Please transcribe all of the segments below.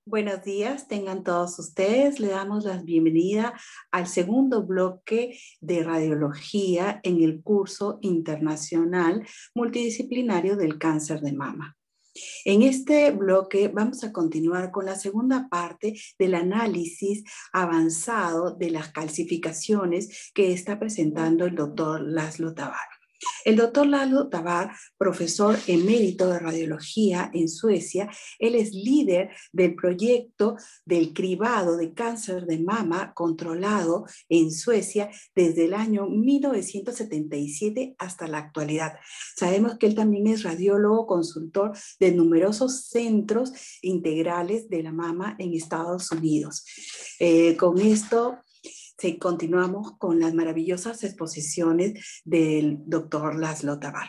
Buenos días, tengan todos ustedes. Le damos la bienvenida al segundo bloque de radiología en el curso internacional multidisciplinario del cáncer de mama. En este bloque vamos a continuar con la segunda parte del análisis avanzado de las calcificaciones que está presentando el doctor Laszlo Tabar. El doctor Laszlo Tabar, profesor emérito de radiología en Suecia, él es líder del proyecto del cribado de cáncer de mama controlado en Suecia desde el año 1977 hasta la actualidad. Sabemos que él también es radiólogo consultor de numerosos centros integrales de la mama en Estados Unidos. Con esto continuamos con las maravillosas exposiciones del doctor Laszlo Tabar.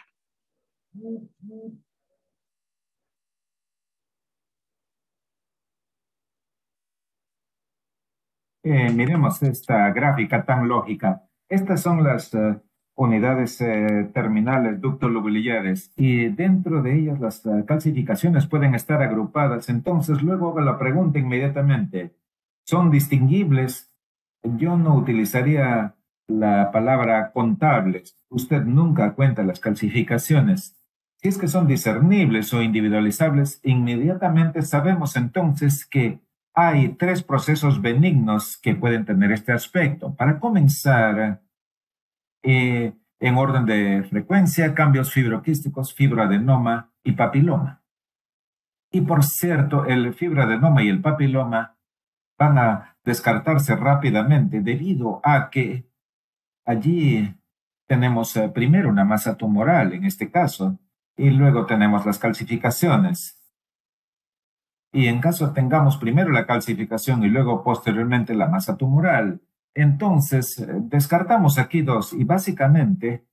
Miremos esta gráfica tan lógica. Estas son las unidades terminales ductolobulillares y dentro de ellas las calcificaciones pueden estar agrupadas. Entonces, luego hago la pregunta inmediatamente. ¿Son distinguibles? Yo no utilizaría la palabra contables. Usted nunca cuenta las calcificaciones. Si es que son discernibles o individualizables, inmediatamente sabemos entonces que hay tres procesos benignos que pueden tener este aspecto. Para comenzar, en orden de frecuencia, cambios fibroquísticos, fibroadenoma y papiloma. Y por cierto, el fibroadenoma y el papiloma van a descartarse rápidamente debido a que allí tenemos primero una masa tumoral en este caso y luego tenemos las calcificaciones. Y en caso tengamos primero la calcificación y luego posteriormente la masa tumoral, entonces descartamos aquí dos y básicamente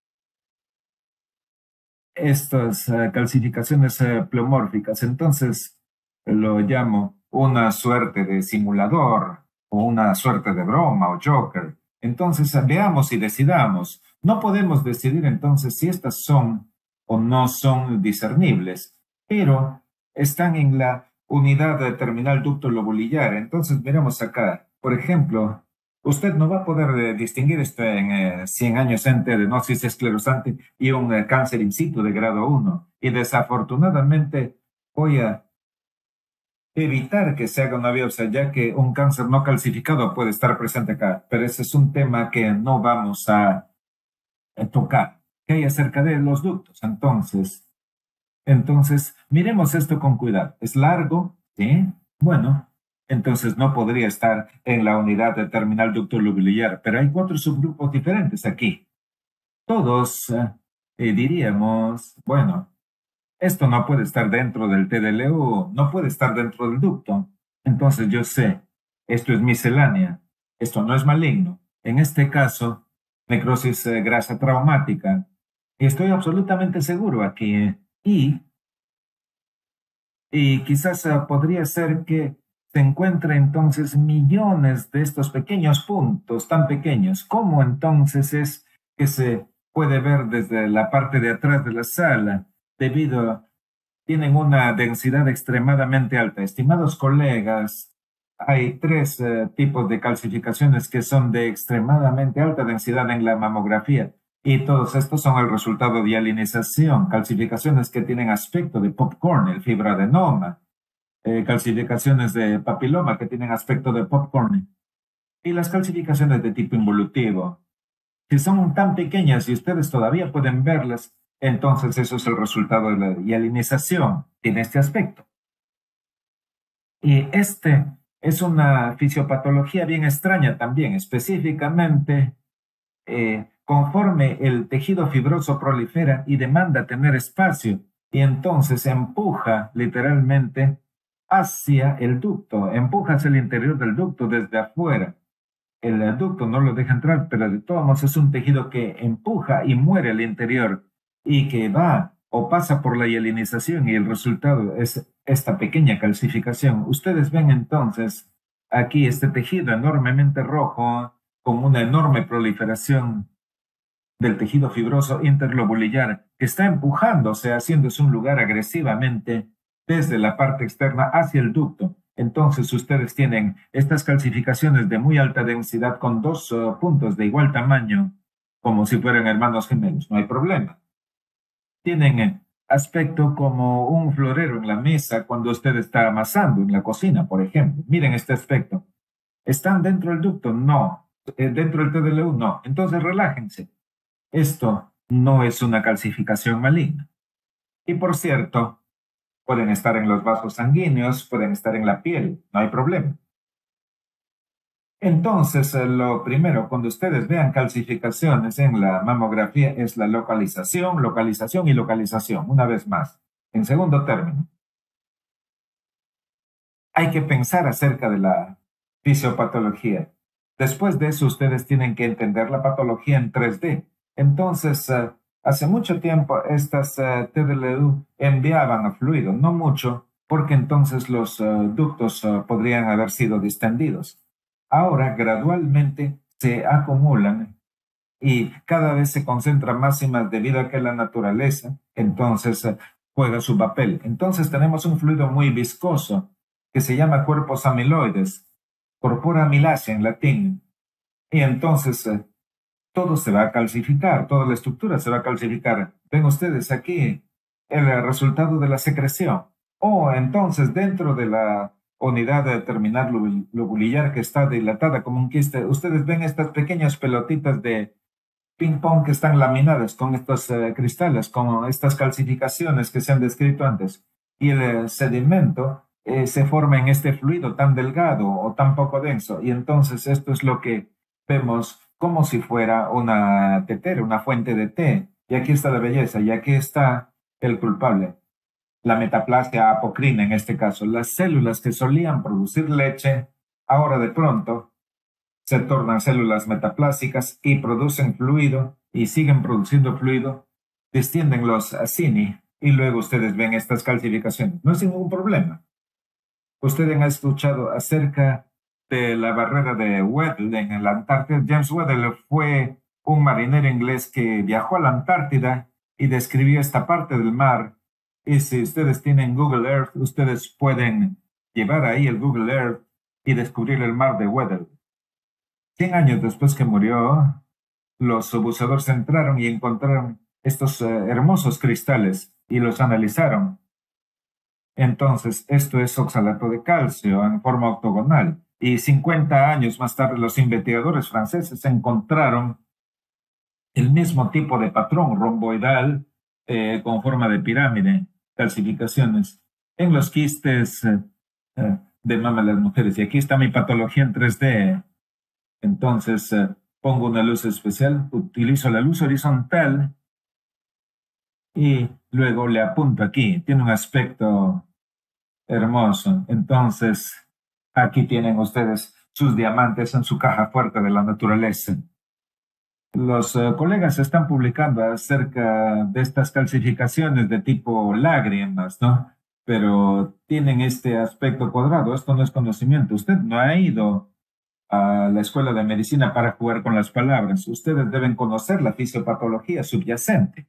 estas calcificaciones pleomórficas, entonces lo llamo una suerte de simulador o una suerte de broma o joker. Entonces veamos y decidamos. No podemos decidir entonces si estas son o no son discernibles, pero están en la unidad de terminal ducto lobulillar. Entonces miremos acá. Por ejemplo, usted no va a poder distinguir esto en 100 años de adenosis esclerosante y un cáncer in situ de grado 1. Y desafortunadamente voy a evitar que se haga una biopsia, ya que un cáncer no calcificado puede estar presente acá. Pero ese es un tema que no vamos a tocar. ¿Qué hay acerca de los ductos? Entonces, miremos esto con cuidado. Es largo, ¿sí? Bueno, entonces no podría estar en la unidad de terminal ducto lobulillar, pero hay cuatro subgrupos diferentes aquí. Todos diríamos, bueno, esto no puede estar dentro del TDLU, no puede estar dentro del ducto. Entonces yo sé, esto es miscelánea, esto no es maligno. En este caso, necrosis grasa traumática. Estoy absolutamente seguro aquí. Y quizás podría ser que se encuentre entonces millones de estos pequeños puntos tan pequeños. ¿Cómo entonces es que se puede ver desde la parte de atrás de la sala? Debido a tienen una densidad extremadamente alta. Estimados colegas, hay tres tipos de calcificaciones que son de extremadamente alta densidad en la mamografía. Y todos estos son el resultado de hialinización, calcificaciones que tienen aspecto de popcorn, el fibroadenoma, calcificaciones de papiloma que tienen aspecto de popcorn, y las calcificaciones de tipo involutivo. Si son tan pequeñas y ustedes todavía pueden verlas, entonces eso es el resultado de la hialinización, tiene este aspecto. Y este es una fisiopatología bien extraña también, específicamente conforme el tejido fibroso prolifera y demanda tener espacio, y entonces empuja literalmente hacia el ducto, empuja hacia el interior del ducto desde afuera. El ducto no lo deja entrar, pero de todos modos es un tejido que empuja y muere al interior y que va o pasa por la hialinización y el resultado es esta pequeña calcificación. Ustedes ven entonces aquí este tejido enormemente rojo con una enorme proliferación del tejido fibroso interlobulillar que está empujándose, haciéndose un lugar agresivamente desde la parte externa hacia el ducto. Entonces ustedes tienen estas calcificaciones de muy alta densidad con dos puntos de igual tamaño, como si fueran hermanos gemelos. No hay problema. Tienen aspecto como un florero en la mesa cuando usted está amasando en la cocina, por ejemplo. Miren este aspecto. ¿Están dentro del ducto? No. ¿Dentro del TDLU? No. Entonces relájense. Esto no es una calcificación maligna. Y por cierto, pueden estar en los vasos sanguíneos, pueden estar en la piel, no hay problema. Entonces, lo primero, cuando ustedes vean calcificaciones en la mamografía, es la localización, localización y localización, una vez más. En segundo término, hay que pensar acerca de la fisiopatología. Después de eso, ustedes tienen que entender la patología en 3D. Entonces, hace mucho tiempo, estas TDLU enviaban fluido, no mucho, porque entonces los ductos podrían haber sido distendidos. Ahora, gradualmente, se acumulan y cada vez se concentra más y más debido a que la naturaleza, entonces, juega su papel. Entonces, tenemos un fluido muy viscoso que se llama cuerpos amiloides, corpora amilasa en latín. Y entonces todo se va a calcificar, toda la estructura se va a calcificar. Ven ustedes aquí el resultado de la secreción. O entonces dentro de la unidad de terminal lobulillar que está dilatada como un quiste, ustedes ven estas pequeñas pelotitas de ping pong que están laminadas con estos cristales, con estas calcificaciones que se han descrito antes. Y el sedimento se forma en este fluido tan delgado o tan poco denso. Y entonces esto es lo que vemos como si fuera una tetera, una fuente de té. Y aquí está la belleza, y aquí está el culpable. La metaplasia apocrina en este caso. Las células que solían producir leche, ahora de pronto se tornan células metaplásicas y producen fluido y siguen produciendo fluido, distienden los acini y luego ustedes ven estas calcificaciones. No es ningún problema. Ustedes han escuchado acerca de la barrera de Weddell en la Antártida. James Weddell fue un marinero inglés que viajó a la Antártida y describió esta parte del mar. Y si ustedes tienen Google Earth, ustedes pueden llevar ahí el Google Earth y descubrir el mar de Weddell. 100 años después que murió, los buceadores entraron y encontraron estos hermosos cristales y los analizaron. Entonces, esto es oxalato de calcio en forma octogonal. Y 50 años más tarde, los investigadores franceses encontraron el mismo tipo de patrón romboidal con forma de pirámide, calcificaciones, en los quistes de mama de las mujeres. Y aquí está mi patología en 3D. Entonces, pongo una luz especial, utilizo la luz horizontal y luego le apunto aquí. Tiene un aspecto hermoso. Entonces, aquí tienen ustedes sus diamantes en su caja fuerte de la naturaleza. Los colegas están publicando acerca de estas calcificaciones de tipo lágrimas, ¿no? Pero tienen este aspecto cuadrado. Esto no es conocimiento. Usted no ha ido a la escuela de medicina para jugar con las palabras. Ustedes deben conocer la fisiopatología subyacente.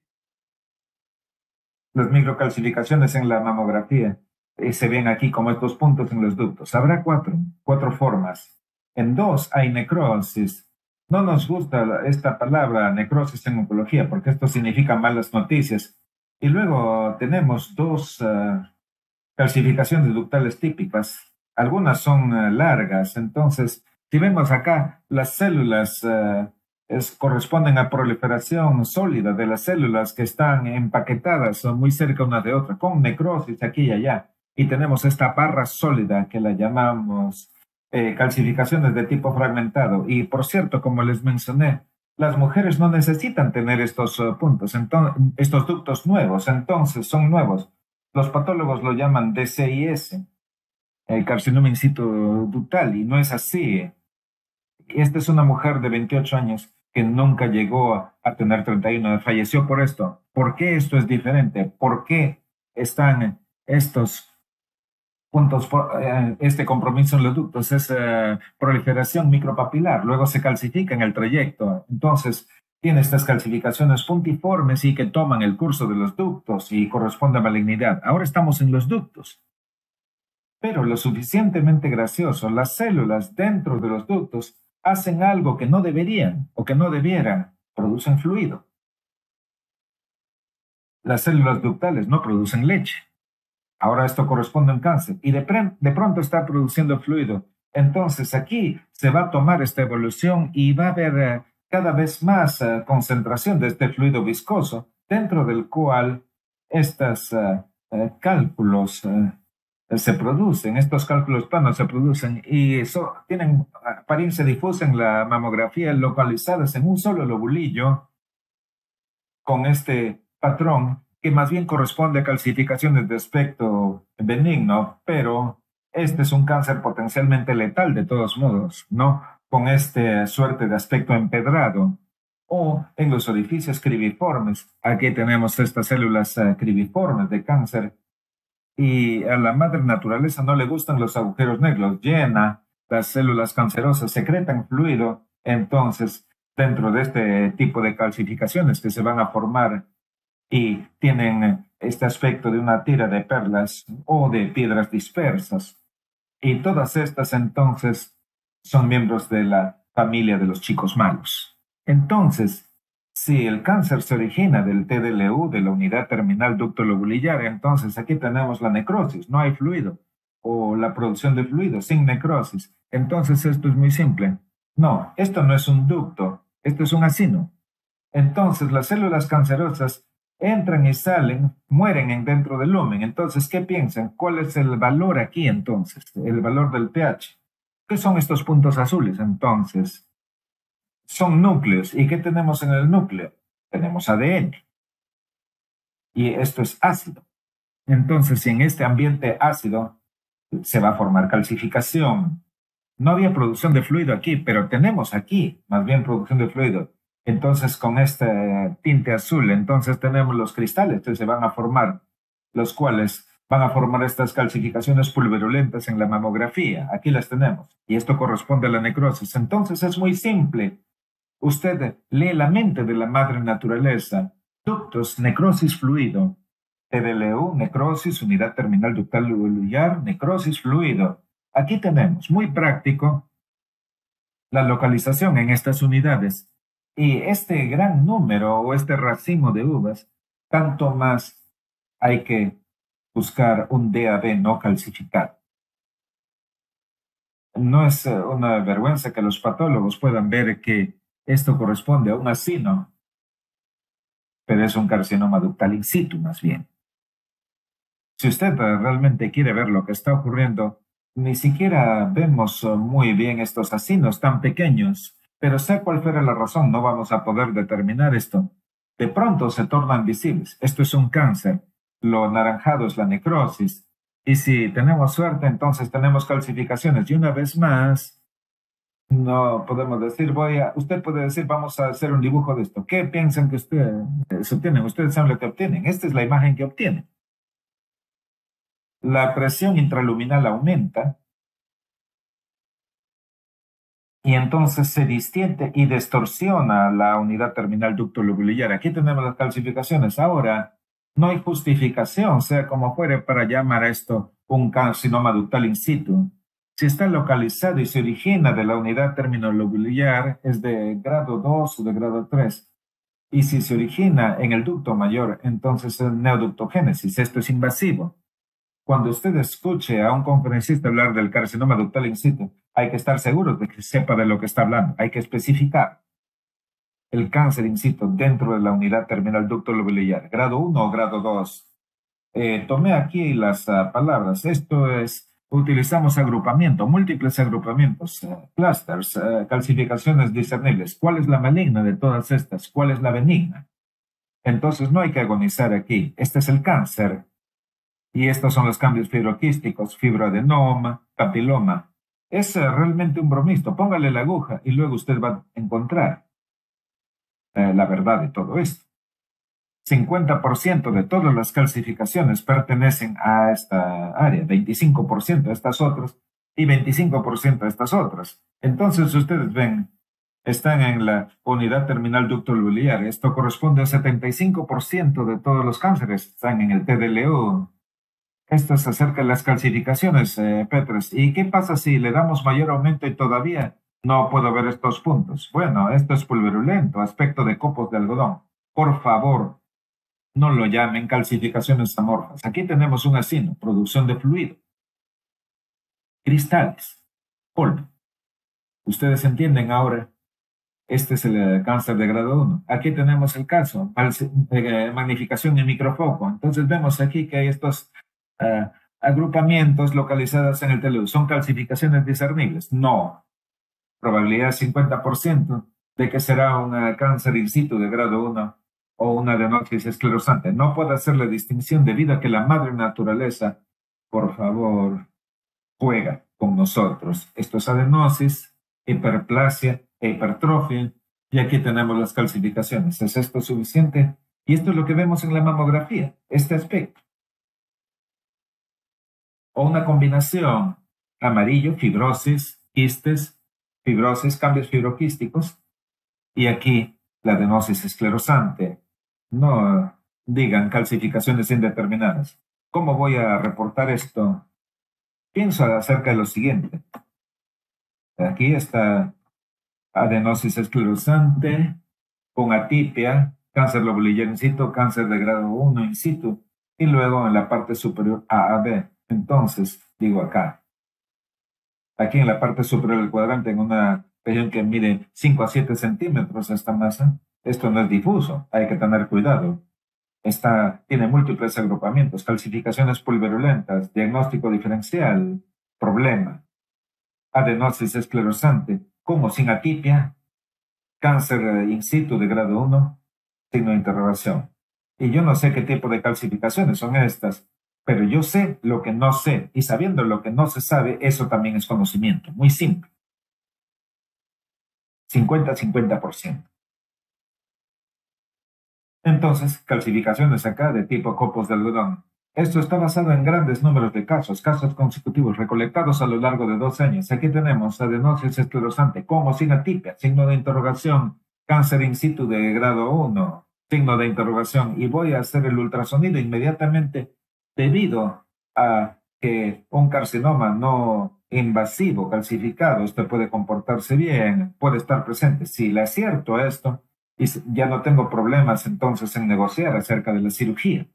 Las microcalcificaciones en la mamografía se ven aquí como estos puntos en los ductos. Habrá cuatro formas. En dos hay necrosis. No nos gusta esta palabra necrosis en oncología porque esto significa malas noticias. Y luego tenemos dos calcificaciones ductales típicas. Algunas son largas, entonces si vemos acá, las células corresponden a proliferación sólida de las células que están empaquetadas o muy cerca una de otra, con necrosis aquí y allá. Y tenemos esta barra sólida que la llamamos calcificaciones de tipo fragmentado. Y por cierto, como les mencioné, las mujeres no necesitan tener estos puntos, estos ductos nuevos, entonces son nuevos. Los patólogos lo llaman DCIS, el carcinoma in situ ductal, y no es así. Esta es una mujer de 28 años que nunca llegó a tener 31, falleció por esto. ¿Por qué esto es diferente? ¿Por qué están estos puntos, este compromiso en los ductos? Es proliferación micropapilar, luego se calcifica en el trayecto. Entonces, tiene estas calcificaciones puntiformes y que toman el curso de los ductos y corresponde a malignidad. Ahora estamos en los ductos. Pero lo suficientemente gracioso, las células dentro de los ductos hacen algo que no deberían o que no debieran, producen fluido. Las células ductales no producen leche. Ahora esto corresponde a un cáncer y de pronto está produciendo fluido. Entonces aquí se va a tomar esta evolución y va a haber cada vez más concentración de este fluido viscoso, dentro del cual estos cálculos se producen, estos cálculos planos se producen y tienen apariencia difusa en la mamografía, localizadas en un solo lobulillo con este patrón que más bien corresponde a calcificaciones de aspecto benigno, pero este es un cáncer potencialmente letal de todos modos, ¿no? Con esta suerte de aspecto empedrado. O en los orificios cribiformes. Aquí tenemos estas células cribiformes de cáncer y a la madre naturaleza no le gustan los agujeros negros. Llena las células cancerosas, secretan fluido, entonces dentro de este tipo de calcificaciones que se van a formar y tienen este aspecto de una tira de perlas o de piedras dispersas. Y todas estas entonces son miembros de la familia de los chicos malos. Entonces, si el cáncer se origina del TDLU, de la unidad terminal ducto lobulillar, entonces aquí tenemos la necrosis, no hay fluido, o la producción de fluido sin necrosis. Entonces esto es muy simple. No, esto no es un ducto, esto es un acino. Entonces las células cancerosas entran y salen, mueren dentro del lumen. Entonces, ¿qué piensan? ¿Cuál es el valor aquí entonces? El valor del pH. ¿Qué son estos puntos azules entonces? Son núcleos. ¿Y qué tenemos en el núcleo? Tenemos ADN. Y esto es ácido. Entonces, si en este ambiente ácido se va a formar calcificación. No había producción de fluido aquí, pero tenemos aquí más bien producción de fluido. Entonces, con este tinte azul, entonces tenemos los cristales que se van a formar, los cuales van a formar estas calcificaciones pulverulentas en la mamografía. Aquí las tenemos. Y esto corresponde a la necrosis. Entonces, es muy simple. Usted lee la mente de la madre naturaleza. Ductos, necrosis, fluido. TDLU, necrosis, unidad terminal ductal lobulillar, necrosis, fluido. Aquí tenemos, muy práctico, la localización en estas unidades. Y este gran número o este racimo de uvas, tanto más hay que buscar un DAB no calcificado. No es una vergüenza que los patólogos puedan ver que esto corresponde a un acino, pero es un carcinoma ductal in situ más bien. Si usted realmente quiere ver lo que está ocurriendo, ni siquiera vemos muy bien estos acinos tan pequeños, pero sea cual fuera la razón, no vamos a poder determinar esto. De pronto se tornan visibles. Esto es un cáncer. Lo naranjado es la necrosis. Y si tenemos suerte, entonces tenemos calcificaciones. Y una vez más, no podemos decir, usted puede decir, vamos a hacer un dibujo de esto. ¿Qué piensan que ustedes obtienen? Ustedes saben lo que obtienen. Esta es la imagen que obtienen. La presión intraluminal aumenta y entonces se distiende y distorsiona la unidad terminal ducto lobulillar. Aquí tenemos las calcificaciones. Ahora, no hay justificación, sea como fuere, para llamar a esto un carcinoma ductal in situ. Si está localizado y se origina de la unidad terminal lobulillar, es de grado 2 o de grado 3. Y si se origina en el ducto mayor, entonces es neoductogénesis. Esto es invasivo. Cuando usted escuche a un conferencista hablar del carcinoma ductal in situ, hay que estar seguro de que sepa de lo que está hablando. Hay que especificar el cáncer in situ dentro de la unidad terminal ducto lobulillar, grado 1 o grado 2. Tomé aquí las palabras. Esto es, utilizamos agrupamiento, múltiples agrupamientos, clusters, calcificaciones discernibles. ¿Cuál es la maligna de todas estas? ¿Cuál es la benigna? Entonces no hay que agonizar aquí. Este es el cáncer. Y estos son los cambios fibroquísticos, fibroadenoma, papiloma. Es realmente un bromisto. Póngale la aguja y luego usted va a encontrar la verdad de todo esto. 50% de todas las calcificaciones pertenecen a esta área, 25% a estas otras y 25% a estas otras. Entonces ustedes ven, están en la unidad terminal ducto lobulillar. Esto corresponde al 75% de todos los cánceres. Están en el TDLU. Esto es acerca de las calcificaciones, Petres. ¿Y qué pasa si le damos mayor aumento y todavía no puedo ver estos puntos? Bueno, esto es pulverulento, aspecto de copos de algodón. Por favor, no lo llamen calcificaciones amorfas. Aquí tenemos un asino, producción de fluido, cristales, polvo. Ustedes entienden ahora. Este es el cáncer de grado 1. Aquí tenemos el caso, magnificación en microfoco. Entonces vemos aquí que hay estos eh, agrupamientos localizados en el teléfono. ¿Son calcificaciones discernibles? No. Probabilidad 50% de que será un cáncer in situ de grado 1 o una adenosis esclerosante. No puedo hacerle distinción debido a que la madre naturaleza, por favor, juega con nosotros. Esto es adenosis, hiperplasia e hipertrofia. Y aquí tenemos las calcificaciones. ¿Es esto suficiente? Y esto es lo que vemos en la mamografía, este aspecto. O una combinación amarillo, fibrosis, quistes, fibrosis, cambios fibroquísticos. Y aquí la adenosis esclerosante. No digan calcificaciones indeterminadas. ¿Cómo voy a reportar esto? Pienso acerca de lo siguiente. Aquí está adenosis esclerosante, con atipia, cáncer lobulillar in situ, cáncer de grado 1 in situ, y luego en la parte superior AAB. Entonces, digo acá, aquí en la parte superior del cuadrante, en una región que mide 5 a 7 centímetros esta masa, esto no es difuso, hay que tener cuidado. Tiene múltiples agrupamientos, calcificaciones pulverulentas, diagnóstico diferencial, problema, adenosis esclerosante, como sin atipia, cáncer in situ de grado 1, signo de interrogación. Y yo no sé qué tipo de calcificaciones son estas, pero yo sé lo que no sé, y sabiendo lo que no se sabe, eso también es conocimiento, muy simple. 50-50%. Entonces, calcificaciones acá de tipo copos de algodón. Esto está basado en grandes números de casos consecutivos recolectados a lo largo de 2 años. Aquí tenemos adenosis esclerosante, como sin atipia, signo de interrogación, cáncer in situ de grado 1, signo de interrogación, y voy a hacer el ultrasonido inmediatamente debido a que un carcinoma no invasivo, calcificado, usted puede comportarse bien, puede estar presente. Si le acierto a esto, y ya no tengo problemas entonces en negociar acerca de la cirugía.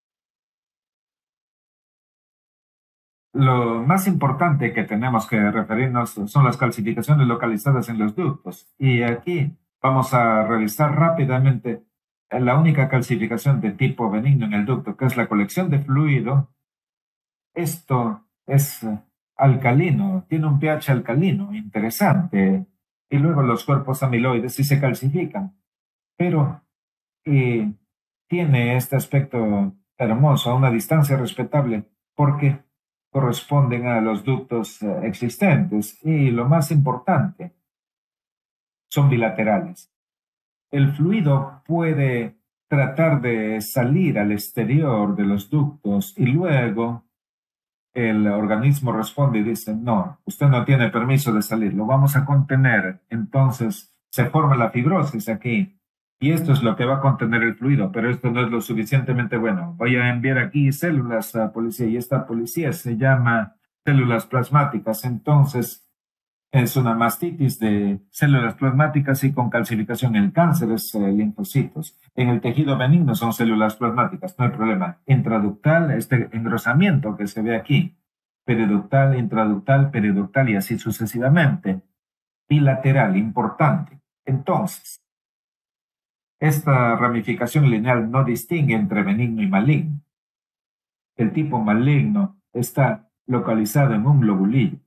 Lo más importante que tenemos que referirnos son las calcificaciones localizadas en los ductos. Y aquí vamos a revisar rápidamente la única calcificación de tipo benigno en el ducto, que es la colección de fluido. Esto es alcalino, tiene un pH alcalino, interesante. Y luego los cuerpos amiloides sí se calcifican. Pero tiene este aspecto hermoso a una distancia respetable porque corresponden a los ductos existentes y lo más importante, son bilaterales. El fluido puede tratar de salir al exterior de los ductos y luego el organismo responde y dice, no, usted no tiene permiso de salir, lo vamos a contener. Entonces se forma la fibrosis aquí. Y esto es lo que va a contener el fluido, pero esto no es lo suficientemente bueno. Voy a enviar aquí células a policía y esta policía se llama células plasmáticas. Entonces es una mastitis de células plasmáticas y con calcificación. El cáncer es linfocitos. En el tejido benigno son células plasmáticas, no hay problema. Intraductal, este engrosamiento que se ve aquí. Periductal, intraductal, periductal y así sucesivamente. Bilateral, importante. Entonces, esta ramificación lineal no distingue entre benigno y maligno. El tipo maligno está localizado en un globulillo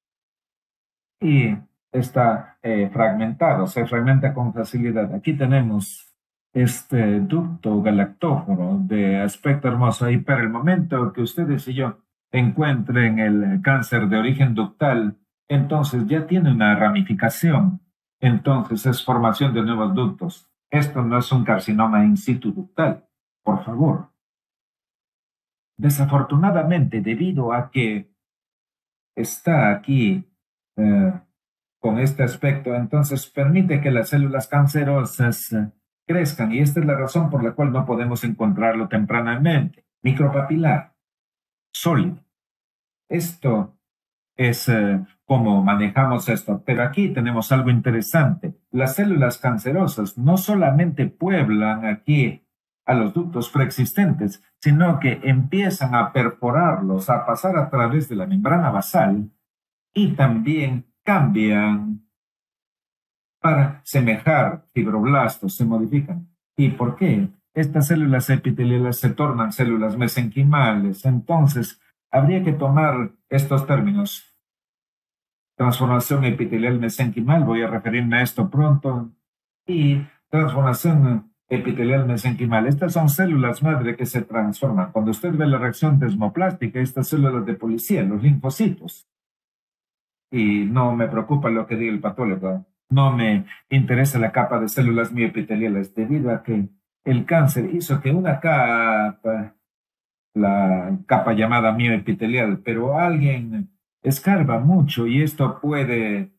y está fragmentado, se fragmenta con facilidad. Aquí tenemos este ducto galactóforo de aspecto hermoso y para el momento que ustedes y yo encuentren el cáncer de origen ductal, entonces ya tiene una ramificación, entonces es formación de nuevos ductos. Esto no es un carcinoma in situ ductal, por favor. Desafortunadamente, debido a que está aquí con este aspecto, entonces permite que las células cancerosas crezcan y esta es la razón por la cual no podemos encontrarlo tempranamente. Micropapilar, sólido. Esto es cómo manejamos esto. Pero aquí tenemos algo interesante. Las células cancerosas no solamente pueblan aquí a los ductos preexistentes, sino que empiezan a perforarlos, a pasar a través de la membrana basal y también cambian para semejar fibroblastos, se modifican. ¿Y por qué? Estas células epiteliales se tornan células mesenquimales. Entonces, habría que tomar estos términos. Transformación epitelial mesenquimal, voy a referirme a esto pronto, y transformación epitelial mesenquimal. Estas son células madre que se transforman. Cuando usted ve la reacción desmoplástica, estas células de policía, los linfocitos, y no me preocupa lo que diga el patólogo, no me interesa la capa de células mioepiteliales, debido a que el cáncer hizo que una capa, la capa llamada mioepitelial, pero alguien escarba mucho y esto puede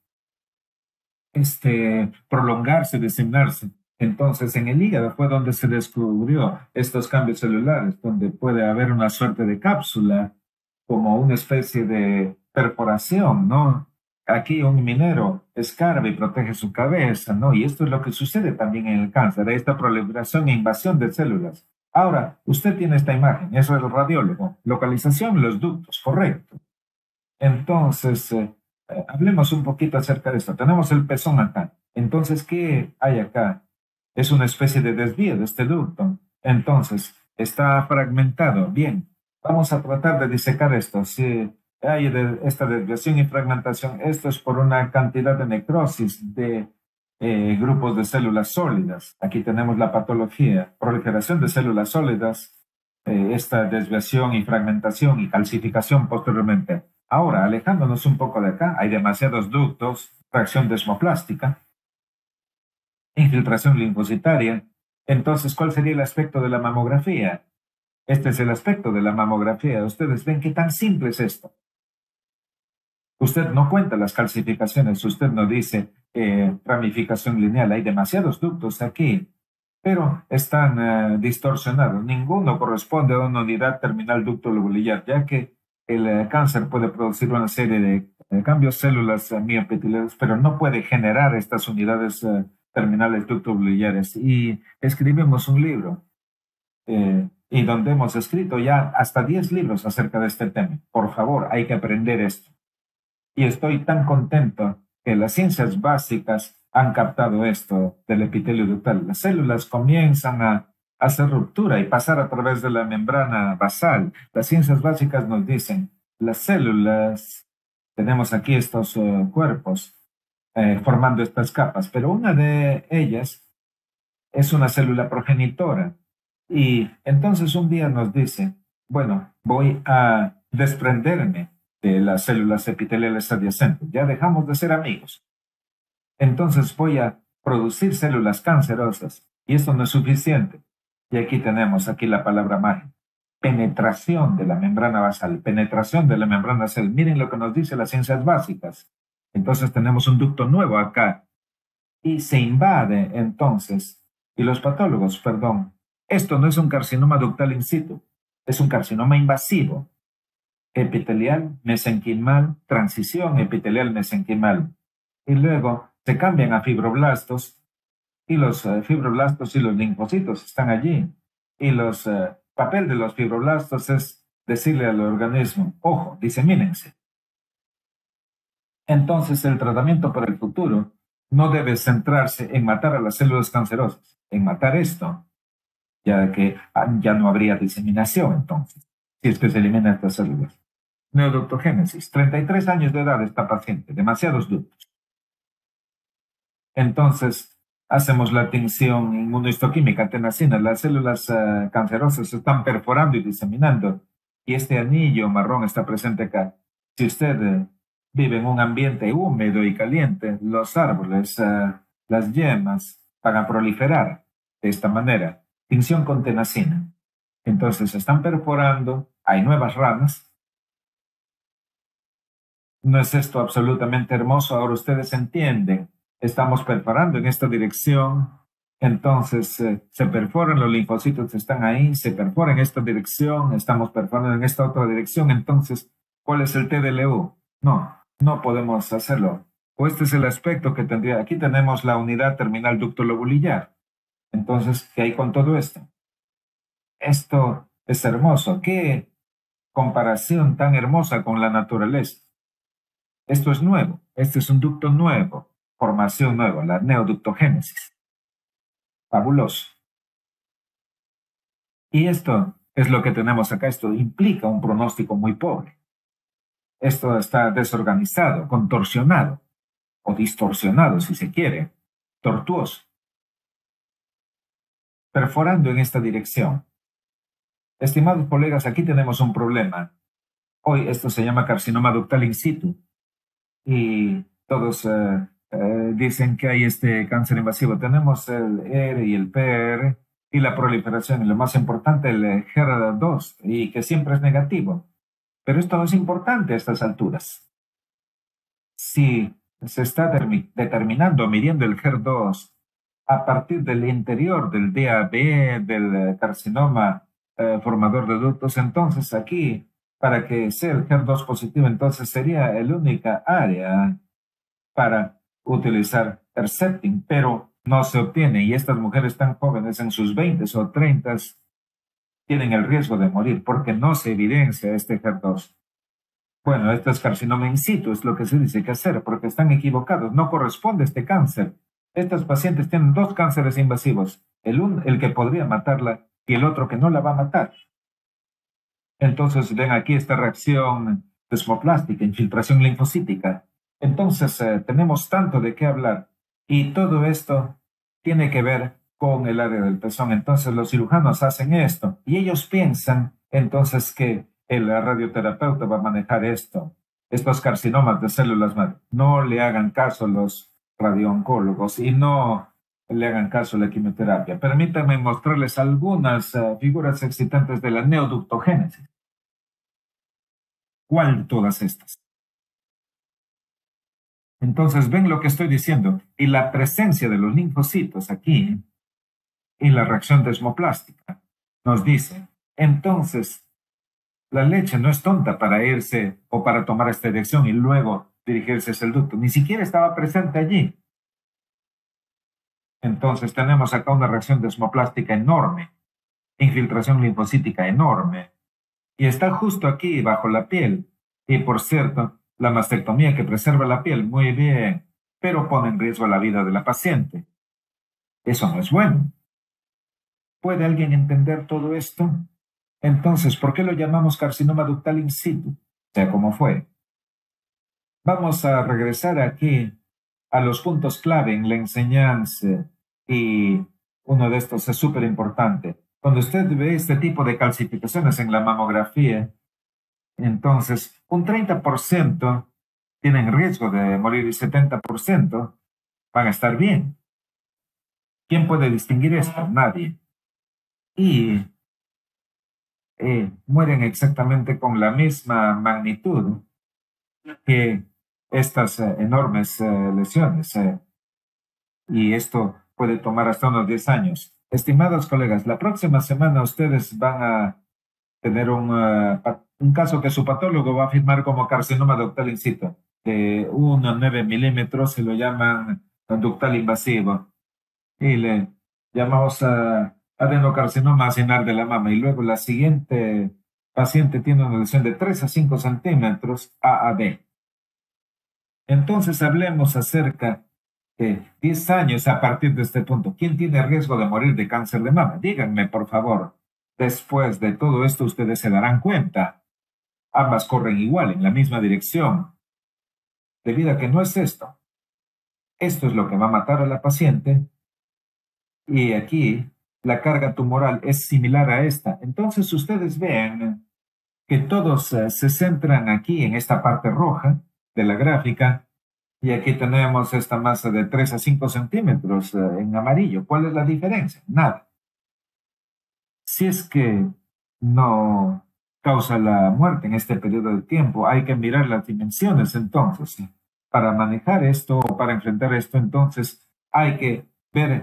prolongarse, diseminarse. Entonces, en el hígado fue donde se descubrió estos cambios celulares, donde puede haber una suerte de cápsula, como una especie de perforación, ¿no? Aquí un minero escarba y protege su cabeza, ¿no? Y esto es lo que sucede también en el cáncer, esta proliferación e invasión de células. Ahora, usted tiene esta imagen, eso es el radiólogo. Localización, los ductos, correcto. Entonces, hablemos un poquito acerca de esto. Tenemos el pezón acá. Entonces, ¿qué hay acá? Es una especie de desvío de este ducto. Entonces, está fragmentado. Bien, vamos a tratar de disecar esto. Si hay esta desviación y fragmentación, esto es por una cantidad de necrosis de grupos de células sólidas. Aquí tenemos la patología, proliferación de células sólidas, esta desviación y fragmentación y calcificación posteriormente. Ahora, alejándonos un poco de acá, hay demasiados ductos, fracción desmoplástica, infiltración linfocitaria. Entonces, ¿cuál sería el aspecto de la mamografía? Este es el aspecto de la mamografía. Ustedes ven qué tan simple es esto. Usted no cuenta las calcificaciones, usted no dice ramificación lineal. Hay demasiados ductos aquí, pero están distorsionados. Ninguno corresponde a una unidad terminal ducto lobulillar, ya que el cáncer puede producir una serie de cambios células mioepiteliales, pero no puede generar estas unidades terminales ducto lobulares. Y escribimos un libro y donde hemos escrito ya hasta 10 libros acerca de este tema. Por favor, hay que aprender esto. Y estoy tan contento que las ciencias básicas han captado esto del epitelio ductal. Las células comienzan a hacer ruptura y pasar a través de la membrana basal. Las ciencias básicas nos dicen, las células, tenemos aquí estos cuerpos formando estas capas, pero una de ellas es una célula progenitora. Y entonces un día nos dice, bueno, voy a desprenderme de las células epiteliales adyacentes. Ya dejamos de ser amigos. Entonces voy a producir células cancerosas. Y esto no es suficiente. Y aquí tenemos aquí la palabra mágica. Penetración de la membrana basal, penetración de la membrana basal. Miren lo que nos dice las ciencias básicas. Entonces tenemos un ducto nuevo acá. Y se invade entonces. Y los patólogos, perdón, esto no es un carcinoma ductal in situ. Es un carcinoma invasivo epitelial, mesenquimal, transición epitelial mesenquimal. Y luego se cambian a fibroblastos y los fibroblastos y los linfocitos están allí. Y los papel de los fibroblastos es decirle al organismo, ojo, disemínense. Entonces el tratamiento para el futuro no debe centrarse en matar a las células cancerosas, en matar esto, ya que ya no habría diseminación entonces, si es que se eliminan estas células. Neuroductogénesis, 33 años de edad esta paciente, demasiados ductos. Entonces, hacemos la tinción inmunohistoquímica tenacina, las células cancerosas se están perforando y diseminando, y este anillo marrón está presente acá. Si usted vive en un ambiente húmedo y caliente, los árboles, las yemas, van a proliferar de esta manera. Tinción con tenacina. Entonces, se están perforando, hay nuevas ramas. ¿No es esto absolutamente hermoso? Ahora ustedes entienden. Estamos perforando en esta dirección Entonces se perforan, los linfocitos están ahí, se perforan en esta dirección, estamos perforando en esta otra dirección. Entonces, ¿cuál es el TDLU? No, no podemos hacerlo. O este es el aspecto que tendría. Aquí tenemos la unidad terminal ducto lobulillar. Entonces, ¿qué hay con todo esto? Esto es hermoso. ¿Qué comparación tan hermosa con la naturaleza? Esto es nuevo. Este es un ducto nuevo, formación nueva, la neoductogénesis. Fabuloso. Y esto es lo que tenemos acá. Esto implica un pronóstico muy pobre. Esto está desorganizado, contorsionado, o distorsionado, si se quiere, tortuoso, perforando en esta dirección. Estimados colegas, aquí tenemos un problema. Hoy esto se llama carcinoma ductal in situ. Y todos dicen que hay este cáncer invasivo. Tenemos el ER y el PR y la proliferación, y lo más importante, el HER2, y que siempre es negativo. Pero esto no es importante a estas alturas. Si se está determinando, midiendo el HER2 a partir del interior del DAB, del carcinoma formador de ductos, entonces aquí, para que sea el HER2 positivo, entonces sería la única área para utilizar Herceptin, pero no se obtiene, y estas mujeres tan jóvenes, en sus 20 o 30, tienen el riesgo de morir porque no se evidencia este HER2. Bueno, esto es carcinoma in situ, es lo que se dice que hacer, porque están equivocados, no corresponde este cáncer. Estos pacientes tienen dos cánceres invasivos, el que podría matarla y el otro que no la va a matar. Entonces ven aquí esta reacción desmoplástica, infiltración linfocítica. Entonces tenemos tanto de qué hablar, y todo esto tiene que ver con el área del pezón. Entonces los cirujanos hacen esto y ellos piensan entonces que el radioterapeuta va a manejar esto, estos carcinomas de células madre. No le hagan caso a los radiooncólogos y no le hagan caso a la quimioterapia. Permítanme mostrarles algunas figuras excitantes de la neoductogénesis. ¿Cuál de todas estas? Entonces, ven lo que estoy diciendo. Y la presencia de los linfocitos aquí y la reacción desmoplástica nos dice, entonces, la leche no es tonta para irse o para tomar esta dirección y luego dirigirse hacia el ducto. Ni siquiera estaba presente allí. Entonces, tenemos acá una reacción desmoplástica enorme, infiltración linfocítica enorme, y está justo aquí, bajo la piel. Y por cierto, la mastectomía que preserva la piel, muy bien, pero pone en riesgo la vida de la paciente. Eso no es bueno. ¿Puede alguien entender todo esto? Entonces, ¿por qué lo llamamos carcinoma ductal in situ? Sea como fue. Vamos a regresar aquí a los puntos clave en la enseñanza, y uno de estos es súper importante. Cuando usted ve este tipo de calcificaciones en la mamografía, entonces un 30% tienen riesgo de morir y 70% van a estar bien. ¿Quién puede distinguir esto? Nadie. Y mueren exactamente con la misma magnitud que estas enormes lesiones. Y esto puede tomar hasta unos 10 años. Estimados colegas, la próxima semana ustedes van a tener un caso que su patólogo va a firmar como carcinoma ductal in situ. De 1 a 9 milímetros se lo llaman ductal invasivo. Y le llamamos adenocarcinoma acinar de la mama. Y luego la siguiente paciente tiene una lesión de 3 a 5 centímetros AAD. Entonces hablemos acerca de 10 años a partir de este punto. ¿Quién tiene riesgo de morir de cáncer de mama? Díganme, por favor. Después de todo esto, ustedes se darán cuenta. Ambas corren igual, en la misma dirección. Debido a que no es esto. Esto es lo que va a matar a la paciente. Y aquí la carga tumoral es similar a esta. Entonces ustedes ven que todos se centran aquí en esta parte roja de la gráfica. Y aquí tenemos esta masa de 3 a 5 centímetros en amarillo. ¿Cuál es la diferencia? Nada. Si es que no causa la muerte en este periodo de tiempo, hay que mirar las dimensiones entonces. Para manejar esto o para enfrentar esto, entonces hay que ver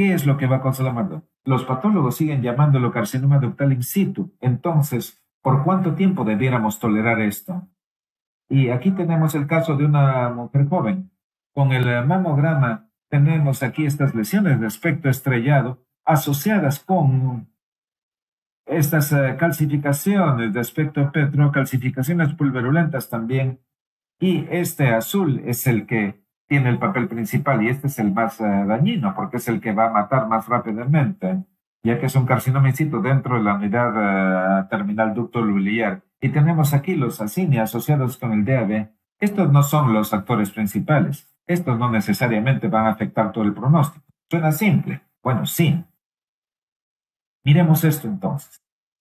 ¿Qué es lo que va a causar la muerte? Los patólogos siguen llamándolo carcinoma ductal in situ. Entonces, ¿por cuánto tiempo debiéramos tolerar esto? Y aquí tenemos el caso de una mujer joven. Con el mamograma tenemos aquí estas lesiones de aspecto estrellado asociadas con estas calcificaciones de aspecto petro, calcificaciones pulverulentas también. Y este azul es el que tiene el papel principal y este es el más dañino porque es el que va a matar más rápidamente, ya que es un carcinoma in situ dentro de la unidad terminal ducto biliar. Y tenemos aquí los acini asociados con el DAB. Estos no son los actores principales. Estos no necesariamente van a afectar todo el pronóstico. Suena simple. Bueno, sí. Miremos esto entonces.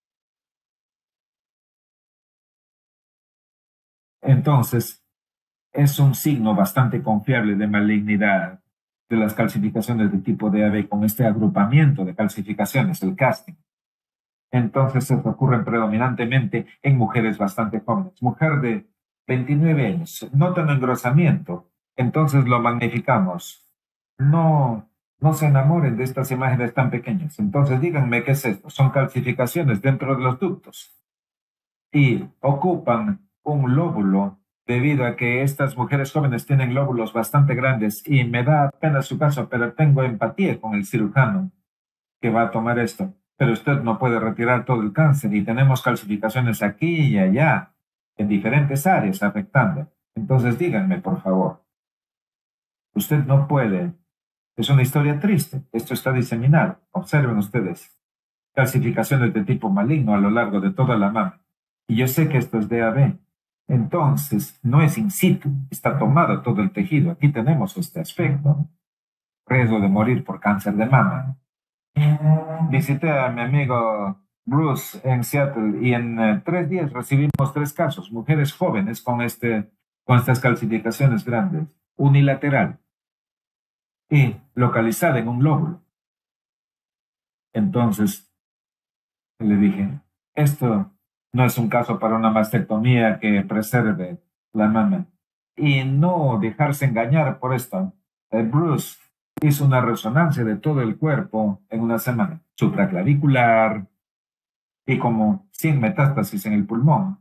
Entonces, es un signo bastante confiable de malignidad de las calcificaciones de tipo DAB con este agrupamiento de calcificaciones, el casting. Entonces, se ocurren predominantemente en mujeres bastante jóvenes. Mujer de 29 años, notan engrosamiento, entonces lo magnificamos. No, no se enamoren de estas imágenes tan pequeñas. Entonces, díganme qué es esto. Son calcificaciones dentro de los ductos y ocupan un lóbulo debido a que estas mujeres jóvenes tienen lóbulos bastante grandes y me da pena su caso, pero tengo empatía con el cirujano que va a tomar esto. Pero usted no puede retirar todo el cáncer y tenemos calcificaciones aquí y allá, en diferentes áreas afectando. Entonces díganme, por favor, usted no puede. Es una historia triste. Esto está diseminado. Observen ustedes. Calcificaciones de tipo maligno a lo largo de toda la mama. Y yo sé que esto es DAB. Entonces, no es in situ. Está tomado todo el tejido. Aquí tenemos este aspecto. Riesgo de morir por cáncer de mama. Visité a mi amigo Bruce en Seattle y en 3 días recibimos 3 casos. Mujeres jóvenes con estas calcificaciones grandes. Unilateral. Y localizada en un lóbulo. Entonces, le dije, esto no es un caso para una mastectomía que preserve la mama. Y no dejarse engañar por esto. Bruce hizo una resonancia de todo el cuerpo en una semana, supraclavicular y como 100 metástasis en el pulmón.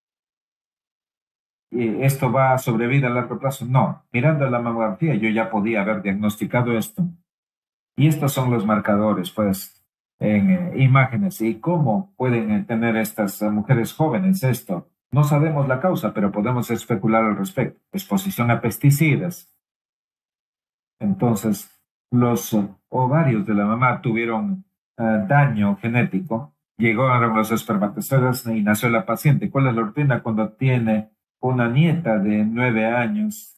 ¿Y esto va a sobrevivir a largo plazo? No. Mirando la mamografía yo ya podía haber diagnosticado esto. Y estos son los marcadores, pues, en imágenes. ¿Y cómo pueden tener estas mujeres jóvenes esto? No sabemos la causa, pero podemos especular al respecto. Exposición a pesticidas. Entonces, los ovarios de la mamá tuvieron daño genético. Llegaron los espermatozoides y nació la paciente. ¿Cuál es la rutina cuando tiene una nieta de 9 años?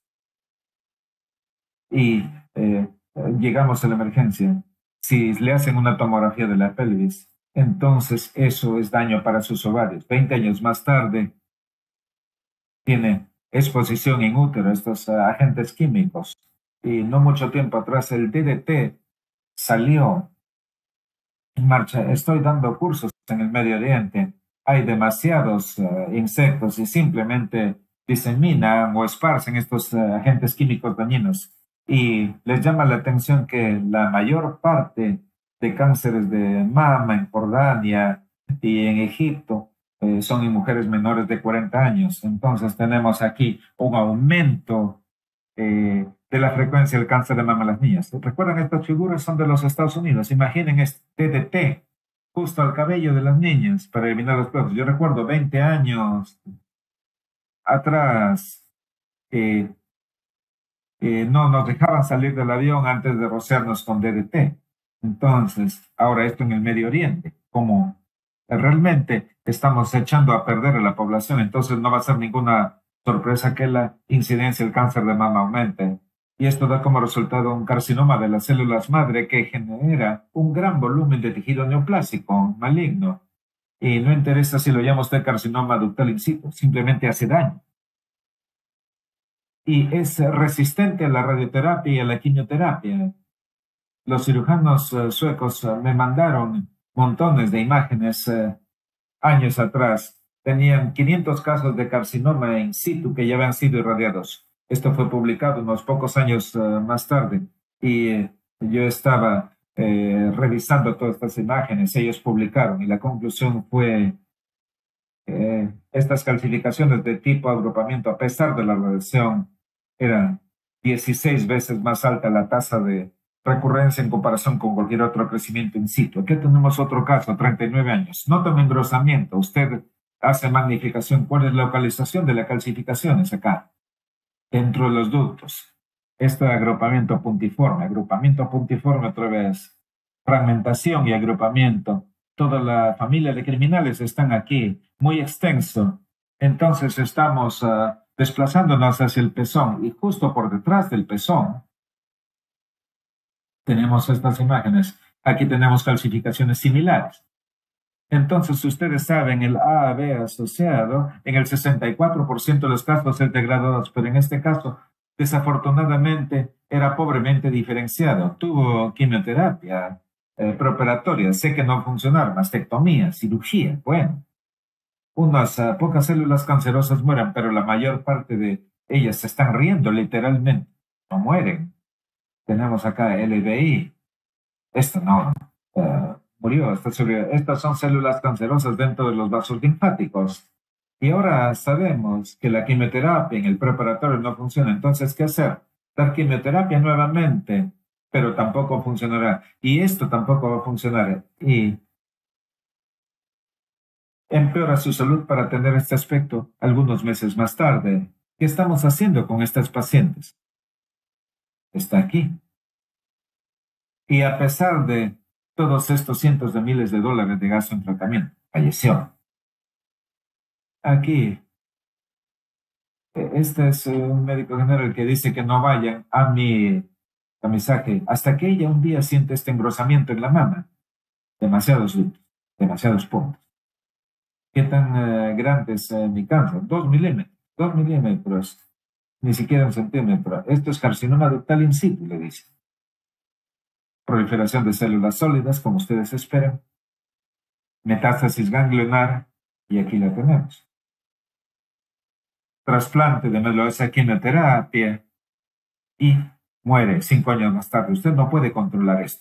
Y llegamos a la emergencia. Si le hacen una tomografía de la pelvis, entonces eso es daño para sus ovarios. 20 años más tarde, tiene exposición in útero a estos agentes químicos. Y no mucho tiempo atrás el DDT salió en marcha. Estoy dando cursos en el Medio Oriente. Hay demasiados insectos y simplemente diseminan o esparcen estos agentes químicos dañinos. Y les llama la atención que la mayor parte de cánceres de mama en Jordania y en Egipto son en mujeres menores de 40 años. Entonces tenemos aquí un aumento de la frecuencia del cáncer de mama en las niñas. ¿Recuerdan? Estas figuras son de los Estados Unidos. Imaginen este DDT justo al cabello de las niñas para eliminar los pelos. Yo recuerdo 20 años atrás eh, no nos dejaban salir del avión antes de rociarnos con DDT. Entonces, ahora esto en el Medio Oriente, como realmente estamos echando a perder a la población, entonces no va a ser ninguna sorpresa que la incidencia del cáncer de mama aumente. Y esto da como resultado un carcinoma de las células madre que genera un gran volumen de tejido neoplásico maligno. Y no interesa si lo llama usted carcinoma ductal in situ, simplemente hace daño. Y es resistente a la radioterapia y a la quimioterapia. Los cirujanos suecos me mandaron montones de imágenes años atrás. Tenían 500 casos de carcinoma in situ que ya habían sido irradiados. Esto fue publicado unos pocos años más tarde y yo estaba revisando todas estas imágenes, ellos publicaron y la conclusión fue estas calcificaciones de tipo agrupamiento, a pesar de la radiación, eran 16 veces más alta la tasa de recurrencia en comparación con cualquier otro crecimiento in situ. Aquí tenemos otro caso, 39 años. Nota un engrosamiento. Usted hace magnificación. ¿Cuál es la localización de la calcificación? Es acá, dentro de los ductos. Este agrupamiento puntiforme otra vez. Fragmentación y agrupamiento. Toda la familia de criminales están aquí, muy extenso. Entonces estamos desplazándonos hacia el pezón y justo por detrás del pezón tenemos estas imágenes. Aquí tenemos calcificaciones similares. Entonces, ustedes saben, el A-B asociado, en el 64% de los casos es de grado 2, pero en este caso, desafortunadamente, era pobremente diferenciado. Tuvo quimioterapia preoperatoria, sé que no funcionaron, mastectomía, cirugía, bueno. Unas pocas células cancerosas mueren, pero la mayor parte de ellas se están riendo literalmente, no mueren. Tenemos acá LDI, esto no. Murió, estas son células cancerosas dentro de los vasos linfáticos. Y ahora sabemos que la quimioterapia en el preparatorio no funciona. Entonces, ¿qué hacer? Dar quimioterapia nuevamente, pero tampoco funcionará. Y esto tampoco va a funcionar. Y empeora su salud para tener este aspecto algunos meses más tarde. ¿Qué estamos haciendo con estas pacientes? Está aquí. Y a pesar de todos estos cientos de miles de dólares de gasto en tratamiento, falleció. Aquí, este es un médico general que dice que no vayan a mi tamizaje hasta que ella un día siente este engrosamiento en la mama. Demasiados dutos, demasiados puntos. ¿Qué tan grande es mi cáncer? 2 milímetros, 2 milímetros, ni siquiera 1 centímetro. Esto es carcinoma ductal in situ, le dice. Proliferación de células sólidas, como ustedes esperan. Metástasis ganglionar, y aquí la tenemos. Trasplante de médula ósea, quimioterapia, y muere 5 años más tarde. Usted no puede controlar esto.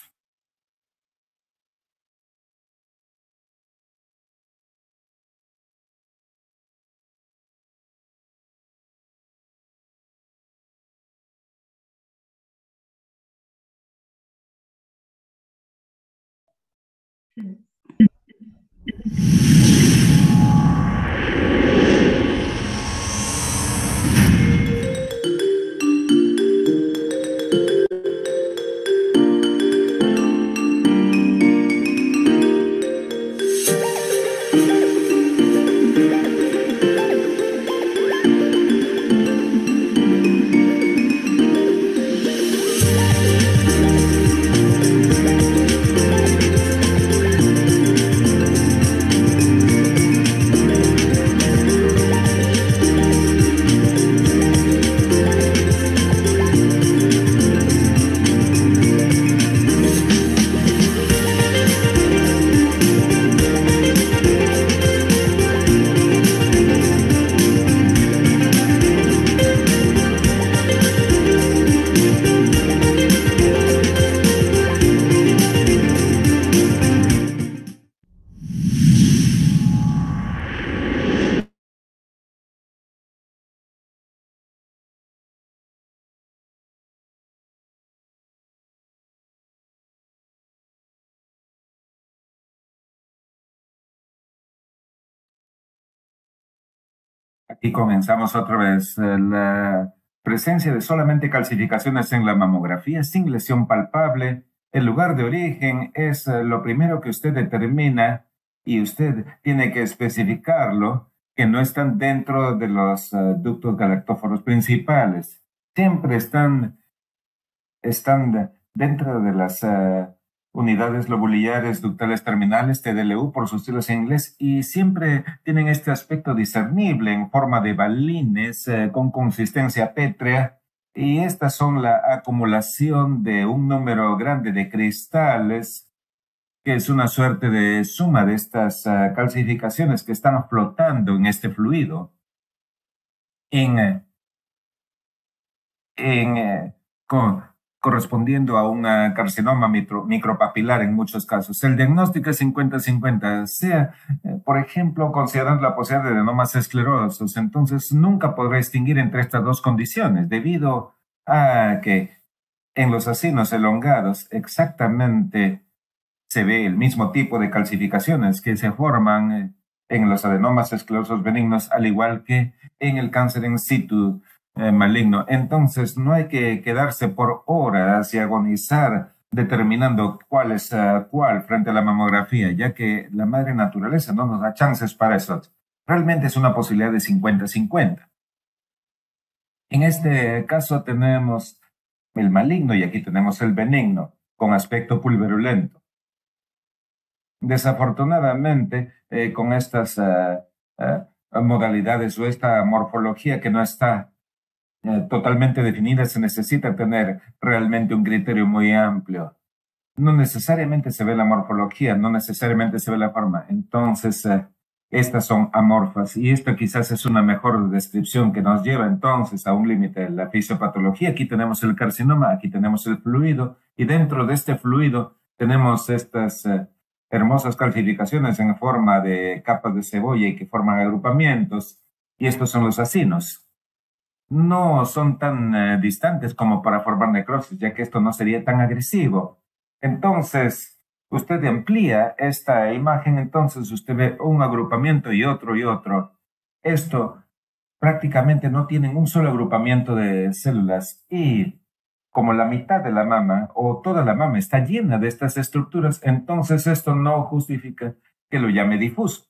Aquí comenzamos otra vez. La presencia de solamente calcificaciones en la mamografía sin lesión palpable. El lugar de origen es lo primero que usted determina y usted tiene que especificarlo, que no están dentro de los ductos galactóforos principales. Siempre están dentro de las unidades lobularias ductales terminales, TDLU por sus siglas en inglés, y siempre tienen este aspecto discernible en forma de balines con consistencia pétrea, y estas son la acumulación de un número grande de cristales, que es una suerte de suma de estas calcificaciones que están flotando en este fluido. En, en, con, correspondiendo a un carcinoma micropapilar en muchos casos. El diagnóstico es 50-50, sea, por ejemplo, considerando la posibilidad de adenomas esclerosos, entonces nunca podrá distinguir entre estas dos condiciones, debido a que en los acinos elongados exactamente se ve el mismo tipo de calcificaciones que se forman en los adenomas esclerosos benignos, al igual que en el cáncer in situ maligno. Entonces, no hay que quedarse por horas y agonizar determinando cuál es cuál frente a la mamografía, ya que la madre naturaleza no nos da chances para eso. Realmente es una posibilidad de 50-50. En este caso tenemos el maligno y aquí tenemos el benigno, con aspecto pulverulento. Desafortunadamente, con estas modalidades o esta morfología que no está totalmente definida, se necesita tener realmente un criterio muy amplio. No necesariamente se ve la morfología, no necesariamente se ve la forma. Entonces, estas son amorfas y esto quizás es una mejor descripción que nos lleva entonces a un límite de la fisiopatología. Aquí tenemos el carcinoma, aquí tenemos el fluido y dentro de este fluido tenemos estas hermosas calcificaciones en forma de capas de cebolla y que forman agrupamientos y estos son los acinos. No son tan distantes como para formar necrosis, ya que esto no sería tan agresivo. Entonces, usted amplía esta imagen, entonces usted ve un agrupamiento y otro y otro. Esto prácticamente no tienen un solo agrupamiento de células y como la mitad de la mama o toda la mama está llena de estas estructuras, entonces esto no justifica que lo llame difuso.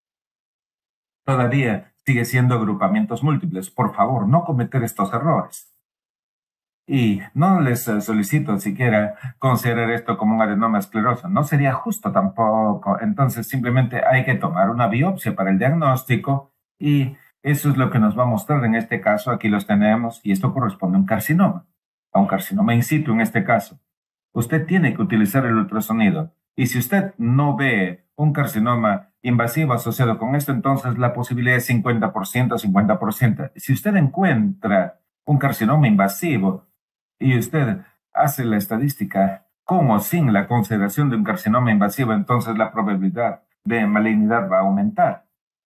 Todavía sigue siendo agrupamientos múltiples. Por favor, no cometer estos errores. Y no les solicito siquiera considerar esto como un adenoma escleroso. No sería justo tampoco. Entonces simplemente hay que tomar una biopsia para el diagnóstico y eso es lo que nos va a mostrar en este caso. Aquí los tenemos y esto corresponde a un carcinoma in situ en este caso. Usted tiene que utilizar el ultrasonido. Y si usted no ve un carcinoma invasivo asociado con esto, entonces la posibilidad es 50%, 50%. Si usted encuentra un carcinoma invasivo y usted hace la estadística con o sin la consideración de un carcinoma invasivo, entonces la probabilidad de malignidad va a aumentar.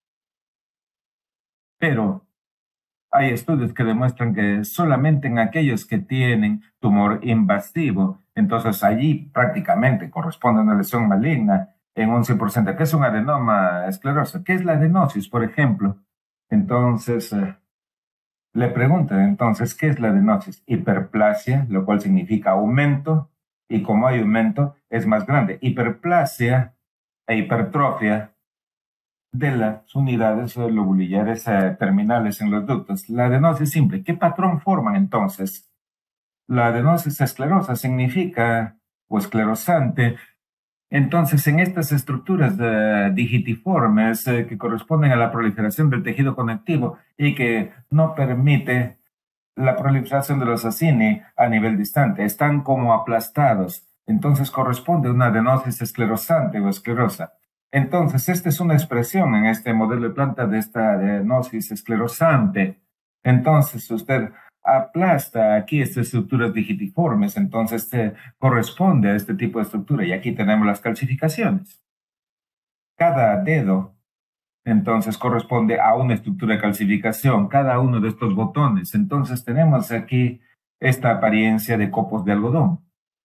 Pero hay estudios que demuestran que solamente en aquellos que tienen tumor invasivo, entonces allí prácticamente corresponde a una lesión maligna en un 100%. ¿Qué es un adenoma escleroso? ¿Qué es la adenosis, por ejemplo? Entonces, le preguntan entonces, ¿qué es la adenosis? Hiperplasia, lo cual significa aumento, y como hay aumento, es más grande. Hiperplasia e hipertrofia de las unidades lobulillares terminales en los ductos. La adenosis simple, ¿qué patrón forman entonces? La adenosis esclerosa significa, o esclerosante, entonces en estas estructuras digitiformes que corresponden a la proliferación del tejido conectivo y que no permite la proliferación de los acini a nivel distante, están como aplastados, entonces corresponde a una adenosis esclerosante o esclerosa. Entonces, esta es una expresión en este modelo de planta de esta adenosis esclerosante. Entonces, usted aplasta aquí estas estructuras digitiformes, entonces corresponde a este tipo de estructura. Y aquí tenemos las calcificaciones. Cada dedo, entonces, corresponde a una estructura de calcificación, cada uno de estos botones. Entonces, tenemos aquí esta apariencia de copos de algodón.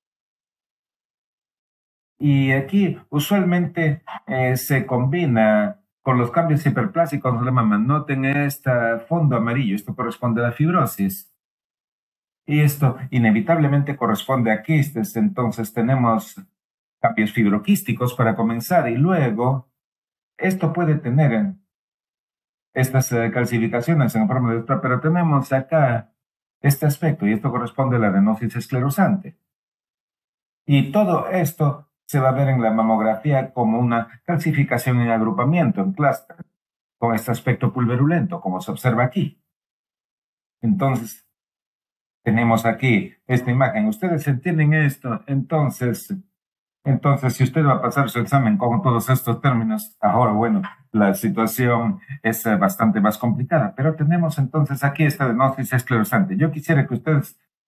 Y aquí usualmente se combina con los cambios hiperplásicos de la mama. Noten este fondo amarillo, esto corresponde a la fibrosis. Y esto inevitablemente corresponde a quistes. Entonces tenemos cambios fibroquísticos para comenzar y luego esto puede tener estas calcificaciones en forma de otra, pero tenemos acá este aspecto y esto corresponde a la adenosis esclerosante. Y todo esto se va a ver en la mamografía como una calcificación en agrupamiento, en clúster, con este aspecto pulverulento, como se observa aquí. Entonces, tenemos aquí esta imagen. Ustedes entienden esto, entonces, si usted va a pasar su examen con todos estos términos, ahora, bueno, la situación es bastante más complicada, pero tenemos entonces aquí esta adenosis esclerosante. Yo quisiera que ustedes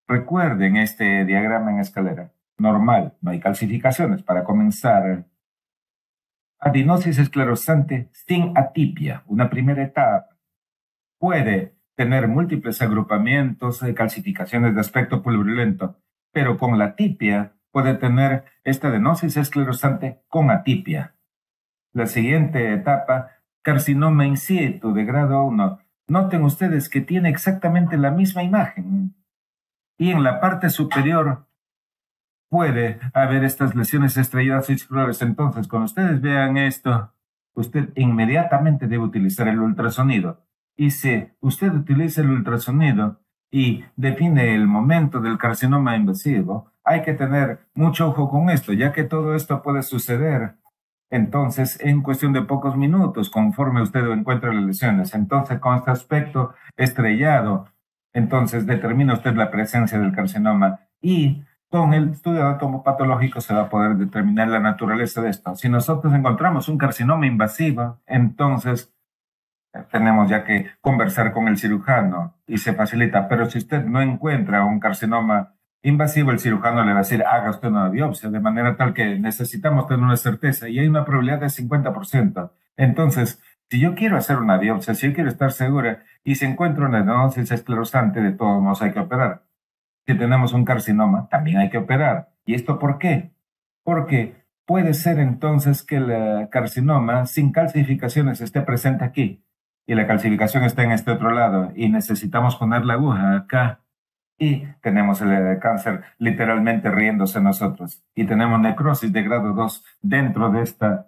Recuerden este diagrama en escalera. Normal, no hay calcificaciones. Para comenzar, adenosis esclerosante sin atipia, una primera etapa. Puede tener múltiples agrupamientos de calcificaciones de aspecto pulverulento, pero con la atipia puede tener esta adenosis esclerosante con atipia. La siguiente etapa, carcinoma in situ de grado 1. Noten ustedes que tiene exactamente la misma imagen. Y en la parte superior puede haber estas lesiones estrelladas circulares. Entonces, cuando ustedes vean esto, usted inmediatamente debe utilizar el ultrasonido. Y si usted utiliza el ultrasonido y define el momento del carcinoma invasivo, hay que tener mucho ojo con esto, ya que todo esto puede suceder. Entonces, en cuestión de pocos minutos, conforme usted encuentra las lesiones. Entonces, con este aspecto estrellado, entonces determina usted la presencia del carcinoma y con el estudio anatomopatológico se va a poder determinar la naturaleza de esto. Si nosotros encontramos un carcinoma invasivo, entonces tenemos ya que conversar con el cirujano y se facilita. Pero si usted no encuentra un carcinoma invasivo, el cirujano le va a decir, haga usted una biopsia, de manera tal que necesitamos tener una certeza y hay una probabilidad de 50%. Entonces, si yo quiero hacer una biopsia, si yo quiero estar segura y si encuentro una adenosis esclerosante, de todos modos hay que operar. Si tenemos un carcinoma, también hay que operar. ¿Y esto por qué? Porque puede ser entonces que el carcinoma sin calcificaciones esté presente aquí y la calcificación está en este otro lado y necesitamos poner la aguja acá y tenemos el cáncer literalmente riéndose de nosotros y tenemos necrosis de grado 2 dentro de esta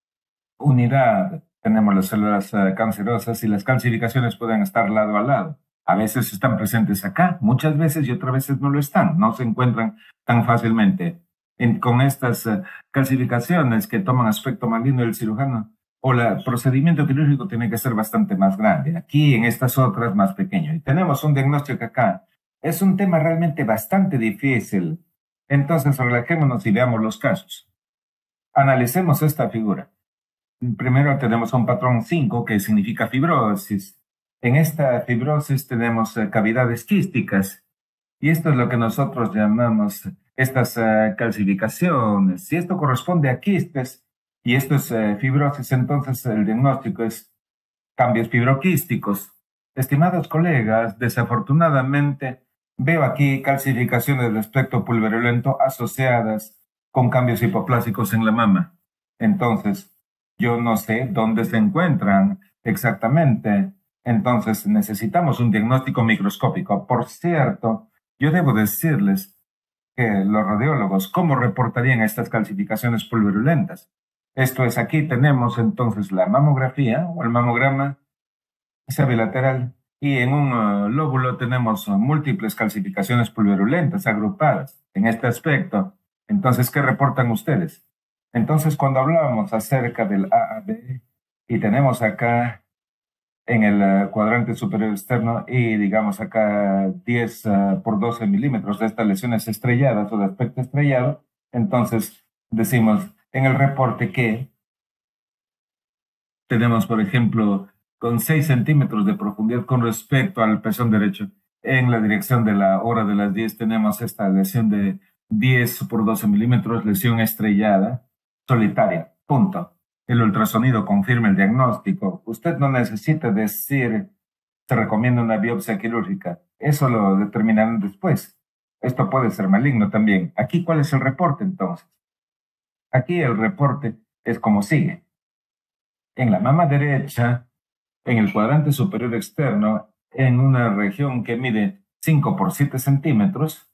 unidad. Tenemos las células cancerosas y las calcificaciones pueden estar lado a lado. A veces están presentes acá, muchas veces y otras veces no lo están, no se encuentran tan fácilmente. Con estas calcificaciones que toman aspecto maligno del cirujano, o el procedimiento quirúrgico tiene que ser bastante más grande. Aquí en estas otras más pequeño. Y tenemos un diagnóstico acá. Es un tema realmente bastante difícil. Entonces relajémonos y veamos los casos. Analicemos esta figura. Primero tenemos un patrón 5 que significa fibrosis. En esta fibrosis tenemos cavidades quísticas y esto es lo que nosotros llamamos estas calcificaciones. Si esto corresponde a quistes y esto es fibrosis, entonces el diagnóstico es cambios fibroquísticos. Estimados colegas, desafortunadamente veo aquí calcificaciones del espectro pulverulento asociadas con cambios hipoplásicos en la mama. Entonces, yo no sé dónde se encuentran exactamente. Entonces, necesitamos un diagnóstico microscópico. Por cierto, yo debo decirles que los radiólogos, ¿cómo reportarían estas calcificaciones pulverulentas? Esto es, aquí tenemos entonces la mamografía o el mamograma, esa bilateral, y en un lóbulo tenemos múltiples calcificaciones pulverulentas agrupadas en este aspecto. Entonces, ¿qué reportan ustedes? Entonces, cuando hablamos acerca del AAB y tenemos acá en el cuadrante superior externo y digamos acá 10 por 12 milímetros de estas lesiones estrelladas o de aspecto estrellado, entonces decimos en el reporte que tenemos, por ejemplo, con 6 centímetros de profundidad con respecto al pezón derecho. En la dirección de la hora de las 10 tenemos esta lesión de 10 por 12 milímetros, lesión estrellada, solitaria, punto. El ultrasonido confirma el diagnóstico. Usted no necesita decir, se recomienda una biopsia quirúrgica. Eso lo determinarán después. Esto puede ser maligno también. Aquí, ¿cuál es el reporte entonces? Aquí el reporte es como sigue. En la mama derecha, en el cuadrante superior externo, en una región que mide 5 por 7 centímetros,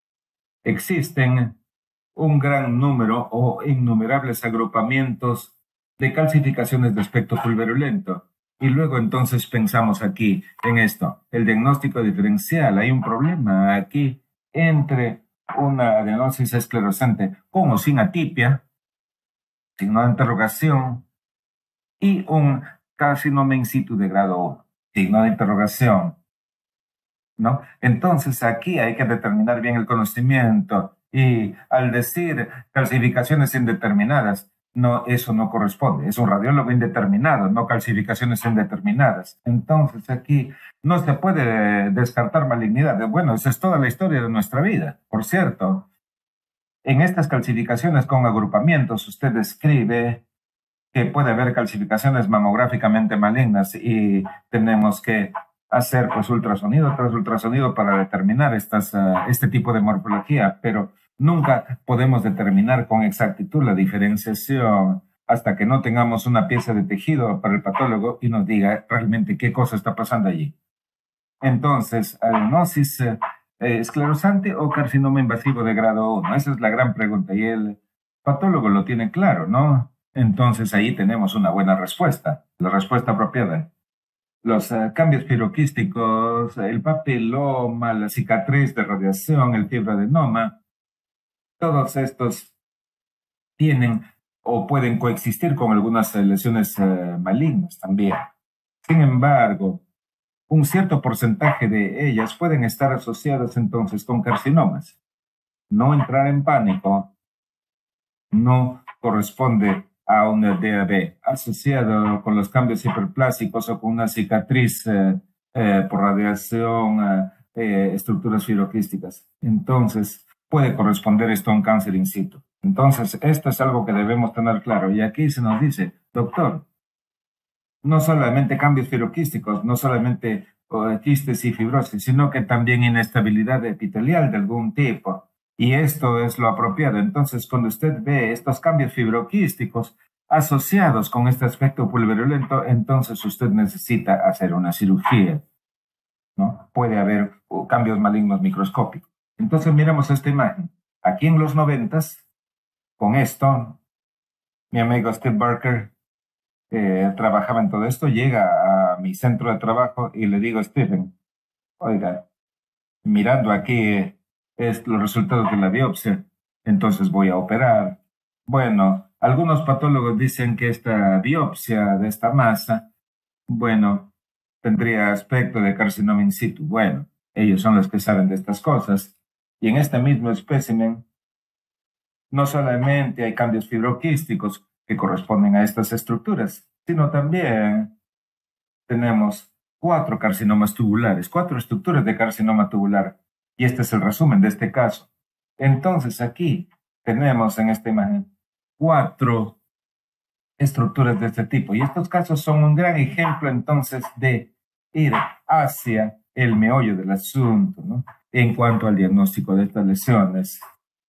existen un gran número o innumerables agrupamientos de calcificaciones de aspecto pulverulento. Y luego entonces pensamos aquí en esto, el diagnóstico diferencial. Hay un problema aquí entre una adenosis esclerosante con o sin atipia, signo de interrogación, y un carcinoma in situ de grado 1, signo de interrogación, ¿no? Entonces aquí hay que determinar bien el conocimiento y al decir calcificaciones indeterminadas, No, eso no corresponde. Es un radiólogo indeterminado, no calcificaciones indeterminadas. Entonces aquí no se puede descartar malignidad. Bueno, esa es toda la historia de nuestra vida. Por cierto, en estas calcificaciones con agrupamientos, usted describe que puede haber calcificaciones mamográficamente malignas y tenemos que hacer pues ultrasonido tras ultrasonido para determinar este tipo de morfología, pero nunca podemos determinar con exactitud la diferenciación hasta que no tengamos una pieza de tejido para el patólogo y nos diga realmente qué cosa está pasando allí. Entonces, adenosis esclerosante o carcinoma invasivo de grado 1, esa es la gran pregunta y el patólogo lo tiene claro, ¿no? Entonces ahí tenemos una buena respuesta, la respuesta apropiada. Los cambios piroquísticos, el papiloma, la cicatriz de radiación, el fibroadenoma, todos estos tienen o pueden coexistir con algunas lesiones malignas también. Sin embargo, un cierto porcentaje de ellas pueden estar asociadas entonces con carcinomas. No entrar en pánico no corresponde a un DAB asociado con los cambios hiperplásicos o con una cicatriz por radiación, estructuras filoquísticas. Entonces, puede corresponder esto a un cáncer in situ. Entonces, esto es algo que debemos tener claro. Y aquí se nos dice, doctor, no solamente cambios filoquísticos, no solamente quistes y fibrosis, sino que también inestabilidad epitelial de algún tipo. Y esto es lo apropiado. Entonces, cuando usted ve estos cambios fibroquísticos asociados con este aspecto pulverulento, entonces usted necesita hacer una cirugía, ¿no? Puede haber cambios malignos microscópicos. Entonces, miramos esta imagen. Aquí en los 90s, con esto, mi amigo Steve Barker trabajaba en todo esto, llega a mi centro de trabajo y le digo, Stephen, oiga, mirando aquí es los resultados de la biopsia, entonces voy a operar. Bueno, algunos patólogos dicen que esta biopsia de esta masa, bueno, tendría aspecto de carcinoma in situ. Bueno, ellos son los que saben de estas cosas. Y en este mismo espécimen, no solamente hay cambios fibroquísticos que corresponden a estas estructuras, sino también tenemos 4 carcinomas tubulares, 4 estructuras de carcinoma tubular. Y este es el resumen de este caso. Entonces aquí tenemos en esta imagen 4 estructuras de este tipo. Y estos casos son un gran ejemplo entonces de ir hacia el meollo del asunto, ¿no? En cuanto al diagnóstico de estas lesiones.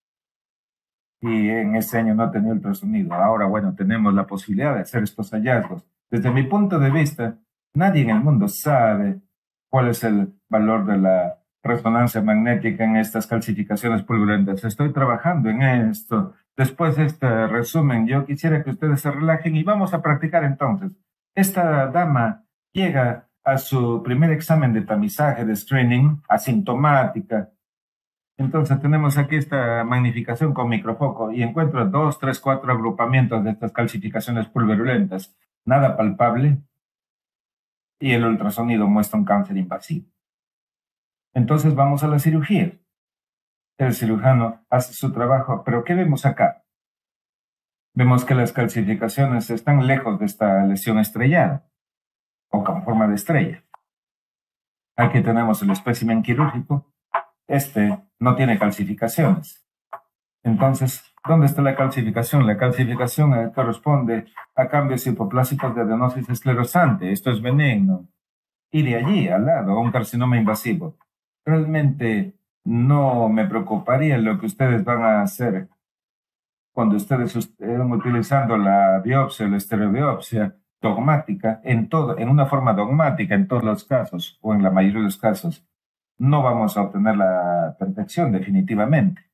Y en ese año no tenía ultrasonido. Ahora, bueno, tenemos la posibilidad de hacer estos hallazgos. Desde mi punto de vista, nadie en el mundo sabe cuál es el valor de la resonancia magnética en estas calcificaciones pulverulentas. Estoy trabajando en esto. Después de este resumen, yo quisiera que ustedes se relajen y vamos a practicar entonces. Esta dama llega a su primer examen de tamizaje, de screening, asintomática. Entonces tenemos aquí esta magnificación con microfoco y encuentro 2, 3, 4 agrupamientos de estas calcificaciones pulverulentas. Nada palpable y el ultrasonido muestra un cáncer invasivo. Entonces vamos a la cirugía. El cirujano hace su trabajo, pero ¿qué vemos acá? Vemos que las calcificaciones están lejos de esta lesión estrellada o con forma de estrella. Aquí tenemos el espécimen quirúrgico. Este no tiene calcificaciones. Entonces, ¿dónde está la calcificación? La calcificación corresponde a cambios hipoplásicos de adenosis esclerosante. Esto es benigno. Y de allí, al lado, un carcinoma invasivo. Realmente no me preocuparía lo que ustedes van a hacer cuando ustedes estén utilizando la biopsia o la estereobiopsia dogmática, en una forma dogmática en todos los casos, o en la mayoría de los casos. No vamos a obtener la perfección definitivamente.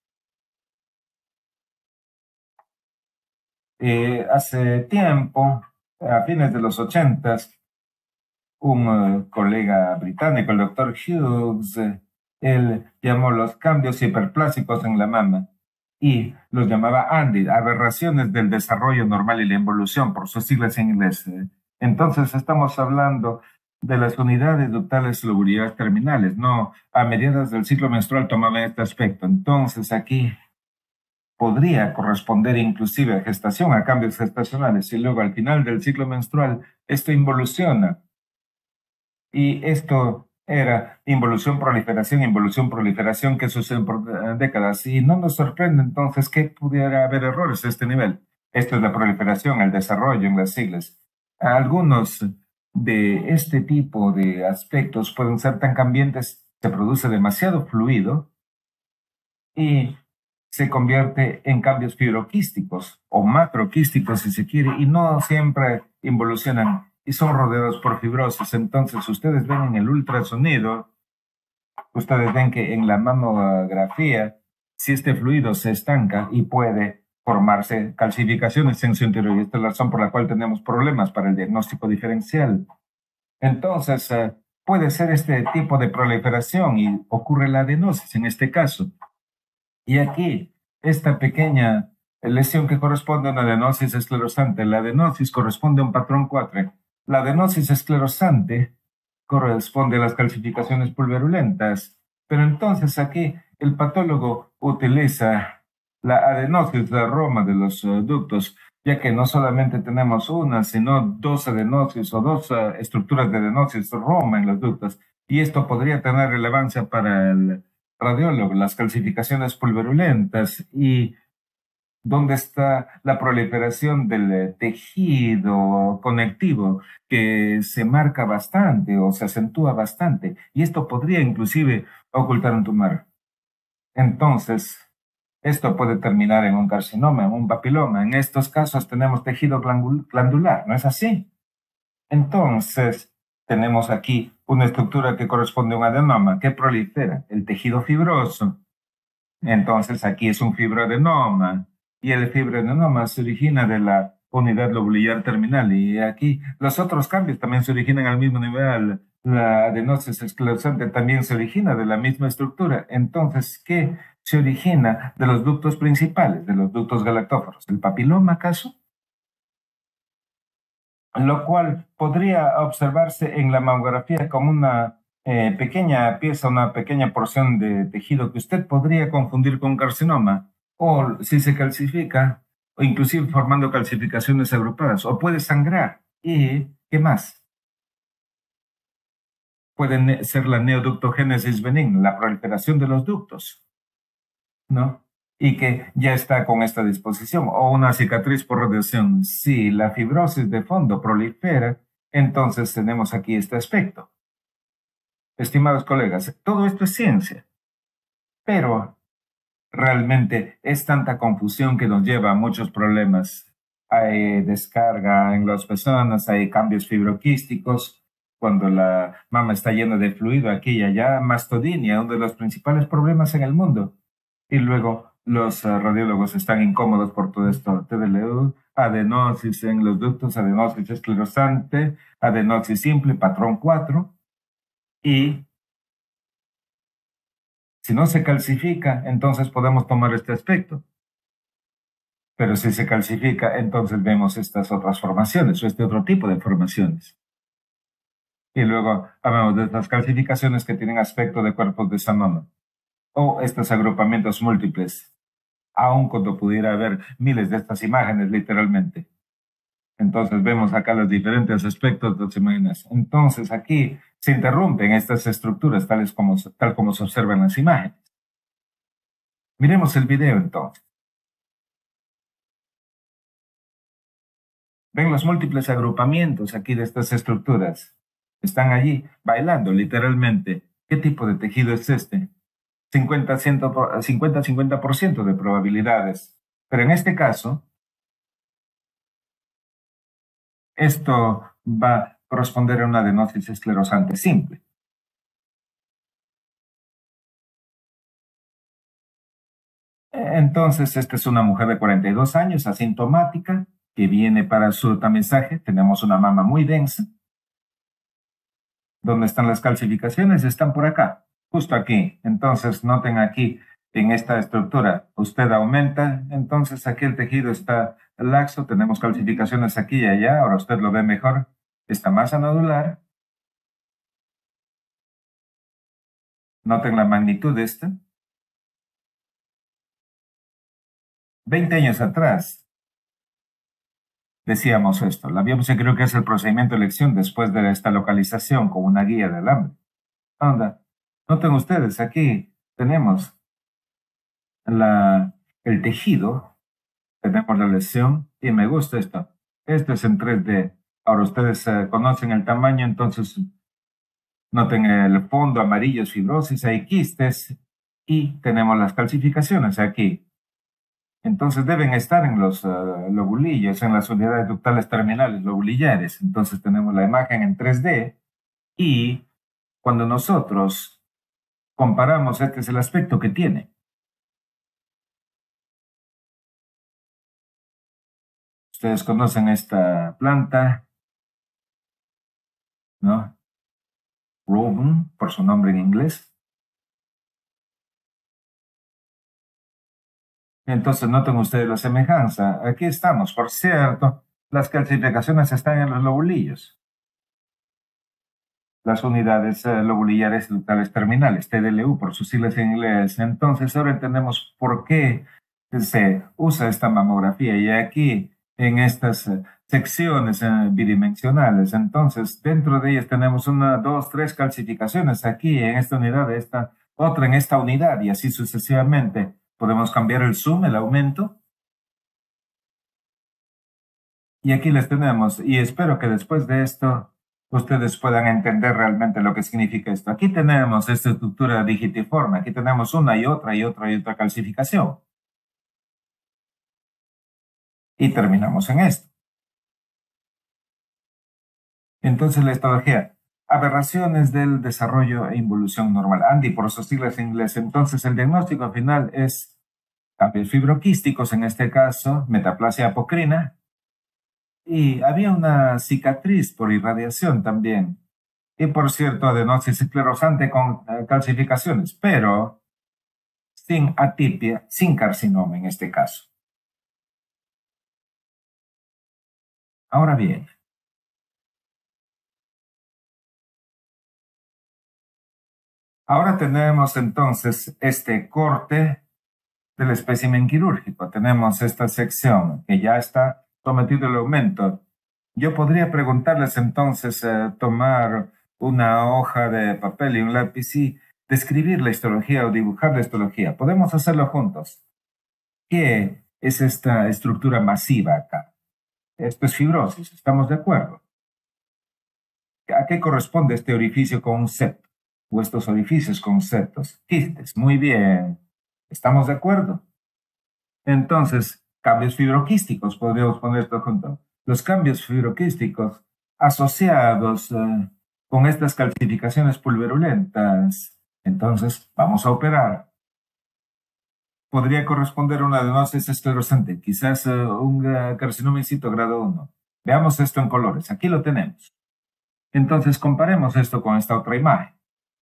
Hace tiempo, a fines de los 80s, un colega británico, el doctor Hughes, él llamó los cambios hiperplásicos en la mama y los llamaba ANDI, aberraciones del desarrollo normal y la involución, por sus siglas en inglés. Entonces estamos hablando de las unidades ductales lobularias terminales, no a mediados del ciclo menstrual tomaban este aspecto. Entonces aquí podría corresponder inclusive a gestación, a cambios gestacionales, y luego al final del ciclo menstrual, esto involuciona. Y esto era involución, proliferación que sucede por décadas. Y no nos sorprende entonces que pudiera haber errores a este nivel. Esto es la proliferación, el desarrollo en las siglas. Algunos de este tipo de aspectos pueden ser tan cambiantes, se produce demasiado fluido y se convierte en cambios fibroquísticos o macroquísticos, si se quiere, y no siempre involucionan y son rodeados por fibrosis. Entonces, ustedes ven en el ultrasonido, ustedes ven que en la mamografía, si este fluido se estanca y puede formarse calcificaciones en su interior, y esta es la razón por la cual tenemos problemas para el diagnóstico diferencial. Entonces, puede ser este tipo de proliferación y ocurre la adenosis en este caso. Y aquí, esta pequeña lesión que corresponde a una adenosis esclerosante, la adenosis corresponde a un patrón 4. La adenosis esclerosante corresponde a las calcificaciones pulverulentas, pero entonces aquí el patólogo utiliza la adenosis, la roma de los ductos, ya que no solamente tenemos una, sino dos adenosis o dos estructuras de adenosis roma en los ductos, y esto podría tener relevancia para el radiólogo, las calcificaciones pulverulentas y dónde está la proliferación del tejido conectivo que se marca bastante o se acentúa bastante y esto podría inclusive ocultar un tumor. Entonces, esto puede terminar en un carcinoma, en un papiloma. En estos casos tenemos tejido glandular, ¿no es así? Entonces, tenemos aquí una estructura que corresponde a un adenoma que prolifera el tejido fibroso. Entonces, aquí es un fibroadenoma y el fibroadenoma se origina de la unidad lobulillar terminal y aquí los otros cambios también se originan al mismo nivel. La adenosis esclerosante también se origina de la misma estructura. Entonces, ¿qué se origina de los ductos principales, de los ductos galactóforos? ¿El papiloma acaso? Lo cual podría observarse en la mamografía como una pequeña pieza, una pequeña porción de tejido que usted podría confundir con carcinoma, o si se calcifica, o inclusive formando calcificaciones agrupadas, o puede sangrar. ¿Y qué más? Puede ser la neoductogénesis benigna, la proliferación de los ductos, ¿no? Y que ya está con esta disposición, o una cicatriz por radiación. Si la fibrosis de fondo prolifera, entonces tenemos aquí este aspecto. Estimados colegas, todo esto es ciencia, pero realmente es tanta confusión que nos lleva a muchos problemas. Hay descarga en las personas, hay cambios fibroquísticos, cuando la mama está llena de fluido aquí y allá, mastodinia, uno de los principales problemas en el mundo. Y luego los radiólogos están incómodos por todo esto. TDLU, adenosis en los ductos, adenosis esclerosante, adenosis simple, patrón 4. Y si no se calcifica, entonces podemos tomar este aspecto. Pero si se calcifica, entonces vemos estas otras formaciones o este otro tipo de formaciones. Y luego hablamos de estas calcificaciones que tienen aspecto de cuerpos de Sanona o estos agrupamientos múltiples, aun cuando pudiera haber miles de estas imágenes literalmente. Entonces vemos acá los diferentes aspectos de las imágenes. Entonces aquí se interrumpen estas estructuras tal como se observan las imágenes. Miremos el video entonces. Ven los múltiples agrupamientos aquí de estas estructuras. Están allí bailando literalmente. ¿Qué tipo de tejido es este? 50-50% de probabilidades. Pero en este caso, esto va a corresponder a una adenosis esclerosante simple. Entonces, esta es una mujer de 42 años, asintomática, que viene para su tamizaje. Tenemos una mama muy densa. ¿Dónde están las calcificaciones? Están por acá, justo aquí. Entonces, noten aquí en esta estructura, usted aumenta, entonces aquí el tejido está laxo, tenemos calcificaciones aquí y allá, ahora usted lo ve mejor, esta masa nodular. Noten la magnitud de esta. 20 años atrás decíamos esto. La biopsia creo que es el procedimiento de elección después de esta localización con una guía del hambre. Anda, noten ustedes, aquí tenemos el tejido, tenemos la lesión y me gusta esto. Esto es en 3D. Ahora ustedes conocen el tamaño, entonces noten el fondo amarillo es fibrosis, hay quistes y tenemos las calcificaciones aquí. Entonces deben estar en los lobulillos, en las unidades ductales terminales lobulillares. Entonces tenemos la imagen en 3D y cuando nosotros comparamos, este es el aspecto que tiene. Ustedes conocen esta planta, ¿no? Rubin, por su nombre en inglés. Entonces noten ustedes la semejanza. Aquí estamos, por cierto, las calcificaciones están en los lobulillos. Las unidades lobulillares ductales terminales, TDLU por sus siglas en inglés. Entonces ahora entendemos por qué se usa esta mamografía y aquí en estas secciones bidimensionales. Entonces dentro de ellas tenemos una, dos, tres calcificaciones aquí en esta unidad, esta otra en esta unidad y así sucesivamente. Podemos cambiar el zoom, el aumento. Y aquí les tenemos y espero que después de esto ustedes puedan entender realmente lo que significa esto. Aquí tenemos esta estructura digitiforme, aquí tenemos una y otra y otra y otra calcificación. Y terminamos en esto. Entonces la histología, aberraciones del desarrollo e involución normal. Andy, por sus siglas en inglés. Entonces el diagnóstico final es cambios fibroquísticos, en este caso, metaplasia apocrina. Y había una cicatriz por irradiación también. Y por cierto, adenosis esclerosante con calcificaciones, pero sin atipia, sin carcinoma en este caso. Ahora bien, ahora tenemos entonces este corte del espécimen quirúrgico. Tenemos esta sección que ya está sometido al aumento. Yo podría preguntarles entonces, tomar una hoja de papel y un lápiz y describir la histología o dibujar la histología. Podemos hacerlo juntos. ¿Qué es esta estructura masiva acá? Esto es fibrosis, ¿estamos de acuerdo? ¿A qué corresponde este orificio con un septo? O estos orificios con septos. Quistes, muy bien. ¿Estamos de acuerdo? Entonces, cambios fibroquísticos, podríamos poner esto junto. Los cambios fibroquísticos asociados con estas calcificaciones pulverulentas. Entonces, vamos a operar. Podría corresponder a una adenosis esclerosante, quizás un carcinoma in situ grado 1. Veamos esto en colores. Aquí lo tenemos. Entonces, comparemos esto con esta otra imagen.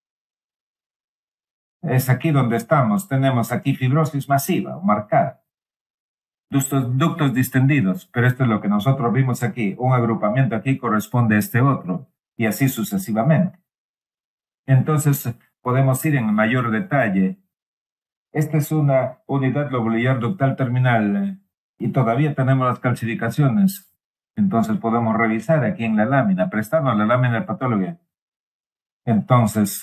Es aquí donde estamos. Tenemos aquí fibrosis masiva o marcada. Ductos distendidos, pero esto es lo que nosotros vimos aquí. Un agrupamiento aquí corresponde a este otro, y así sucesivamente. Entonces, podemos ir en mayor detalle. Esta es una unidad lobulillar ductal terminal y todavía tenemos las calcificaciones. Entonces podemos revisar aquí en la lámina, prestarnos la lámina de patología. Entonces,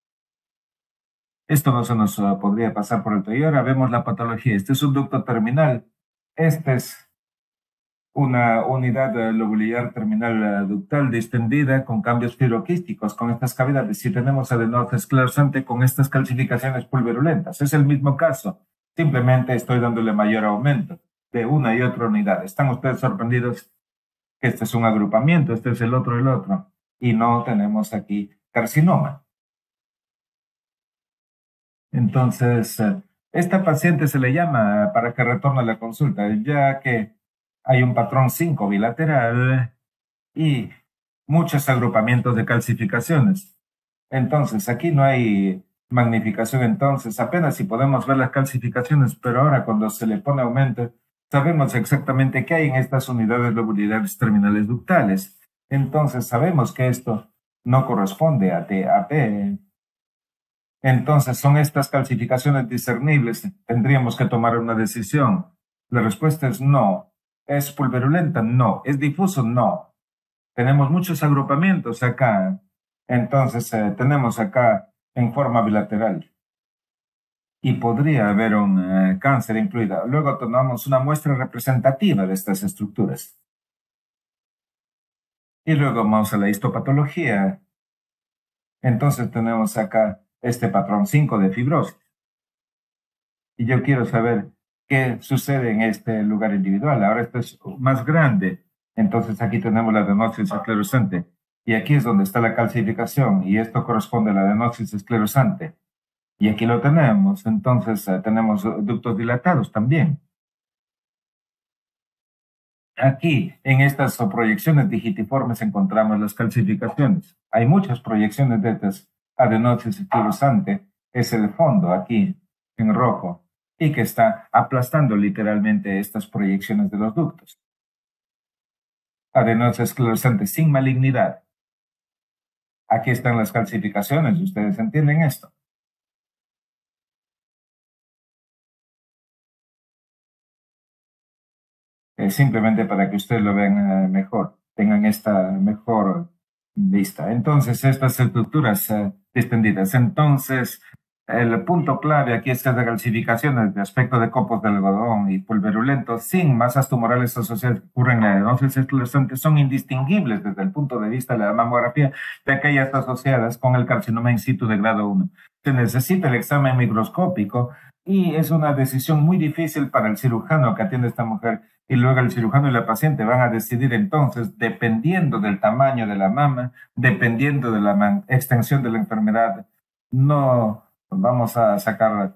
esto no se nos podría pasar por alto. Y ahora vemos la patología. Este es un ducto terminal. Este es una unidad lobulillar terminal ductal distendida con cambios fibroquísticos, con estas cavidades. Si tenemos adenosis esclerosante con estas calcificaciones pulverulentas, es el mismo caso. Simplemente estoy dándole mayor aumento de una y otra unidad. ¿Están ustedes sorprendidos que este es un agrupamiento, este es el otro, y no tenemos aquí carcinoma? Entonces, esta paciente se le llama para que retorne a la consulta, ya que hay un patrón 5 bilateral y muchos agrupamientos de calcificaciones. Entonces, aquí no hay magnificación, entonces apenas si podemos ver las calcificaciones, pero ahora cuando se le pone aumento, sabemos exactamente qué hay en estas unidades lobulirares terminales ductales. Entonces, sabemos que esto no corresponde a TAP. Entonces, son estas calcificaciones discernibles. Tendríamos que tomar una decisión. La respuesta es no. ¿Es pulverulenta? No. ¿Es difuso? No. Tenemos muchos agrupamientos acá. Entonces, tenemos acá en forma bilateral. Y podría haber un cáncer incluido. Luego tomamos una muestra representativa de estas estructuras. Y luego vamos a la histopatología. Entonces tenemos acá este patrón 5 de fibrosis. Y yo quiero saber qué sucede en este lugar individual. Ahora esto es más grande. Entonces aquí tenemos la adenósis esclerosante. Y aquí es donde está la calcificación. Y esto corresponde a la adenósis esclerosante. Y aquí lo tenemos. Entonces tenemos ductos dilatados también. Aquí, en estas proyecciones digitiformes, encontramos las calcificaciones. Hay muchas proyecciones de estas adenosis esclerosante. Es el fondo aquí, en rojo, y que está aplastando literalmente estas proyecciones de los ductos. Adenosis esclerosante sin malignidad. Aquí están las calcificaciones. ¿Ustedes entienden esto? Simplemente para que ustedes lo vean mejor, tengan esta mejor vista. Entonces, estas estructuras distendidas. Entonces, el punto clave aquí es que las calcificaciones de aspecto de copos de algodón y pulverulentos sin masas tumorales asociadas que ocurren en la adenosis esclerosante son indistinguibles desde el punto de vista de la mamografía de aquellas asociadas con el carcinoma in situ de grado 1. Se necesita el examen microscópico y es una decisión muy difícil para el cirujano que atiende a esta mujer y luego el cirujano y la paciente van a decidir entonces, dependiendo del tamaño de la mama, dependiendo de la extensión de la enfermedad, no vamos a sacar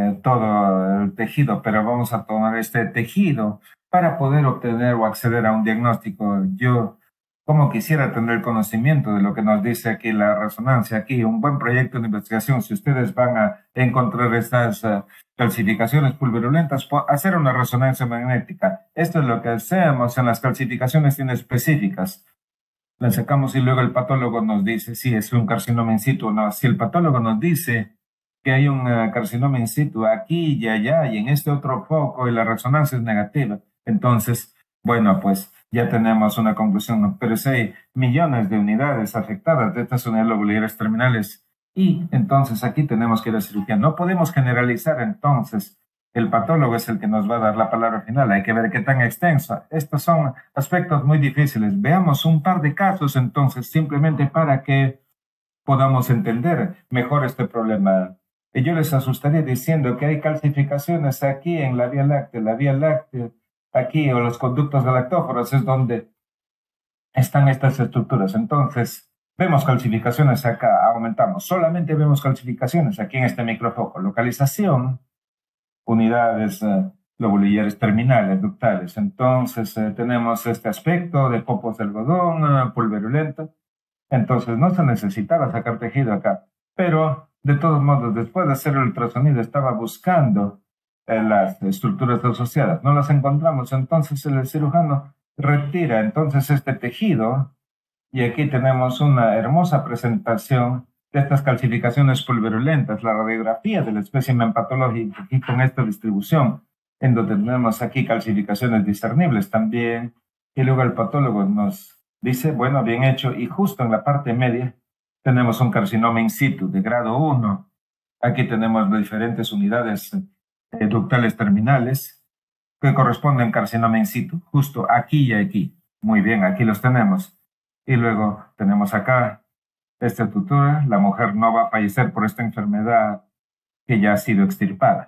todo el tejido, pero vamos a tomar este tejido para poder obtener o acceder a un diagnóstico. Yo, como quisiera tener conocimiento de lo que nos dice aquí la resonancia, aquí un buen proyecto de investigación, si ustedes van a encontrar estas calcificaciones pulverulentas, hacer una resonancia magnética. Esto es lo que hacemos en las calcificaciones inespecíficas. La sacamos y luego el patólogo nos dice si es un carcinoma in situ o no. Si el patólogo nos dice que hay un carcinoma in situ aquí y allá y en este otro foco y la resonancia es negativa, entonces, bueno, pues ya tenemos una conclusión. Pero si hay millones de unidades afectadas de estas unidades lobulares terminales y entonces aquí tenemos que ir a cirugía. No podemos generalizar entonces. El patólogo es el que nos va a dar la palabra final. Hay que ver qué tan extensa. Estos son aspectos muy difíciles. Veamos un par de casos entonces, simplemente para que podamos entender mejor este problema. Y yo les asustaría diciendo que hay calcificaciones aquí en la vía láctea, aquí o los conductos galactóforos es donde están estas estructuras. Entonces, vemos calcificaciones acá, aumentamos. Solamente vemos calcificaciones aquí en este microfoco. Localización, unidades lobulares terminales, ductales. Entonces, tenemos este aspecto de copos de algodón, pulverulento. Entonces, no se necesitaba sacar tejido acá. Pero, de todos modos, después de hacer el ultrasonido, estaba buscando las estructuras asociadas. No las encontramos. Entonces, el cirujano retira entonces este tejido y aquí tenemos una hermosa presentación de estas calcificaciones pulverulentas, la radiografía del espécimen patológico aquí con esta distribución, en donde tenemos aquí calcificaciones discernibles también, y luego el patólogo nos dice, bueno, bien hecho, y justo en la parte media tenemos un carcinoma in situ de grado 1. Aquí tenemos diferentes unidades ductales terminales que corresponden al carcinoma in situ, justo aquí y aquí. Muy bien, aquí los tenemos. Y luego tenemos acá esta estructura. La mujer no va a fallecer por esta enfermedad que ya ha sido extirpada.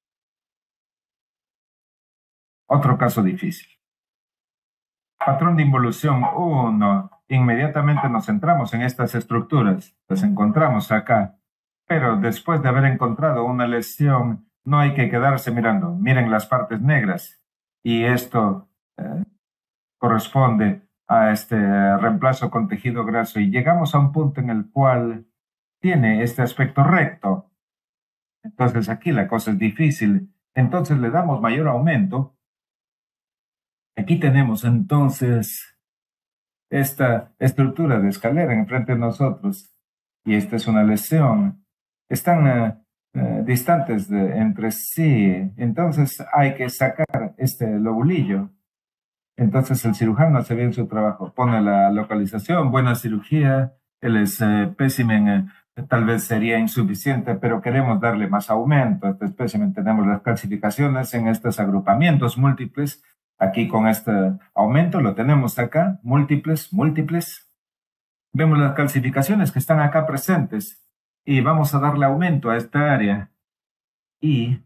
Otro caso difícil. Patrón de involución 1. Inmediatamente nos centramos en estas estructuras. Las encontramos acá. Pero después de haber encontrado una lesión, no hay que quedarse mirando. Miren las partes negras. Y esto corresponde a este reemplazo con tejido graso. Y llegamos a un punto en el cual tiene este aspecto recto. Entonces aquí la cosa es difícil. Entonces le damos mayor aumento. Aquí tenemos entonces esta estructura de escalera enfrente de nosotros. Y esta es una lesión. Están distantes entre sí. Entonces hay que sacar este lobulillo. Entonces el cirujano hace bien su trabajo, pone la localización, buena cirugía, el espécimen tal vez sería insuficiente, pero queremos darle más aumento a este espécimen. Tenemos las calcificaciones en estos agrupamientos múltiples. Aquí con este aumento lo tenemos acá, múltiples, múltiples. Vemos las calcificaciones que están acá presentes y vamos a darle aumento a esta área. Y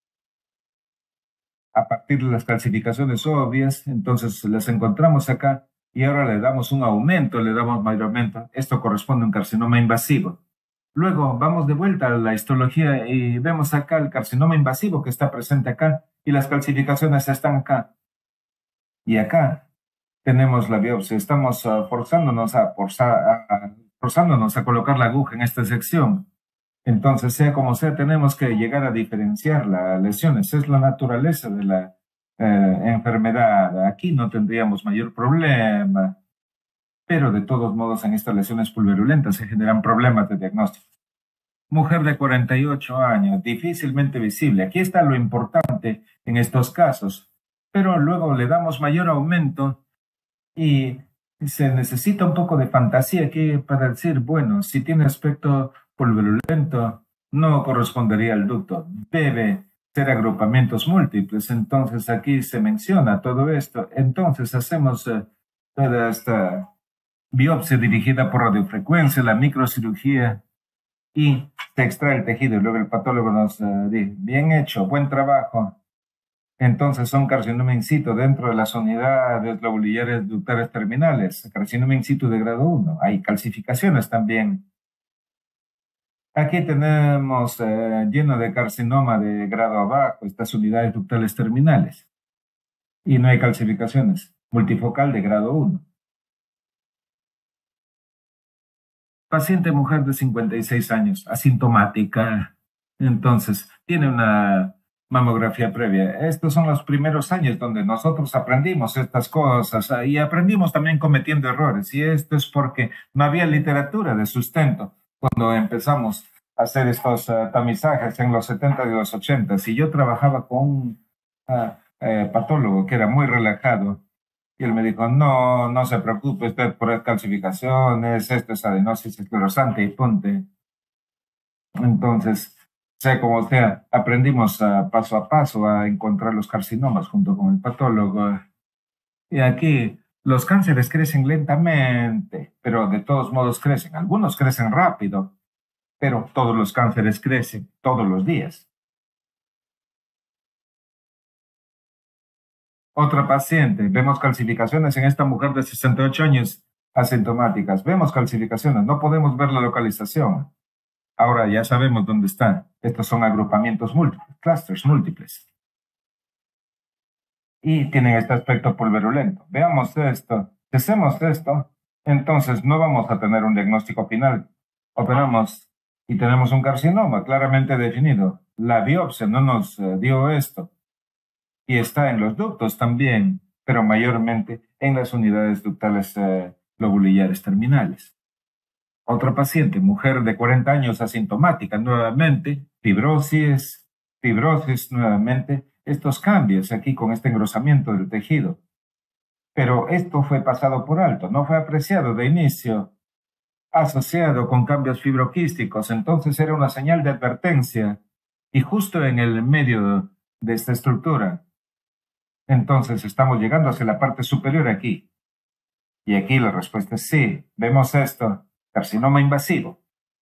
a partir de las calcificaciones obvias, entonces las encontramos acá y ahora le damos un aumento, le damos mayor aumento. Esto corresponde a un carcinoma invasivo. Luego vamos de vuelta a la histología y vemos acá el carcinoma invasivo que está presente acá y las calcificaciones están acá. Y acá tenemos la biopsia. Estamos forzándonos a colocar la aguja en esta sección. Entonces, sea como sea, tenemos que llegar a diferenciar las lesiones. Es la naturaleza de la enfermedad. Aquí no tendríamos mayor problema, pero de todos modos en estas lesiones pulverulentas se generan problemas de diagnóstico. Mujer de 48 años, difícilmente visible. Aquí está lo importante en estos casos, pero luego le damos mayor aumento y se necesita un poco de fantasía aquí para decir, bueno, si tiene aspecto pulverulento, no correspondería al ducto. Debe ser agrupamientos múltiples. Entonces aquí se menciona todo esto. Entonces hacemos toda esta biopsia dirigida por radiofrecuencia, la microcirugía y se extrae el tejido. Y luego el patólogo nos dice, bien hecho, buen trabajo. Entonces son carcinoma in situ dentro de las unidades lobulillares ductales terminales, carcinoma in situ de grado 1. Hay calcificaciones también. Aquí tenemos lleno de carcinoma de grado abajo, estas unidades ductales terminales. Y no hay calcificaciones. Multifocal de grado 1. Paciente mujer de 56 años, asintomática. Entonces, tiene una mamografía previa. Estos son los primeros años donde nosotros aprendimos estas cosas y aprendimos también cometiendo errores. Y esto es porque no había literatura de sustento cuando empezamos a hacer estos tamizajes en los 70 y los 80. Y yo trabajaba con un patólogo que era muy relajado. Y él me dijo, no, no se preocupe usted por las calcificaciones, esto es adenosis esclerosante y punte. Entonces, sea como sea, aprendimos paso a paso a encontrar los carcinomas junto con el patólogo. Y aquí los cánceres crecen lentamente, pero de todos modos crecen. Algunos crecen rápido, pero todos los cánceres crecen todos los días. Otra paciente, vemos calcificaciones en esta mujer de 68 años asintomáticas. Vemos calcificaciones, no podemos ver la localización. Ahora ya sabemos dónde están. Estos son agrupamientos múltiples, clusters múltiples. Y tienen este aspecto pulverulento. Veamos esto. Si hacemos esto, entonces no vamos a tener un diagnóstico final. Operamos y tenemos un carcinoma claramente definido. La biopsia no nos dio esto. Y está en los ductos también, pero mayormente en las unidades ductales lobulillares terminales. Otra paciente, mujer de 40 años, asintomática, nuevamente, fibrosis nuevamente, estos cambios aquí con este engrosamiento del tejido. Pero esto fue pasado por alto, no fue apreciado de inicio, asociado con cambios fibroquísticos, entonces era una señal de advertencia. Y justo en el medio de esta estructura, entonces estamos llegando hacia la parte superior aquí. Y aquí la respuesta es sí. Vemos esto, carcinoma invasivo.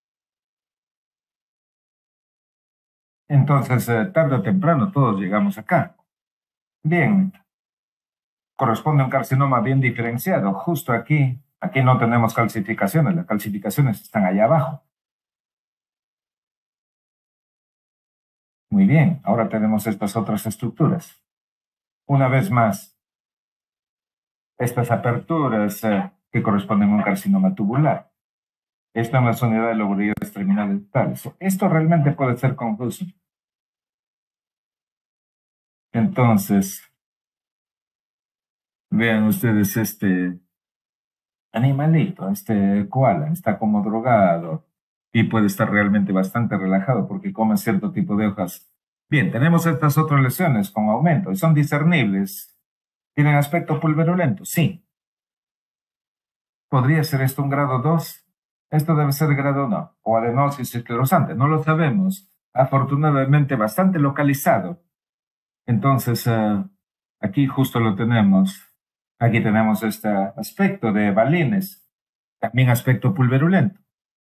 Entonces, tarde o temprano todos llegamos acá. Bien, corresponde a un carcinoma bien diferenciado. Justo aquí, aquí no tenemos calcificaciones, las calcificaciones están allá abajo. Muy bien, ahora tenemos estas otras estructuras. Una vez más, estas aperturas que corresponden a un carcinoma tubular. Esta es una unidad de lobulillas terminales totales. Esto realmente puede ser confuso. Entonces, vean ustedes este animalito, este koala, está como drogado. y puede estar realmente bastante relajado porque come cierto tipo de hojas. Bien, tenemos estas otras lesiones con aumento y son discernibles. ¿Tienen aspecto pulverulento? Sí. ¿Podría ser esto un grado 2? Esto debe ser grado 1 o adenosis esclerosante, no lo sabemos. Afortunadamente bastante localizado. Entonces, aquí justo lo tenemos. Aquí tenemos este aspecto de balines, también aspecto pulverulento.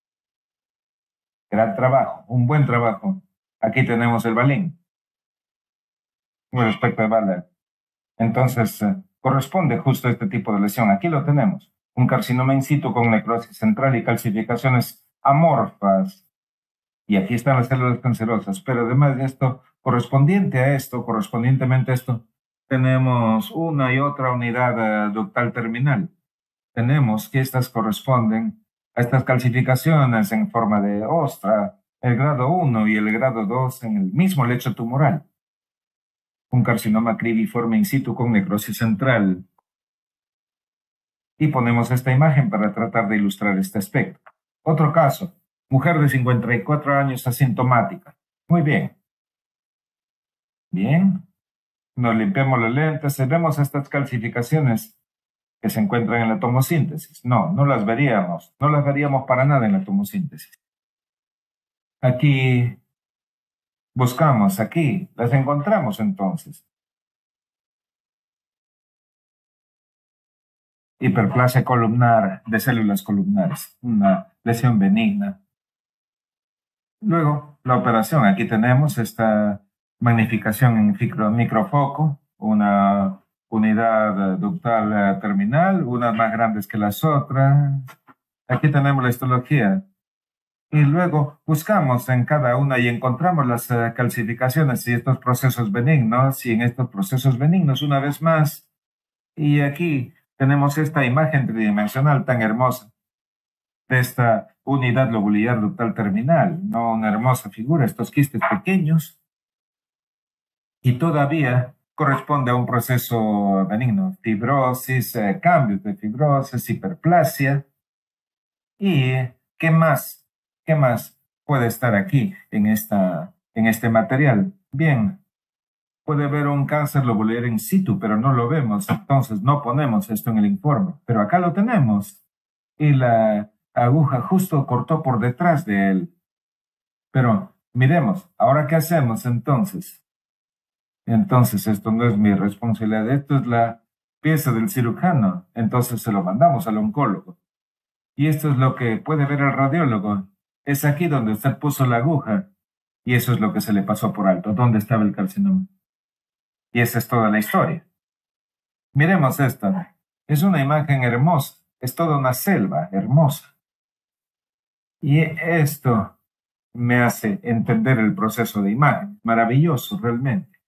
Gran trabajo, un buen trabajo. Aquí tenemos el balín, un aspecto de bala. Entonces, corresponde justo a este tipo de lesión. Aquí lo tenemos. Un carcinoma in situ con necrosis central y calcificaciones amorfas. Y aquí están las células cancerosas. Pero además de esto, correspondientemente a esto, tenemos una y otra unidad ductal terminal. Tenemos que estas corresponden a estas calcificaciones en forma de ostra, el grado 1 y el grado 2 en el mismo lecho tumoral. Un carcinoma cribiforme in situ con necrosis central. Y ponemos esta imagen para tratar de ilustrar este aspecto. Otro caso, mujer de 54 años asintomática. Muy bien. Bien. Nos limpiamos los lentes y vemos estas calcificaciones que se encuentran en la tomosíntesis. No, no las veríamos. No las veríamos para nada en la tomosíntesis. Aquí buscamos, aquí las encontramos entonces. Hiperplasia columnar de células columnares, una lesión benigna. Luego, la operación. Aquí tenemos esta magnificación en microfoco, una unidad ductal terminal, unas más grandes que las otras. Aquí tenemos la histología. Y luego buscamos en cada una y encontramos las calcificaciones y estos procesos benignos. Y en estos procesos benignos, una vez más, y aquí tenemos esta imagen tridimensional tan hermosa de esta unidad lobulillar ductal terminal, ¿no? Una hermosa figura, estos quistes pequeños, y todavía corresponde a un proceso benigno, fibrosis, cambios de fibrosis, hiperplasia. ¿Y qué más? ¿Qué más puede estar aquí en este material? Bien, puede haber un cáncer lobular in situ, pero no lo vemos, entonces no ponemos esto en el informe, pero acá lo tenemos. Y la aguja justo cortó por detrás de él. Pero miremos, ¿ahora qué hacemos entonces? Entonces esto no es mi responsabilidad, esto es la pieza del cirujano, entonces se lo mandamos al oncólogo. Y esto es lo que puede ver el radiólogo. Es aquí donde usted puso la aguja y eso es lo que se le pasó por alto, dónde estaba el carcinoma. Y esa es toda la historia. Miremos esto. Es una imagen hermosa, es toda una selva hermosa. Y esto me hace entender el proceso de imagen. Maravilloso, realmente.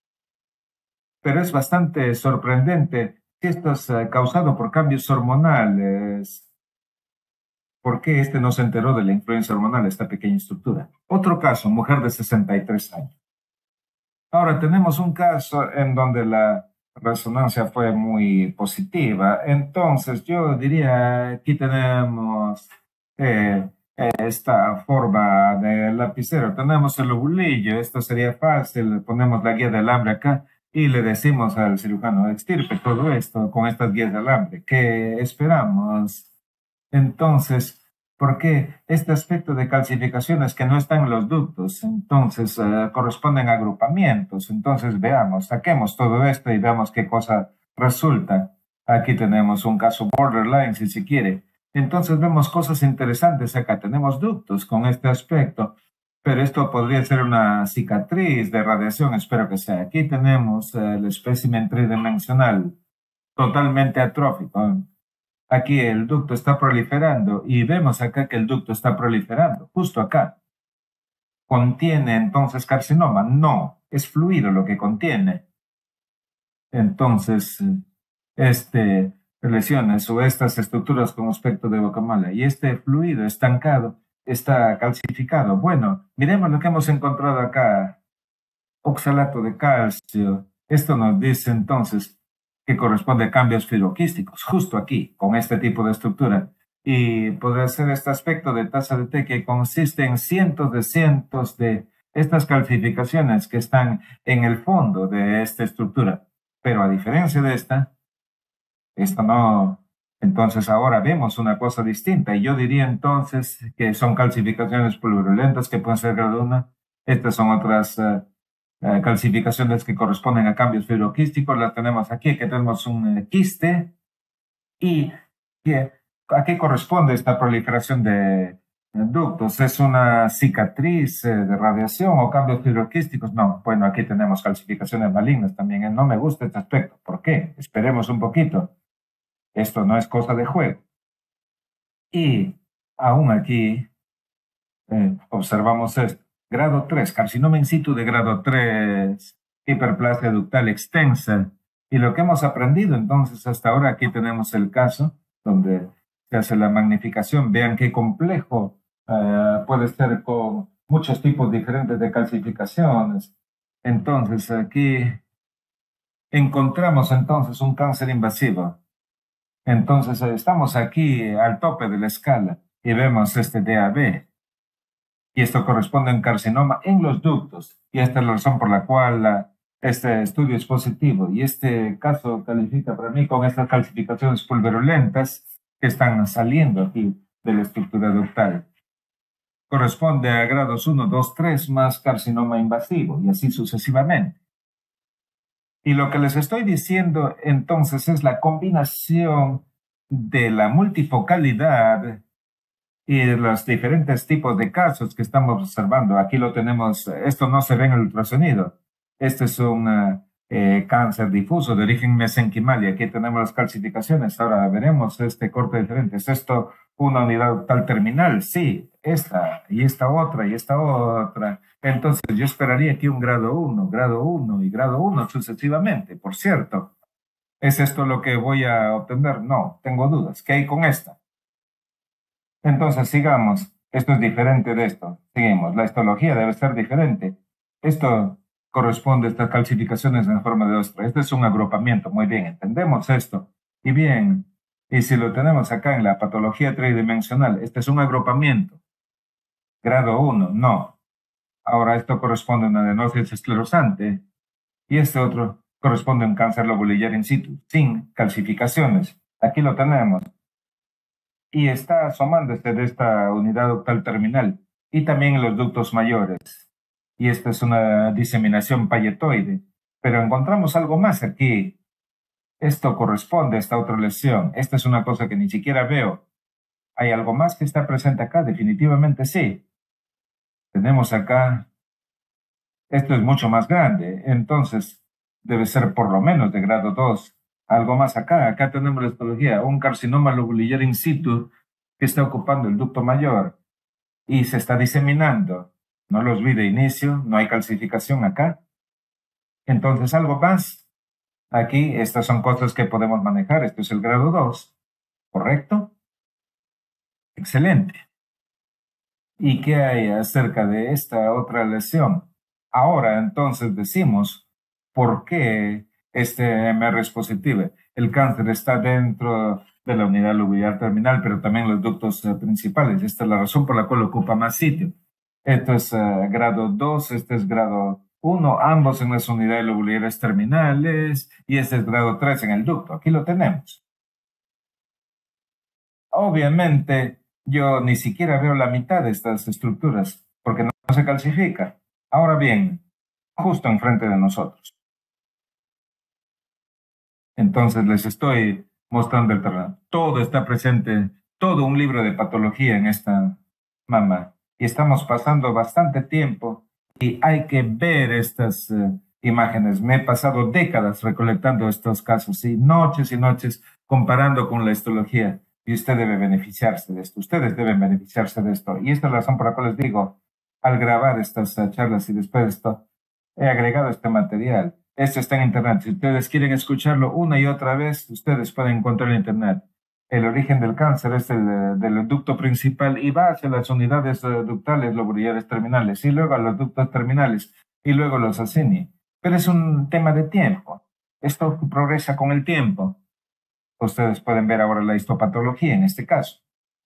Pero es bastante sorprendente si esto es causado por cambios hormonales. ¿Por qué este no se enteró de la influencia hormonal de esta pequeña estructura? Otro caso, mujer de 63 años. Ahora tenemos un caso en donde la resonancia fue muy positiva. Entonces yo diría, aquí tenemos eh, esta forma de lapicero. Tenemos el lobulillo, esto sería fácil. Ponemos la guía de alambre acá y le decimos al cirujano, extirpe todo esto con estas guías de alambre. ¿Qué esperamos? Entonces, ¿por qué este aspecto de calcificaciones que no están en los ductos? Entonces, corresponden a agrupamientos. Entonces, veamos, saquemos todo esto y veamos qué cosa resulta. Aquí tenemos un caso borderline, si se quiere. Entonces, vemos cosas interesantes acá. Tenemos ductos con este aspecto, pero esto podría ser una cicatriz de radiación, espero que sea. Aquí tenemos el espécimen tridimensional, totalmente atrófico. Aquí el ducto está proliferando y vemos acá que el ducto está proliferando, justo acá. ¿Contiene entonces carcinoma? No, es fluido lo que contiene. Entonces, lesiones o estas estructuras con aspecto de bocamala y este fluido estancado está calcificado. Bueno, miremos lo que hemos encontrado acá. Oxalato de calcio. Esto nos dice entonces que corresponde a cambios fibroquísticos, justo aquí, con este tipo de estructura. y podría ser este aspecto de tasa de T que consiste en cientos de estas calcificaciones que están en el fondo de esta estructura. Pero a diferencia de esta no. Entonces ahora vemos una cosa distinta y yo diría entonces que son calcificaciones pulverulentas que pueden ser grado 1. Estas son otras calcificaciones que corresponden a cambios fibroquísticos. Las tenemos aquí, que tenemos un quiste y que, ¿a qué corresponde esta proliferación de ductos? ¿Es una cicatriz de radiación o cambios fibroquísticos? No, bueno, aquí tenemos calcificaciones malignas también. No me gusta este aspecto. ¿Por qué? Esperemos un poquito. Esto no es cosa de juego. Y aún aquí observamos esto. Grado 3, carcinoma in situ de grado 3, hiperplasia ductal extensa. Y lo que hemos aprendido entonces hasta ahora, aquí tenemos el caso donde se hace la magnificación. Vean qué complejo puede ser con muchos tipos diferentes de calcificaciones. Entonces aquí encontramos entonces un cáncer invasivo. Entonces estamos aquí al tope de la escala y vemos este DAB. Y esto corresponde a un carcinoma en los ductos. Y esta es la razón por la cual este estudio es positivo. Y este caso califica para mí con estas calcificaciones pulverulentas que están saliendo aquí de la estructura ductal. Corresponde a grados 1, 2, 3 más carcinoma invasivo y así sucesivamente. Y lo que les estoy diciendo entonces es la combinación de la multifocalidad y de los diferentes tipos de casos que estamos observando. Aquí lo tenemos, esto no se ve en el ultrasonido. Este es un cáncer difuso de origen mesenquimal y aquí tenemos las calcificaciones. Ahora veremos este corte diferente. ¿Es esto una unidad ductal terminal? Sí, esta y esta otra y esta otra. Entonces yo esperaría aquí un grado 1 y grado 1 sucesivamente. Por cierto, ¿es esto lo que voy a obtener? No, tengo dudas. ¿Qué hay con esta? Entonces, sigamos. Esto es diferente de esto. Seguimos. La histología debe ser diferente. Esto corresponde a estas calcificaciones en forma de ostra. Este es un agrupamiento. Muy bien, entendemos esto. Y bien, y si lo tenemos acá en la patología tridimensional, este es un agrupamiento. Grado 1, no. Ahora esto corresponde a una adenosis esclerosante. Y este otro corresponde a un cáncer lobulillar in situ, sin calcificaciones. Aquí lo tenemos y está asomándose de esta unidad ductal terminal y también en los ductos mayores. Y esta es una diseminación payetoide. Pero encontramos algo más aquí. Esto corresponde a esta otra lesión. Esta es una cosa que ni siquiera veo. ¿Hay algo más que está presente acá? Definitivamente sí. Tenemos acá, esto es mucho más grande, entonces debe ser por lo menos de grado 2. Algo más acá, acá tenemos la histología, un carcinoma lobulillar in situ que está ocupando el ducto mayor y se está diseminando. No los vi de inicio, no hay calcificación acá. Entonces, algo más. Aquí, estas son cosas que podemos manejar. Esto es el grado 2, ¿correcto? Excelente. ¿Y qué hay acerca de esta otra lesión? Ahora, entonces, decimos por qué este MR es positivo. El cáncer está dentro de la unidad lobular terminal, pero también los ductos principales. Esta es la razón por la cual ocupa más sitio. Esto es grado 2, este es grado 1, ambos en las unidades lobulares terminales, y este es grado 3 en el ducto. Aquí lo tenemos. Obviamente, yo ni siquiera veo la mitad de estas estructuras, porque no se calcifica. Ahora bien, justo enfrente de nosotros. Entonces les estoy mostrando el terreno. Todo está presente, todo un libro de patología en esta mama. Y estamos pasando bastante tiempo y hay que ver estas imágenes. Me he pasado décadas recolectando estos casos y noches comparando con la histología. Y usted debe beneficiarse de esto. Ustedes deben beneficiarse de esto. Y esta es la razón por la cual les digo, al grabar estas charlas y después de esto, he agregado este material. Esto está en internet. Si ustedes quieren escucharlo una y otra vez, ustedes pueden encontrar en internet. El origen del cáncer es el del ducto principal y va hacia las unidades ductales lobulares terminales y luego a los ductos terminales y luego los acini. Pero es un tema de tiempo. Esto progresa con el tiempo. Ustedes pueden ver ahora la histopatología en este caso.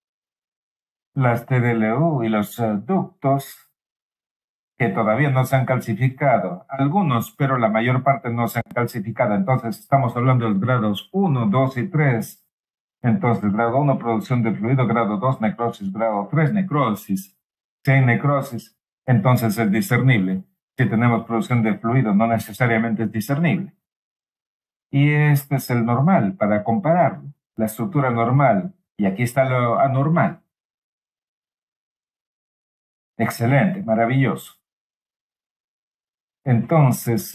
las TDLU y los ductos que todavía no se han calcificado. Algunos, pero la mayor parte no se han calcificado. Entonces, estamos hablando de los grados 1, 2 y 3. Entonces, grado 1, producción de fluido, grado 2, necrosis, grado 3, necrosis. Si hay necrosis, entonces es discernible. Si tenemos producción de fluido, no necesariamente es discernible. Y este es el normal para compararlo, la estructura normal. Y aquí está lo anormal. Excelente, maravilloso. Entonces,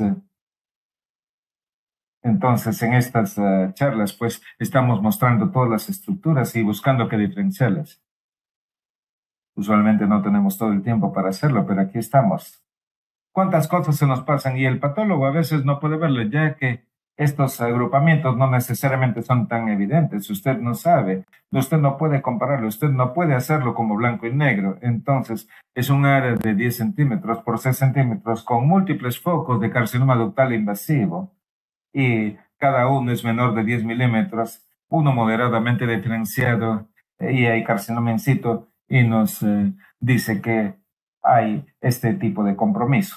en estas charlas, pues, estamos mostrando todas las estructuras y buscando que diferenciarlas. Usualmente no tenemos todo el tiempo para hacerlo, pero aquí estamos. ¿Cuántas cosas se nos pasan? Y el patólogo a veces no puede verlo, ya que estos agrupamientos no necesariamente son tan evidentes. Usted no sabe, usted no puede compararlo, usted no puede hacerlo como blanco y negro. Entonces, es un área de 10 centímetros por 6 centímetros con múltiples focos de carcinoma ductal invasivo y cada uno es menor de 10 milímetros, uno moderadamente diferenciado y hay carcinoma in situ y nos dice que hay este tipo de compromiso.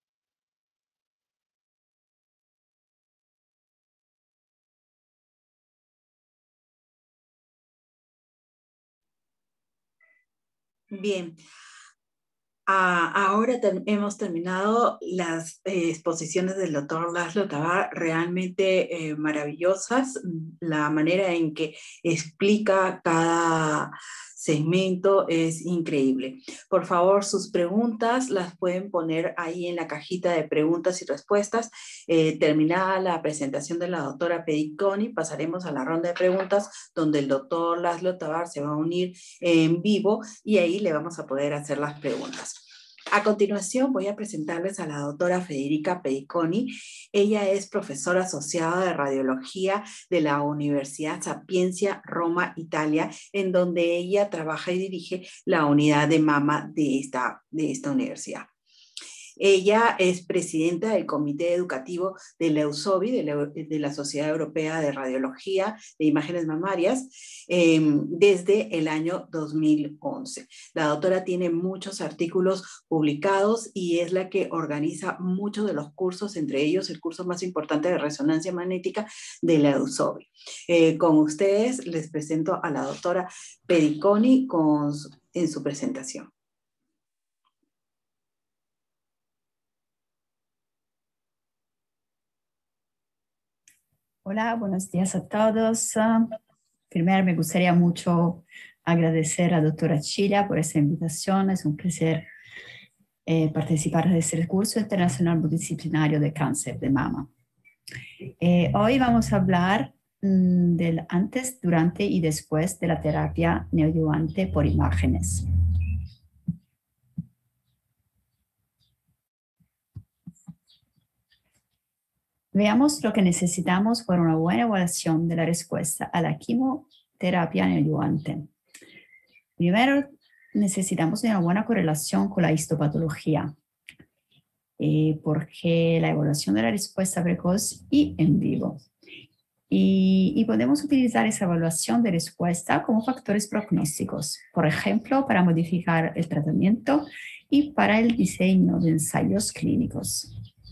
Bien, ahora hemos terminado las exposiciones del doctor Laszlo Tabar, realmente maravillosas, la manera en que explica cada segmento es increíble. Por favor, sus preguntas las pueden poner ahí en la cajita de preguntas y respuestas. Terminada la presentación de la doctora Pediconi, pasaremos a la ronda de preguntas donde el doctor Laszlo Tabar se va a unir en vivo y ahí le vamos a poder hacer las preguntas. A continuación voy a presentarles a la doctora Federica Pediconi. Ella es profesora asociada de radiología de la Universidad Sapienza, Roma, Italia, en donde ella trabaja y dirige la unidad de mama de esta universidad. Ella es presidenta del Comité Educativo de la EUSOBI, de la Sociedad Europea de Radiología de Imágenes Mamarias, desde el año 2011. La doctora tiene muchos artículos publicados y es la que organiza muchos de los cursos, entre ellos el curso más importante de resonancia magnética de la EUSOBI. Con ustedes les presento a la doctora Pediconi en su presentación. Hola, buenos días a todos. Primero me gustaría mucho agradecer a la doctora Chila por esta invitación. Es un placer participar de este curso internacional multidisciplinario de cáncer de mama. Hoy vamos a hablar del antes, durante y después de la terapia neoadyuvante por imágenes. Veamos lo que necesitamos para una buena evaluación de la respuesta a la quimioterapia neoadyuvante. Primero, necesitamos una buena correlación con la histopatología, porque la evaluación de la respuesta precoz y en vivo. Y podemos utilizar esa evaluación de respuesta como factores prognósticos, por ejemplo, para modificar el tratamiento y para el diseño de ensayos clínicos.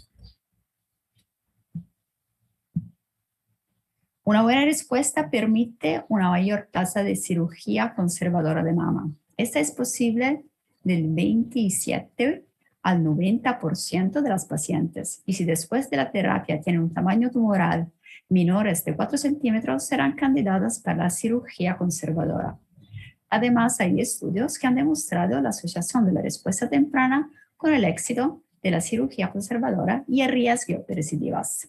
Una buena respuesta permite una mayor tasa de cirugía conservadora de mama. Esta es posible del 27 al 90% de las pacientes. Y si después de la terapia tienen un tamaño tumoral menores de 4 centímetros, serán candidatas para la cirugía conservadora. Además, hay estudios que han demostrado la asociación de la respuesta temprana con el éxito de la cirugía conservadora y el riesgo de recidivas.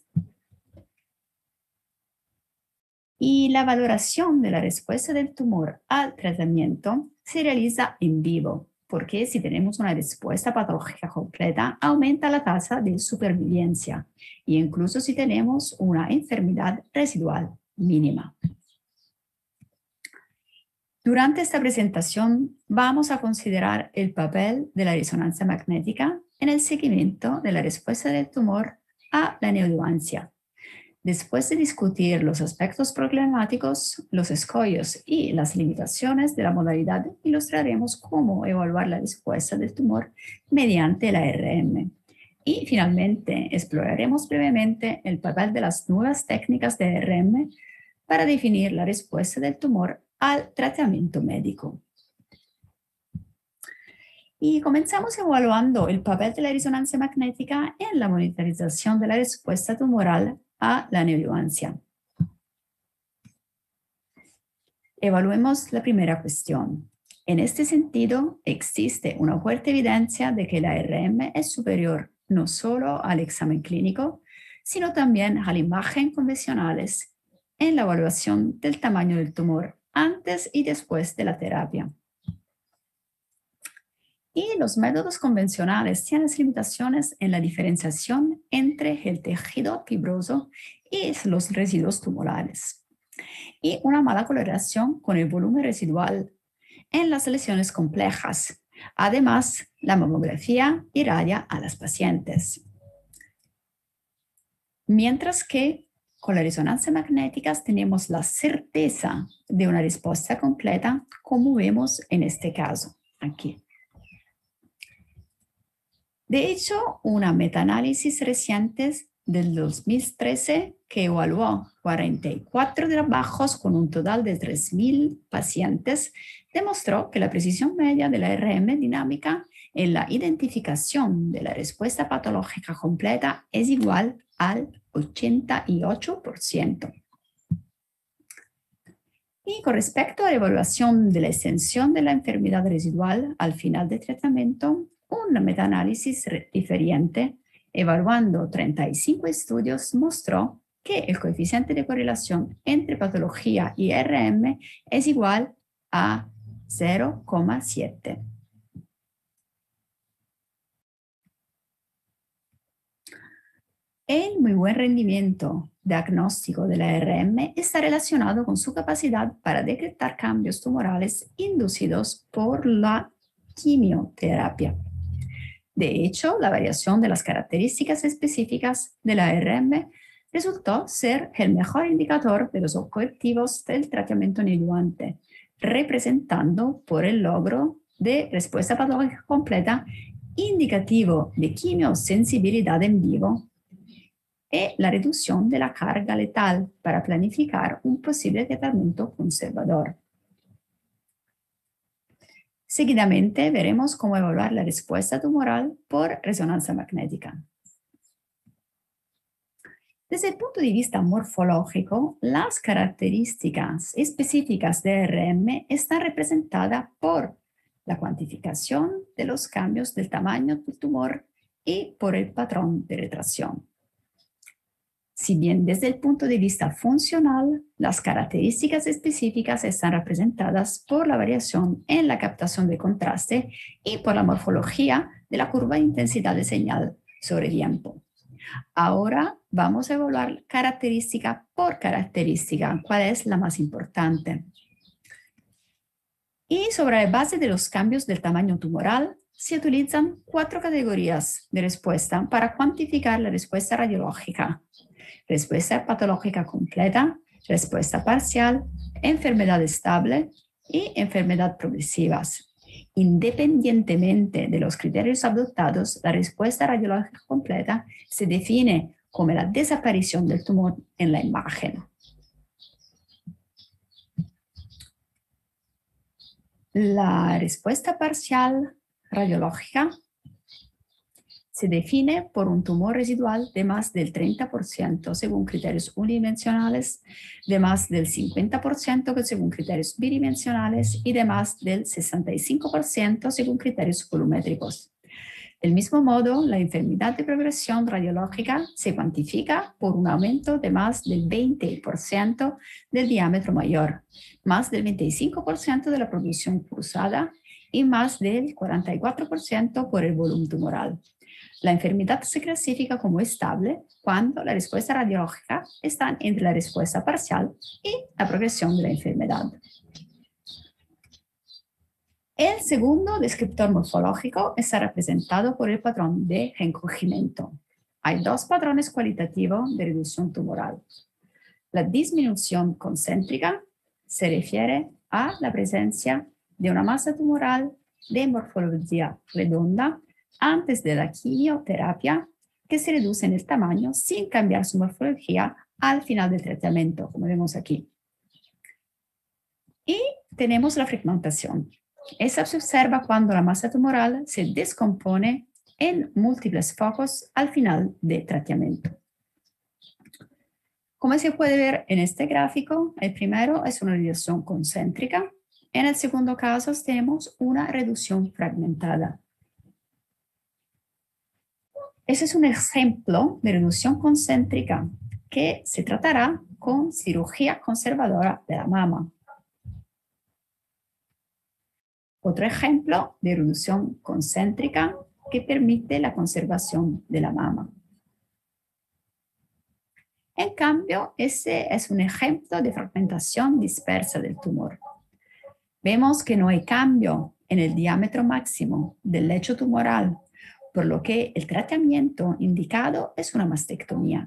Y la valoración de la respuesta del tumor al tratamiento se realiza en vivo, porque si tenemos una respuesta patológica completa, aumenta la tasa de supervivencia, e incluso si tenemos una enfermedad residual mínima. Durante esta presentación vamos a considerar el papel de la resonancia magnética en el seguimiento de la respuesta del tumor a la neoadyuvancia. Después de discutir los aspectos problemáticos, los escollos y las limitaciones de la modalidad, ilustraremos cómo evaluar la respuesta del tumor mediante la ARM. Y finalmente, exploraremos brevemente el papel de las nuevas técnicas de ARM para definir la respuesta del tumor al tratamiento médico. Y comenzamos evaluando el papel de la resonancia magnética en la monitorización de la respuesta tumoral a la neoadjуваncia. Evaluemos la primera cuestión. En este sentido, existe una fuerte evidencia de que la ARM es superior no solo al examen clínico, sino también a la imagen convencionales en la evaluación del tamaño del tumor antes y después de la terapia. Y los métodos convencionales tienen limitaciones en la diferenciación entre el tejido fibroso y los residuos tumorales, y una mala correlación con el volumen residual en las lesiones complejas. Además, la mamografía irradia a las pacientes. Mientras que con la resonancia magnética tenemos la certeza de una respuesta completa, como vemos en este caso, aquí. De hecho, una metaanálisis reciente del 2013 que evaluó 44 trabajos con un total de 3.000 pacientes demostró que la precisión media de la ARM dinámica en la identificación de la respuesta patológica completa es igual al 88%. Y con respecto a la evaluación de la extensión de la enfermedad residual al final del tratamiento, un metaanálisis diferente, evaluando 35 estudios, mostró que el coeficiente de correlación entre patología y ARM es igual a 0,7. El muy buen rendimiento diagnóstico de la ARM está relacionado con su capacidad para detectar cambios tumorales inducidos por la quimioterapia. De hecho, la variación de las características específicas de la ARM resultó ser el mejor indicador de los objetivos del tratamiento neoadjuvante, representando por el logro de respuesta patológica completa, indicativo de quimiosensibilidad en vivo, y la reducción de la carga letal para planificar un posible tratamiento conservador. Seguidamente veremos cómo evaluar la respuesta tumoral por resonancia magnética. Desde el punto de vista morfológico, las características específicas de ARM están representadas por la cuantificación de los cambios del tamaño del tumor y por el patrón de retracción. Si bien desde el punto de vista funcional, las características específicas están representadas por la variación en la captación de contraste y por la morfología de la curva de intensidad de señal sobre tiempo. Ahora vamos a evaluar característica por característica, cuál es la más importante. Y sobre la base de los cambios del tamaño tumoral, se utilizan 4 categorías de respuesta para cuantificar la respuesta radiológica: respuesta patológica completa, respuesta parcial, enfermedad estable y enfermedad progresivas. Independientemente de los criterios adoptados, la respuesta radiológica completa se define como la desaparición del tumor en la imagen. La respuesta parcial radiológica se define por un tumor residual de más del 30% según criterios unidimensionales, de más del 50% según criterios bidimensionales y de más del 65% según criterios volumétricos. Del mismo modo, la enfermedad de progresión radiológica se cuantifica por un aumento de más del 20% del diámetro mayor, más del 25% de la producción cruzada y más del 44% por el volumen tumoral. La enfermedad se clasifica como estable cuando la respuesta radiológica está entre la respuesta parcial y la progresión de la enfermedad. El segundo descriptor morfológico está representado por el patrón de encogimiento. hay dos patrones cualitativos de reducción tumoral. La disminución concéntrica se refiere a la presencia de una masa tumoral de morfología redonda antes de la quimioterapia que se reduce en el tamaño sin cambiar su morfología al final del tratamiento, como vemos aquí. Y tenemos la fragmentación. Esa se observa cuando la masa tumoral se descompone en múltiples focos al final del tratamiento. Como se puede ver en este gráfico, el primero es una reducción concéntrica. En el segundo caso tenemos una reducción fragmentada. Ese es un ejemplo de reducción concéntrica que se tratará con cirugía conservadora de la mama. Otro ejemplo de reducción concéntrica que permite la conservación de la mama. En cambio, ese es un ejemplo de fragmentación dispersa del tumor. Vemos que no hay cambio en el diámetro máximo del lecho tumoral, por lo que el tratamiento indicado es una mastectomía.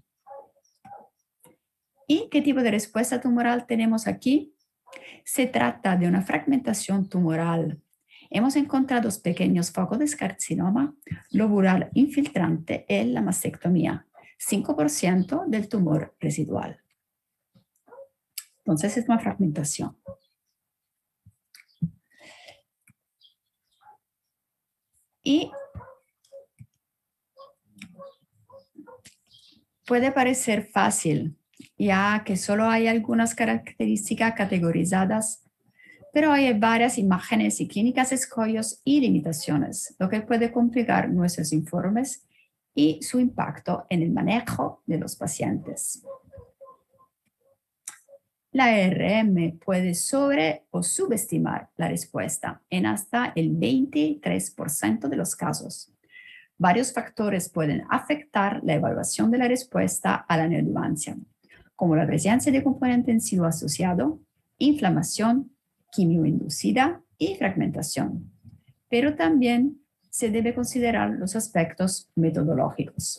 ¿Y qué tipo de respuesta tumoral tenemos aquí? Se trata de una fragmentación tumoral. Hemos encontrado pequeños focos de carcinoma lobular infiltrante en la mastectomía, 5% del tumor residual. Entonces es una fragmentación. Y puede parecer fácil, ya que solo hay algunas características categorizadas, pero hay varias imágenes y clínicas escollos y limitaciones, lo que puede complicar nuestros informes y su impacto en el manejo de los pacientes. La ARM puede sobre o subestimar la respuesta en hasta el 23% de los casos. Varios factores pueden afectar la evaluación de la respuesta a la neoadjuvancia, como la presencia de componente en situ asociado, inflamación, quimioinducida y fragmentación. Pero también se debe considerar los aspectos metodológicos.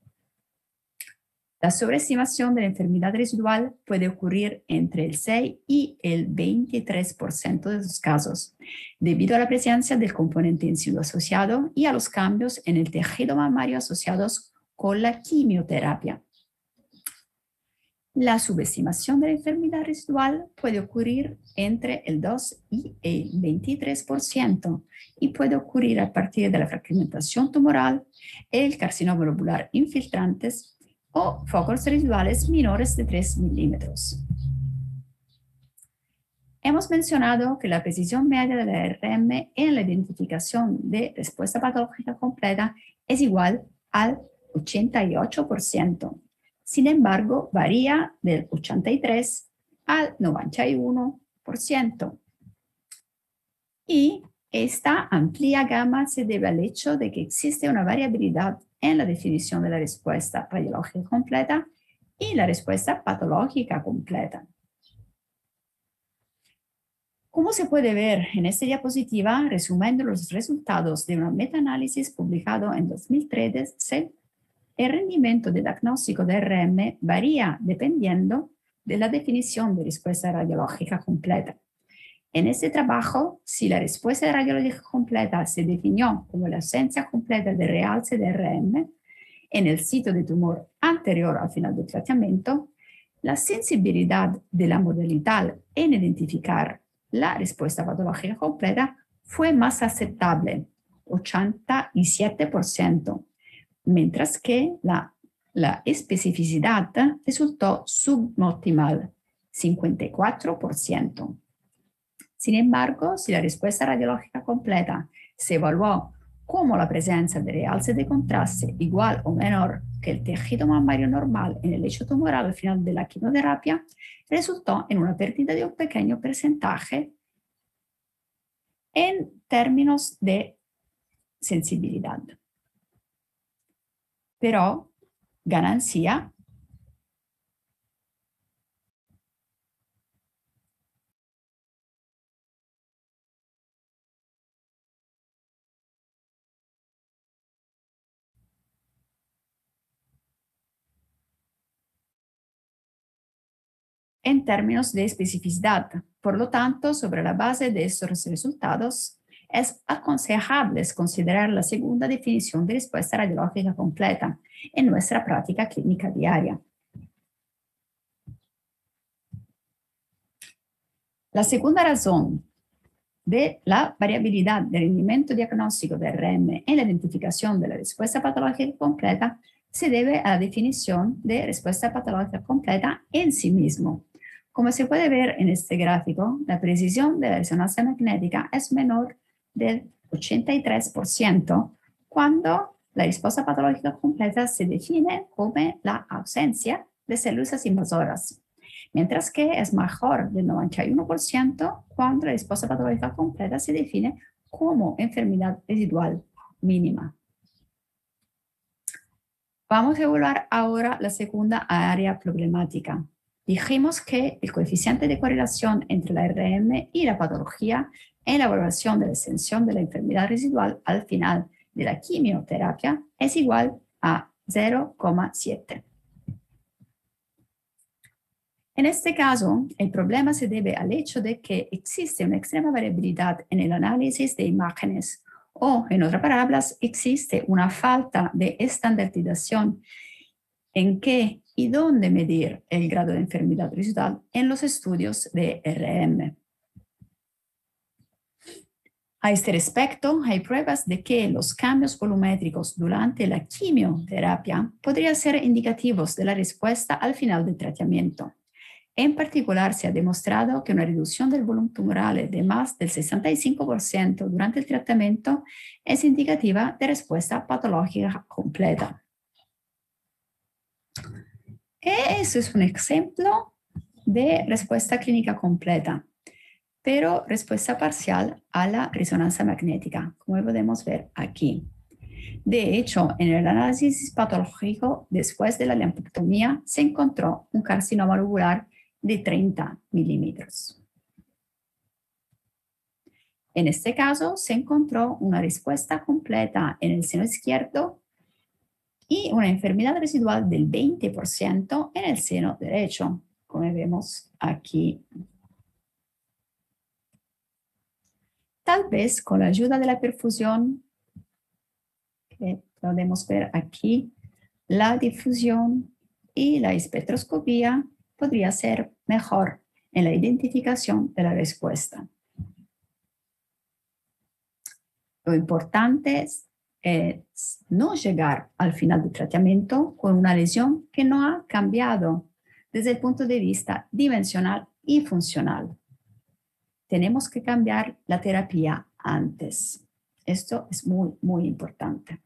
La sobreestimación de la enfermedad residual puede ocurrir entre el 6 y el 23% de los casos, debido a la presencia del componente in situ asociado y a los cambios en el tejido mamario asociados con la quimioterapia. La subestimación de la enfermedad residual puede ocurrir entre el 2 y el 23% y puede ocurrir a partir de la fragmentación tumoral, el carcinoma lobular infiltrantes o focos residuales menores de 3 milímetros. Hemos mencionado que la precisión media de la ARM en la identificación de respuesta patológica completa es igual al 88%. Sin embargo, varía del 83 al 91%. Y esta amplia gama se debe al hecho de que existe una variabilidad en la definición de la respuesta radiológica completa y la respuesta patológica completa. Como se puede ver en esta diapositiva, resumiendo los resultados de un metaanálisis publicado en 2013, el rendimiento de diagnóstico de RM varía dependiendo de la definición de respuesta radiológica completa. En este trabajo, si la respuesta radiológica completa se definió como la ausencia completa de realce de RM en el sitio de tumor anterior al final del tratamiento, la sensibilidad de la modalidad en identificar la respuesta patológica completa fue más aceptable, 87%, mientras que la especificidad resultó suboptimal, 54%. Sin embargo, si la respuesta radiológica completa se evaluó como la presencia de realce de contraste igual o menor que el tejido mamario normal en el lecho tumoral al final de la quimioterapia, resultó en una pérdida de un pequeño porcentaje en términos de sensibilidad. Pero ganancia en términos de especificidad. Por lo tanto, sobre la base de estos resultados, es aconsejable considerar la segunda definición de respuesta radiológica completa en nuestra práctica clínica diaria. La segunda razón de la variabilidad del rendimiento diagnóstico de RM en la identificación de la respuesta patológica completa se debe a la definición de respuesta patológica completa en sí mismo. Como se puede ver en este gráfico, la precisión de la resonancia magnética es menor del 83% cuando la respuesta patológica completa se define como la ausencia de células invasoras, mientras que es mejor del 91% cuando la respuesta patológica completa se define como enfermedad residual mínima. Vamos a evaluar ahora la segunda área problemática. Dijimos que el coeficiente de correlación entre la RM y la patología en la evaluación de la extensión de la enfermedad residual al final de la quimioterapia es igual a 0,7. En este caso, el problema se debe al hecho de que existe una extrema variabilidad en el análisis de imágenes o, en otras palabras, existe una falta de estandarización en qué y dónde medir el grado de enfermedad residual en los estudios de RM. A este respecto, hay pruebas de que los cambios volumétricos durante la quimioterapia podrían ser indicativos de la respuesta al final del tratamiento. En particular, se ha demostrado que una reducción del volumen tumoral de más del 65% durante el tratamiento es indicativa de respuesta patológica completa. Eso es un ejemplo de respuesta clínica completa, pero respuesta parcial a la resonancia magnética, como podemos ver aquí. De hecho, en el análisis patológico después de la lumpectomía se encontró un carcinoma lobular de 30 milímetros. En este caso, se encontró una respuesta completa en el seno izquierdo y una enfermedad residual del 20% en el seno derecho, como vemos aquí. Tal vez con la ayuda de la perfusión, que podemos ver aquí, la difusión y la espectroscopía podría ser mejor en la identificación de la respuesta. Lo importante es no llegar al final del tratamiento con una lesión que no ha cambiado desde el punto de vista dimensional y funcional. Tenemos que cambiar la terapia antes. Esto es muy, muy importante.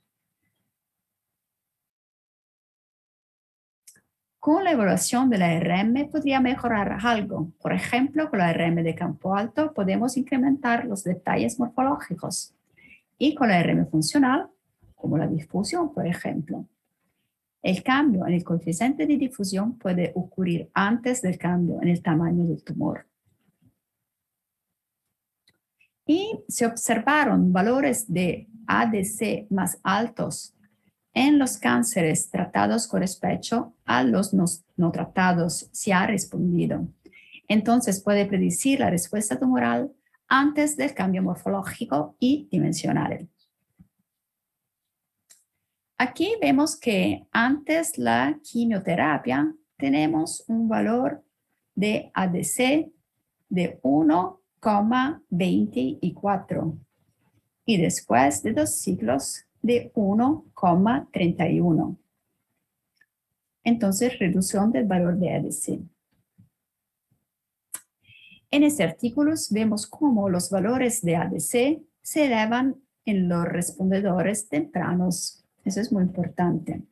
Con la evaluación de la RM podría mejorar algo. Por ejemplo, con la RM de campo alto podemos incrementar los detalles morfológicos. Y con la RM funcional, como la difusión, por ejemplo. El cambio en el coeficiente de difusión puede ocurrir antes del cambio en el tamaño del tumor. Y se observaron valores de ADC más altos en los cánceres tratados con despecho a los no tratados, si ha respondido. Entonces puede predecir la respuesta tumoral antes del cambio morfológico y dimensional. Aquí vemos que antes la quimioterapia tenemos un valor de ADC de 1,24 y después de 2 ciclos de 1,31. Entonces, reducción del valor de ADC. En este artículo vemos cómo los valores de ADC se elevan en los respondedores tempranos. Eso es muy importante.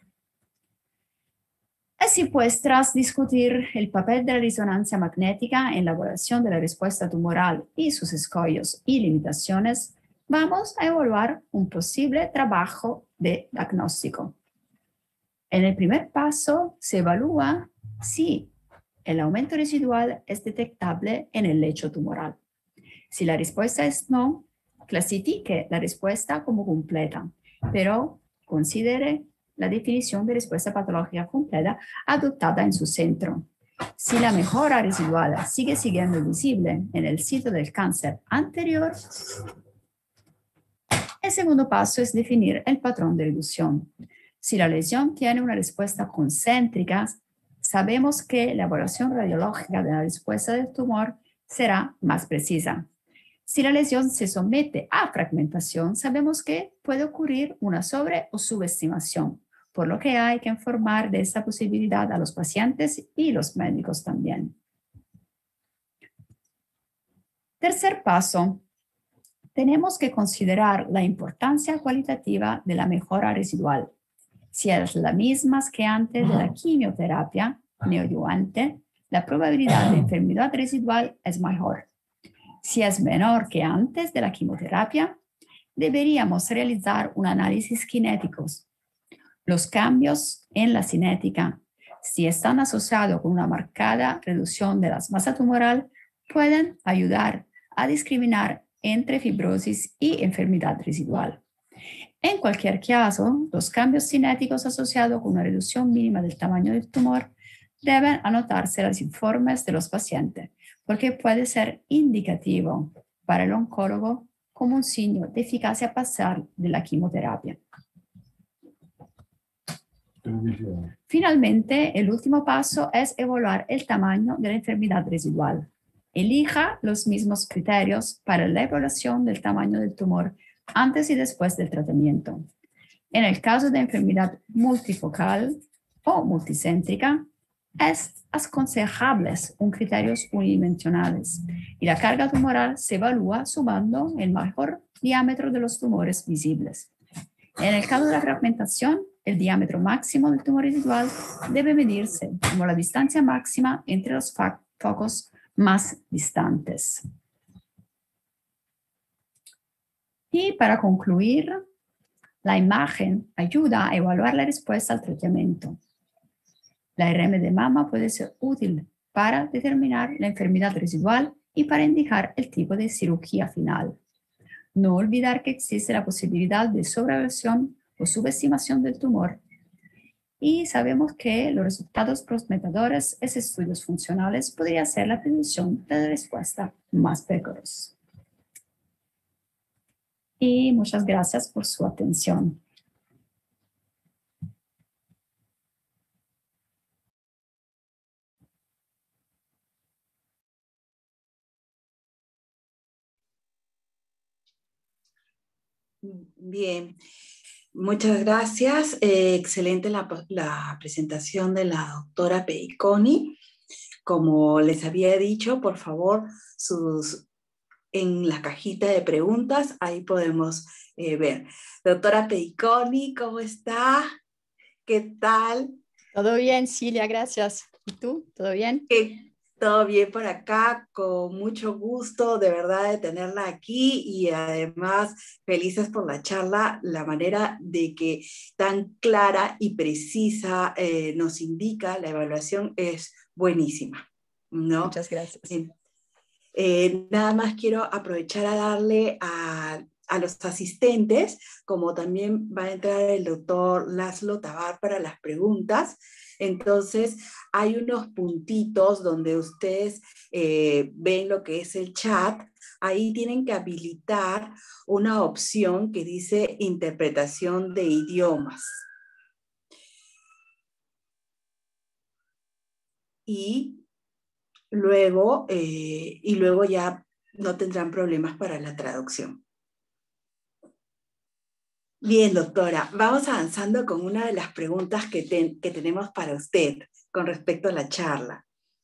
Así pues, tras discutir el papel de la resonancia magnética en la evaluación de la respuesta tumoral y sus escollos y limitaciones, vamos a evaluar un posible trabajo de diagnóstico. En el primer paso, se evalúa si el aumento residual es detectable en el lecho tumoral. Si la respuesta es no, clasifique la respuesta como completa, pero considere la definición de respuesta patológica completa adoptada en su centro. Si la mejora residual sigue siendo visible en el sitio del cáncer anterior, el segundo paso es definir el patrón de reducción. Si la lesión tiene una respuesta concéntrica, sabemos que la evaluación radiológica de la respuesta del tumor será más precisa. Si la lesión se somete a fragmentación, sabemos que puede ocurrir una sobre- o subestimación, por lo que hay que informar de esta posibilidad a los pacientes y los médicos también. Tercer paso, tenemos que considerar la importancia cualitativa de la mejora residual. Si es la misma que antes de la quimioterapia neoadyuvante, la probabilidad de enfermedad residual es mayor. Si es menor que antes de la quimioterapia, deberíamos realizar un análisis cinéticos. Los cambios en la cinética, si están asociados con una marcada reducción de la masa tumoral, pueden ayudar a discriminar entre fibrosis y enfermedad residual. En cualquier caso, los cambios cinéticos asociados con una reducción mínima del tamaño del tumor deben anotarse en los informes de los pacientes, porque puede ser indicativo para el oncólogo como un signo de eficacia parcial de la quimioterapia. Finalmente, el último paso es evaluar el tamaño de la enfermedad residual. Elija los mismos criterios para la evaluación del tamaño del tumor antes y después del tratamiento. En el caso de enfermedad multifocal o multicéntrica, es aconsejable un criterios unidimensionales y la carga tumoral se evalúa sumando el mayor diámetro de los tumores visibles. En el caso de la fragmentación, el diámetro máximo del tumor residual debe medirse como la distancia máxima entre los focos más distantes. Y para concluir, la imagen ayuda a evaluar la respuesta al tratamiento. La RM de mama puede ser útil para determinar la enfermedad residual y para indicar el tipo de cirugía final. No olvidar que existe la posibilidad de sobreversión o subestimación del tumor. Y sabemos que los resultados prometedores de estudios funcionales podrían ser la predicción de la respuesta más precoz. Y muchas gracias por su atención. Bien, muchas gracias. Excelente la presentación de la doctora Peiconi. Como les había dicho, por favor, en la cajita de preguntas, ahí podemos ver. Doctora Peiconi, ¿cómo está? ¿Qué tal? Todo bien, Cilia, gracias. ¿Y tú? ¿Todo bien? Todo bien por acá, con mucho gusto de verdad de tenerla aquí y además felices por la charla, la manera de que tan clara y precisa nos indica la evaluación es buenísima, ¿no? Muchas gracias. Nada más quiero aprovechar a darle a los asistentes, como también va a entrar el doctor Laszlo Tabar para las preguntas. Entonces, hay unos puntitos donde ustedes ven lo que es el chat. Ahí tienen que habilitar una opción que dice interpretación de idiomas. Y luego ya no tendrán problemas para la traducción. Bien, doctora, vamos avanzando con una de las preguntas que tenemos para usted con respecto a la charla.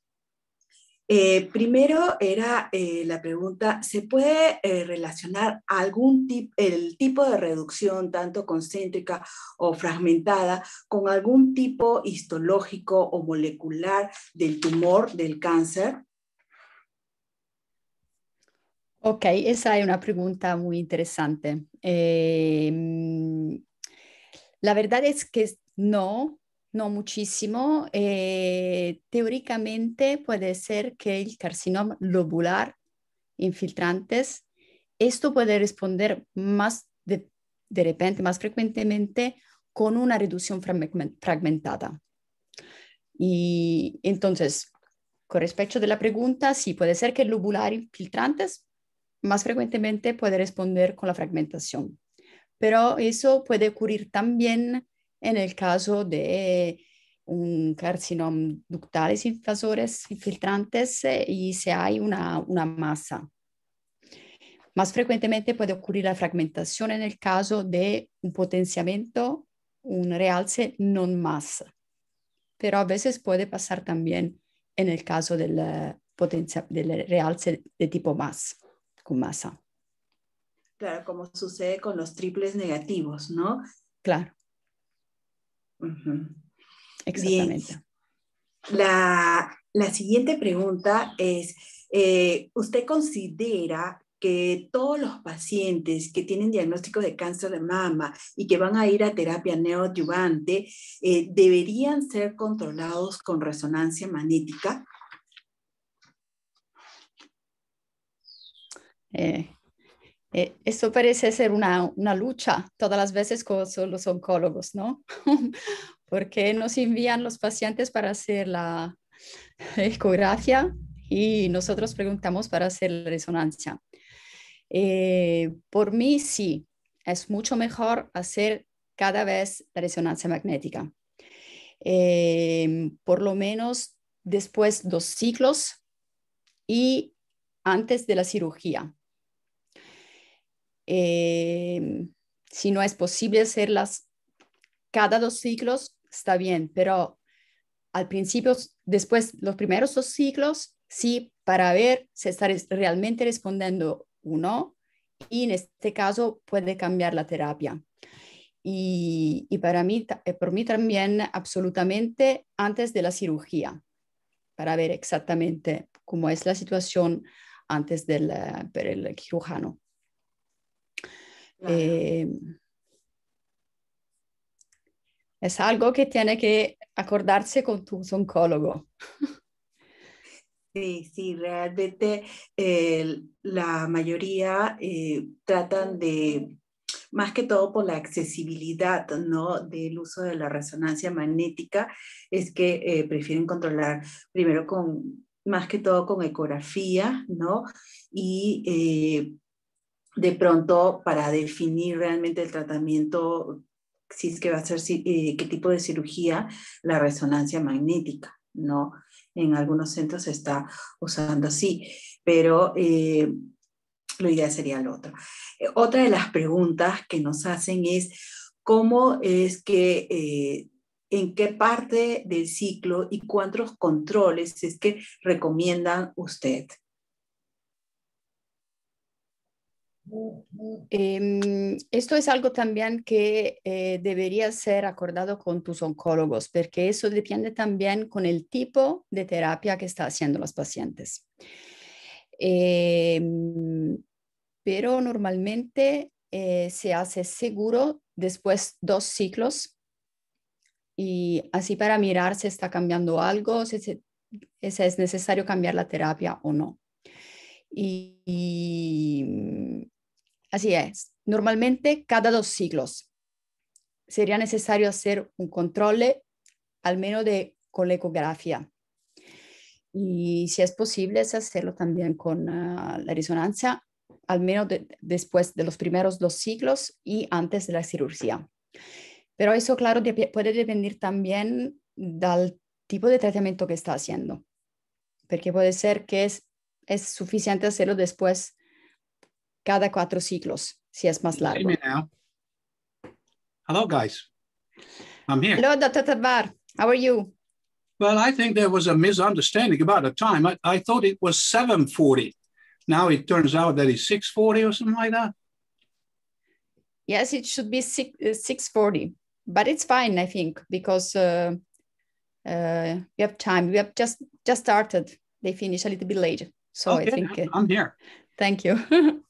Primero era la pregunta, ¿se puede relacionar el tipo de reducción, tanto concéntrica o fragmentada, con algún tipo histológico o molecular del tumor, del cáncer? Ok, esa es una pregunta muy interesante. La verdad es que no muchísimo. Teóricamente puede ser que el carcinoma lobular infiltrantes, esto puede responder más de repente, más frecuentemente con una reducción fragmentada. Y entonces, con respecto de la pregunta, sí, puede ser que el lobular infiltrantes más frecuentemente puede responder con la fragmentación, pero eso puede ocurrir también en el caso de un carcinoma ductales invasores infiltrantes y si hay una masa. Más frecuentemente puede ocurrir la fragmentación en el caso de un potenciamiento, un realce non masa, pero a veces puede pasar también en el caso del realce de tipo MAS, con masa. Claro, como sucede con los triples negativos, ¿no? Claro. Exactamente. Bien. La siguiente pregunta es, ¿usted considera que todos los pacientes que tienen diagnóstico de cáncer de mama y que van a ir a terapia neoadyuvante deberían ser controlados con resonancia magnética? Esto parece ser una lucha todas las veces con los oncólogos, ¿no? Porque nos envían los pacientes para hacer la ecografía y nosotros preguntamos para hacer la resonancia. Por mí, sí, es mucho mejor hacer cada vez la resonancia magnética. Por lo menos después 2 ciclos y antes de la cirugía. Si no es posible hacerlas cada 2 ciclos, está bien, pero al principio, después los primeros 2 ciclos, sí, para ver si está realmente respondiendo o no, y en este caso puede cambiar la terapia. Y para mí, por mí también absolutamente antes de la cirugía, para ver exactamente cómo es la situación antes per el cirujano. Claro. Es algo que tiene que acordarse con tu oncólogo. Sí, sí, realmente la mayoría tratan de, más que todo por la accesibilidad, ¿no?, del uso de la resonancia magnética, es que prefieren controlar primero más que todo con ecografía, ¿no? Y de pronto para definir realmente el tratamiento, si es que va a ser, qué tipo de cirugía, la resonancia magnética, ¿no? En algunos centros se está usando así, pero lo ideal sería lo otro. Otra de las preguntas que nos hacen es, ¿cómo es que, en qué parte del ciclo y cuántos controles es que recomiendan usted? Esto es algo también que debería ser acordado con tus oncólogos, porque eso depende también con el tipo de terapia que están haciendo los pacientes. Pero normalmente se hace seguro después 2 ciclos y así para mirar si está cambiando algo, si es necesario cambiar la terapia o no. Y así es. Normalmente cada 2 ciclos sería necesario hacer un control al menos con la ecografía. Y si es posible es hacerlo también con la resonancia, al menos después de los primeros 2 ciclos y antes de la cirugía. Pero eso, claro, puede depender también del tipo de tratamiento que está haciendo, porque puede ser que es suficiente hacerlo después cada 4 ciclos, si es más largo. Hello, guys. I'm here. Hello, Dr. Tabar. How are you? Well, I think there was a misunderstanding about the time. I thought it was 7:40. Now it turns out that it's 6:40 or something like that. Yes, it should be 6:40, but it's fine, I think, because we have time. We have just started. They finished a little bit late, so okay, I think I'm here. Thank you.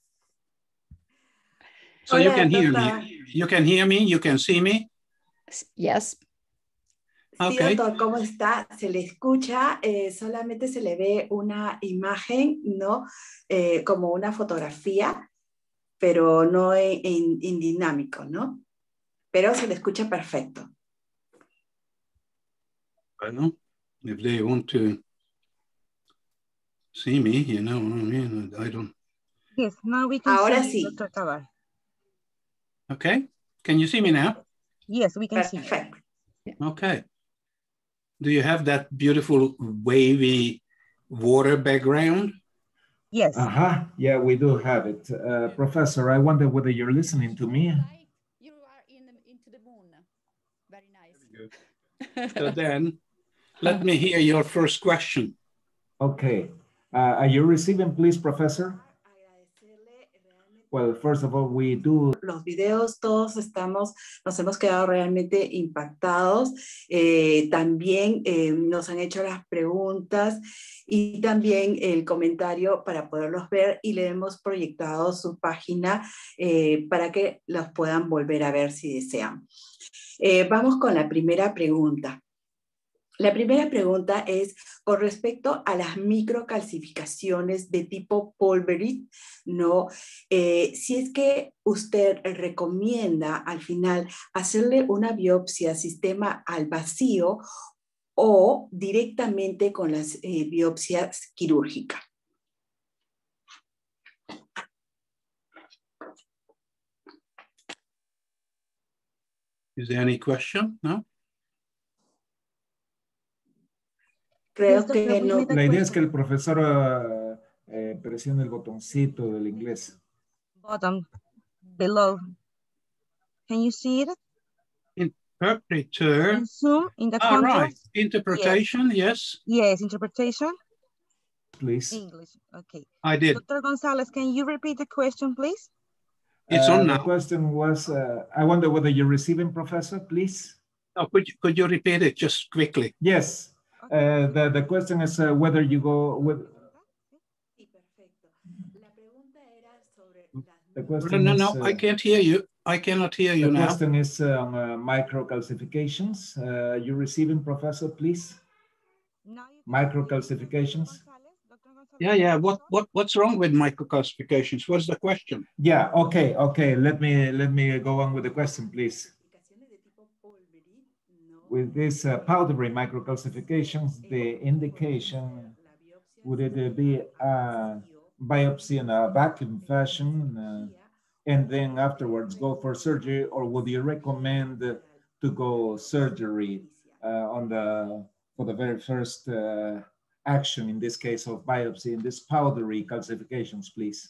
So you can hear me. You can hear me. You can see me. Yes. Sí, doctor, ¿cómo está? Se le escucha, solamente se le ve una imagen, ¿no? Como una fotografía, pero no en dinámico, ¿no? Pero se le escucha perfecto. Bueno, if they want to see me, you know what I mean? I don't. Yes, now we can Ahora see sí. you, Dr. Tabar. Okay, can you see me now? Yes, we can see you. Perfecto. Okay. Do you have that beautiful wavy water background? Yes. Uh-huh. Yeah, we do have it. Professor, I wonder whether you're listening to me. You are into the moon. Very nice. So then, let me hear your first question. Okay. Are you receiving, please, Professor? Well, first of all, we do. Los videos, todos nos hemos quedado realmente impactados. También nos han hecho las preguntas y también el comentario para poderlos ver, y le hemos proyectado su página para que los puedan volver a ver si desean. Vamos con la primera pregunta. La primera pregunta es con respecto a las microcalcificaciones de tipo Polverit, ¿no? Si es que usted recomienda al final hacerle una biopsia sistema al vacío o directamente con las biopsias quirúrgicas. Is there any question? No? Creo que no. La idea es que el profesor presione el botoncito del inglés. Bottom, below. Can you see it? Interpreter. In Zoom, in the All control? right. Interpretation, yes. Yes, interpretation. Please. English, okay. I did. Dr. Gonzalez, can you repeat the question, please? It's on now. The question was, I wonder whether you're receiving, Professor, please? Oh, could you repeat it just quickly? Yes. The question is whether you go with. The question No, I can't hear you. I cannot hear you now. The question is on microcalcifications. You receiving, Professor, please? Microcalcifications. Yeah. What's wrong with microcalcifications? What's the question? Yeah. Okay. Let me go on with the question, please. With these powdery microcalcifications, the indication, would it be a biopsy in a vacuum fashion and then afterwards go for surgery, or would you recommend to go surgery for the very first action, in this case of biopsy, in this powdery calcifications, please?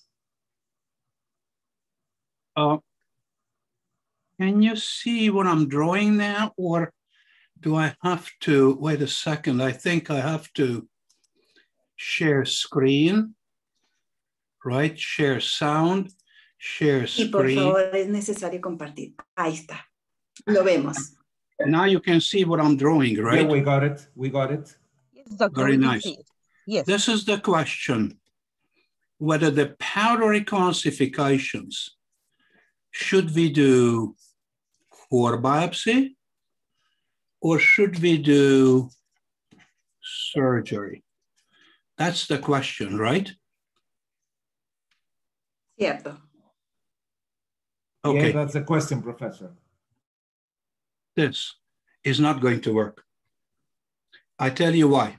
Can you see what I'm drawing now, or do I have to, wait a second, I think I have to share screen, right? Share sound, share screen. Y por favor, es necesario compartir. Ahí está. Lo vemos. Now you can see what I'm drawing, right? Yeah, we got it. Yes, doctor, Very nice. Yes. This is the question, whether the powdery calcifications, should we do core biopsy or should we do surgery? That's the question, right? Cierto. Okay. Yeah, that's the question, Professor. This is not going to work. I tell you why.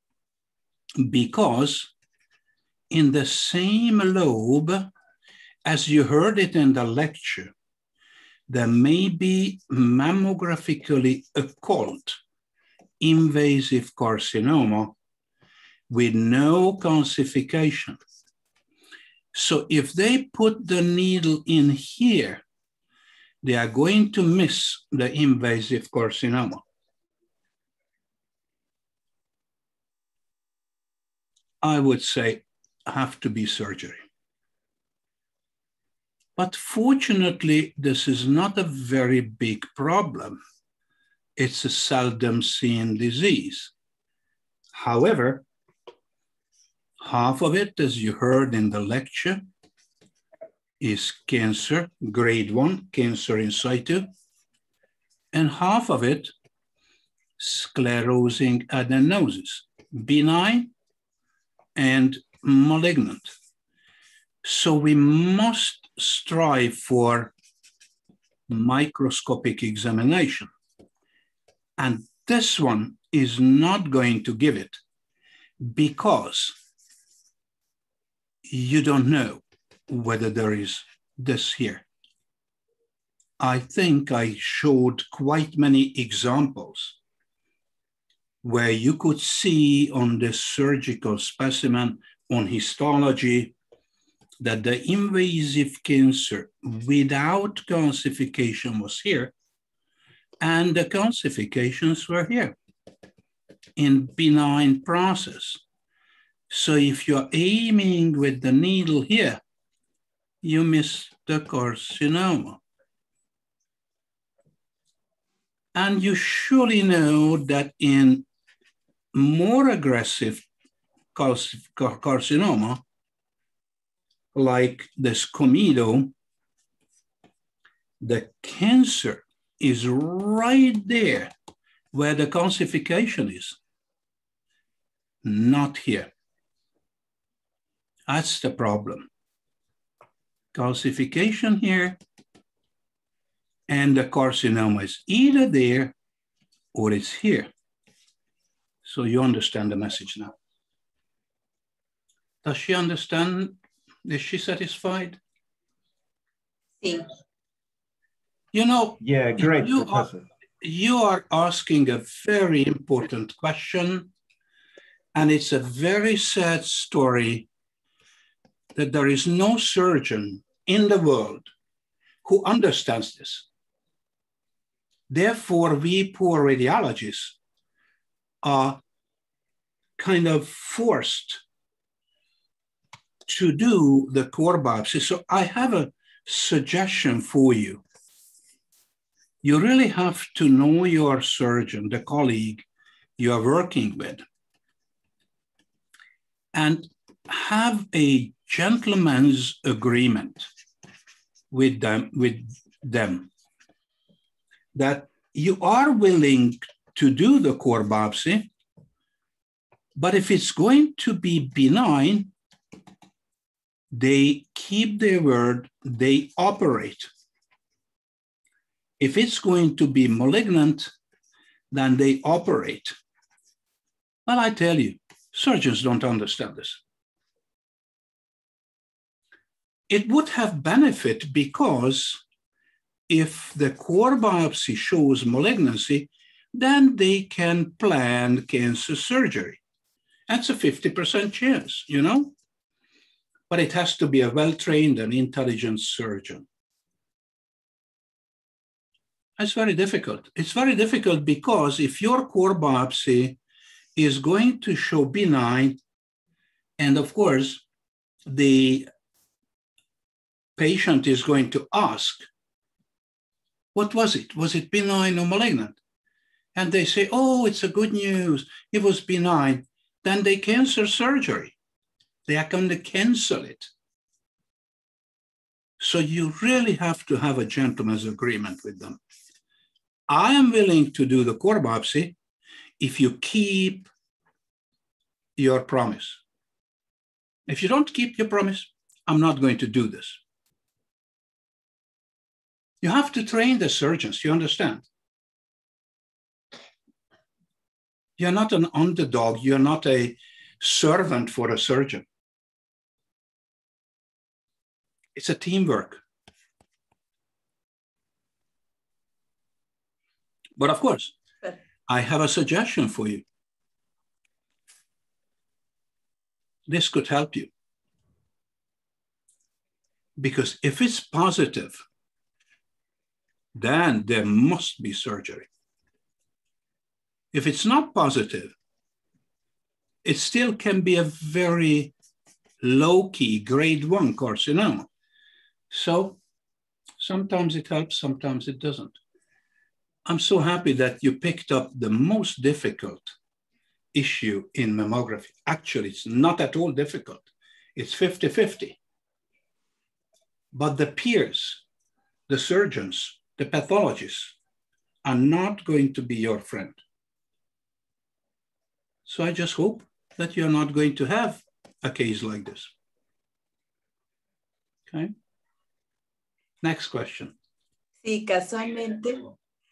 Because in the same lobe, as you heard it in the lecture, there may be mammographically occult invasive carcinoma with no calcification. So if they put the needle in here, they are going to miss the invasive carcinoma. I would say have to be surgery. But fortunately, this is not a very big problem. It's a seldom seen disease. However, half of it, as you heard in the lecture, is cancer, grade 1, cancer in situ, and half of it, sclerosing adenosis, benign and malignant. So we must strive for microscopic examination. And this one is not going to give it because you don't know whether there is this here. I think I showed quite many examples where you could see on the surgical specimen on histology that the invasive cancer without calcification was here, and the calcifications were here in benign process. So if you're aiming with the needle here, you miss the carcinoma. And you surely know that in more aggressive carcinoma, like the scomedo, the cancer is right there where the calcification is, not here. That's the problem. Calcification here, and the carcinoma is either there or it's here. So you understand the message now. Does she understand? Is she satisfied? Sí. You know, Yeah, great, Professor. You are asking a very important question, and it's a very sad story that there is no surgeon in the world who understands this. Therefore, we poor radiologists are kind of forced to do the core biopsy. So I have a suggestion for you. You really have to know your surgeon, the colleague you are working with, and have a gentleman's agreement with them that you are willing to do the core biopsy, but if it's going to be benign, they keep their word, they operate. If it's going to be malignant, then they operate. Well, I tell you, surgeons don't understand this. It would have benefit because if the core biopsy shows malignancy, then they can plan cancer surgery. That's a 50% chance, you know? But it has to be a well-trained and intelligent surgeon. It's very difficult. It's very difficult because if your core biopsy is going to show benign, and of course, the patient is going to ask, what was it? Was it benign or malignant? And they say, oh, it's a good news. It was benign. Then they cancel surgery. They are going to cancel it. So you really have to have a gentleman's agreement with them. I am willing to do the core biopsy if you keep your promise. If you don't keep your promise, I'm not going to do this. You have to train the surgeons, you understand? You're not an underdog, you're not a servant for a surgeon. It's a teamwork. But of course, I have a suggestion for you. This could help you. Because if it's positive, then there must be surgery. If it's not positive, it still can be a very low-key grade 1 carcinoma. So sometimes it helps, sometimes it doesn't. I'm so happy that you picked up the most difficult issue in mammography. Actually, it's not at all difficult. It's 50-50. But the peers, the surgeons, the pathologists are not going to be your friend. So I just hope that you're not going to have a case like this. Okay. Next question. Sí, casualmente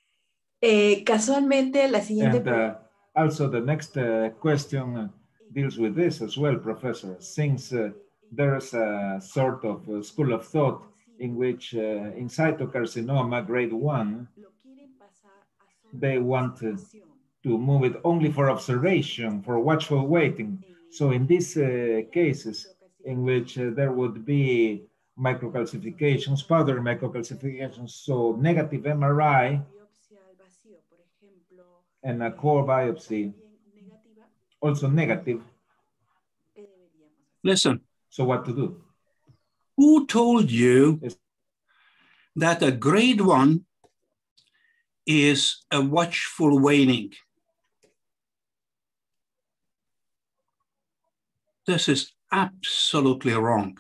la siguiente And also the next question deals with this as well, Professor. Since there's a sort of a school of thought in which in cytocarcinoma grade 1, they want to move it only for observation, for watchful waiting. So in these cases in which there would be microcalcifications, powder microcalcifications, so negative MRI and a core biopsy, also negative. Listen. So what to do? Who told you that a grade 1 is a watchful waiting? This is absolutely wrong.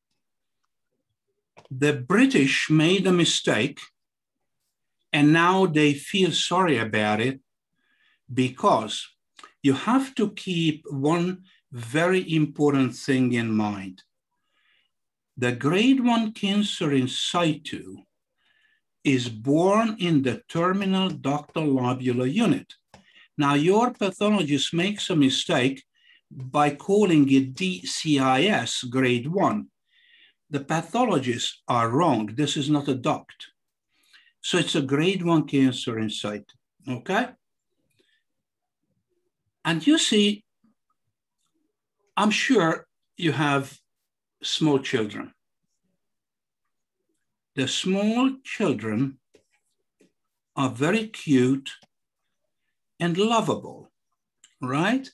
The British made a mistake and now they feel sorry about it because you have to keep one very important thing in mind. The grade 1 cancer in situ is born in the terminal ductal lobular unit. Now, your pathologist makes a mistake by calling it DCIS grade 1. The pathologists are wrong. This is not a duct. So it's a grade 1 cancer in situ, okay? And you see, I'm sure you have small children. The small children are very cute and lovable, right?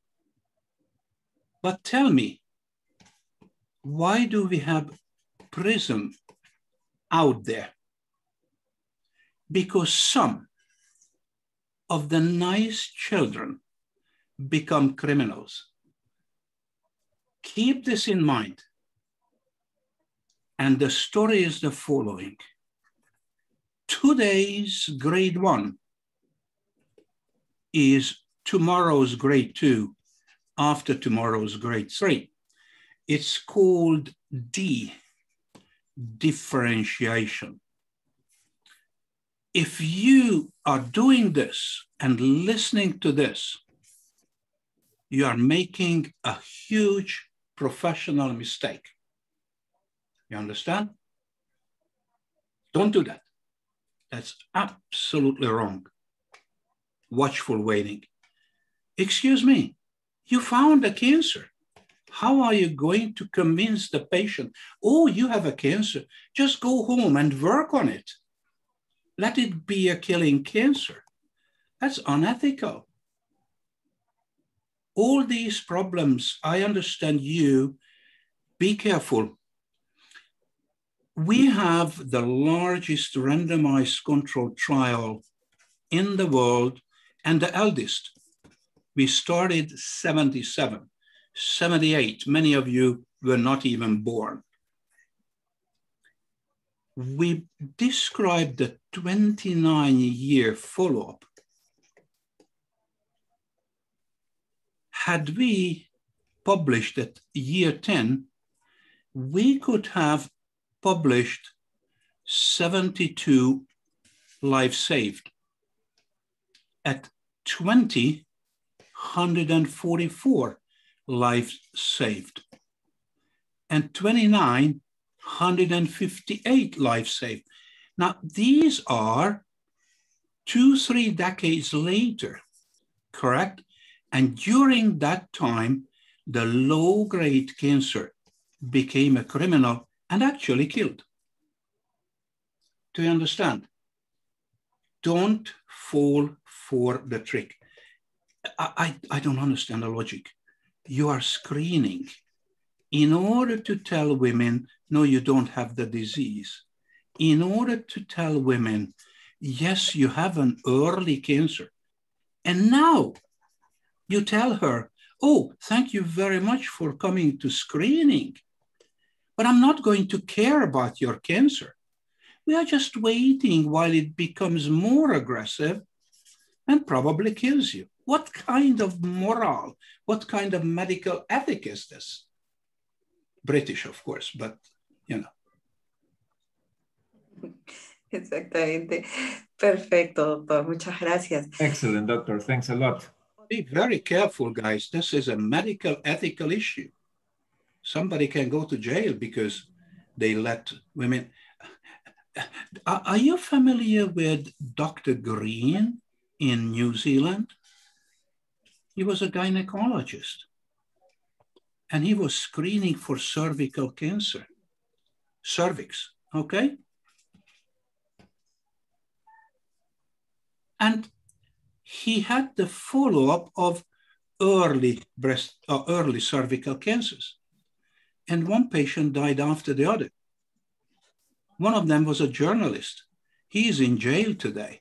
But tell me, why do we have PRISM out there? Because some of the nice children become criminals. Keep this in mind. And the story is the following. Today's grade 1 is tomorrow's grade 2, after tomorrow's grade 3. It's called differentiation. If you are doing this and listening to this, you are making a huge professional mistake. You understand? Don't do that. That's absolutely wrong. Watchful waiting. Excuse me, you found a cancer. How are you going to convince the patient, oh, you have a cancer, just go home and work on it. Let it be a killing cancer. That's unethical. All these problems, I understand you, be careful. We have the largest randomized controlled trial in the world and the eldest. We started 77, 78. Many of you were not even born. We described the 29-year follow-up. Had we published at year 10, we could have published 72 lives saved. At 20, 144 lives saved. And 29, 158 lives saved. Now, these are 2-3 decades later, correct? And during that time, the low-grade cancer became a criminal and actually killed. Do you understand? Don't fall for the trick. I don't understand the logic. You are screening in order to tell women, no, you don't have the disease. In order to tell women, yes, you have an early cancer. And now you tell her, oh, thank you very much for coming to screening, but I'm not going to care about your cancer. We are just waiting while it becomes more aggressive and probably kills you. What kind of moral, what kind of medical ethic is this? British, of course, but you know. Exactamente. Perfecto, doctor. Muchas gracias. Excellent, doctor. Thanks a lot. Be very careful, guys. This is a medical ethical issue. Somebody can go to jail because they let women. Are you familiar with Dr. Green in New Zealand? He was a gynecologist, and he was screening for cervical cancer, cervix, okay? And he had the follow-up of early cervical cancers. And one patient died after the other. One of them was a journalist. He is in jail today.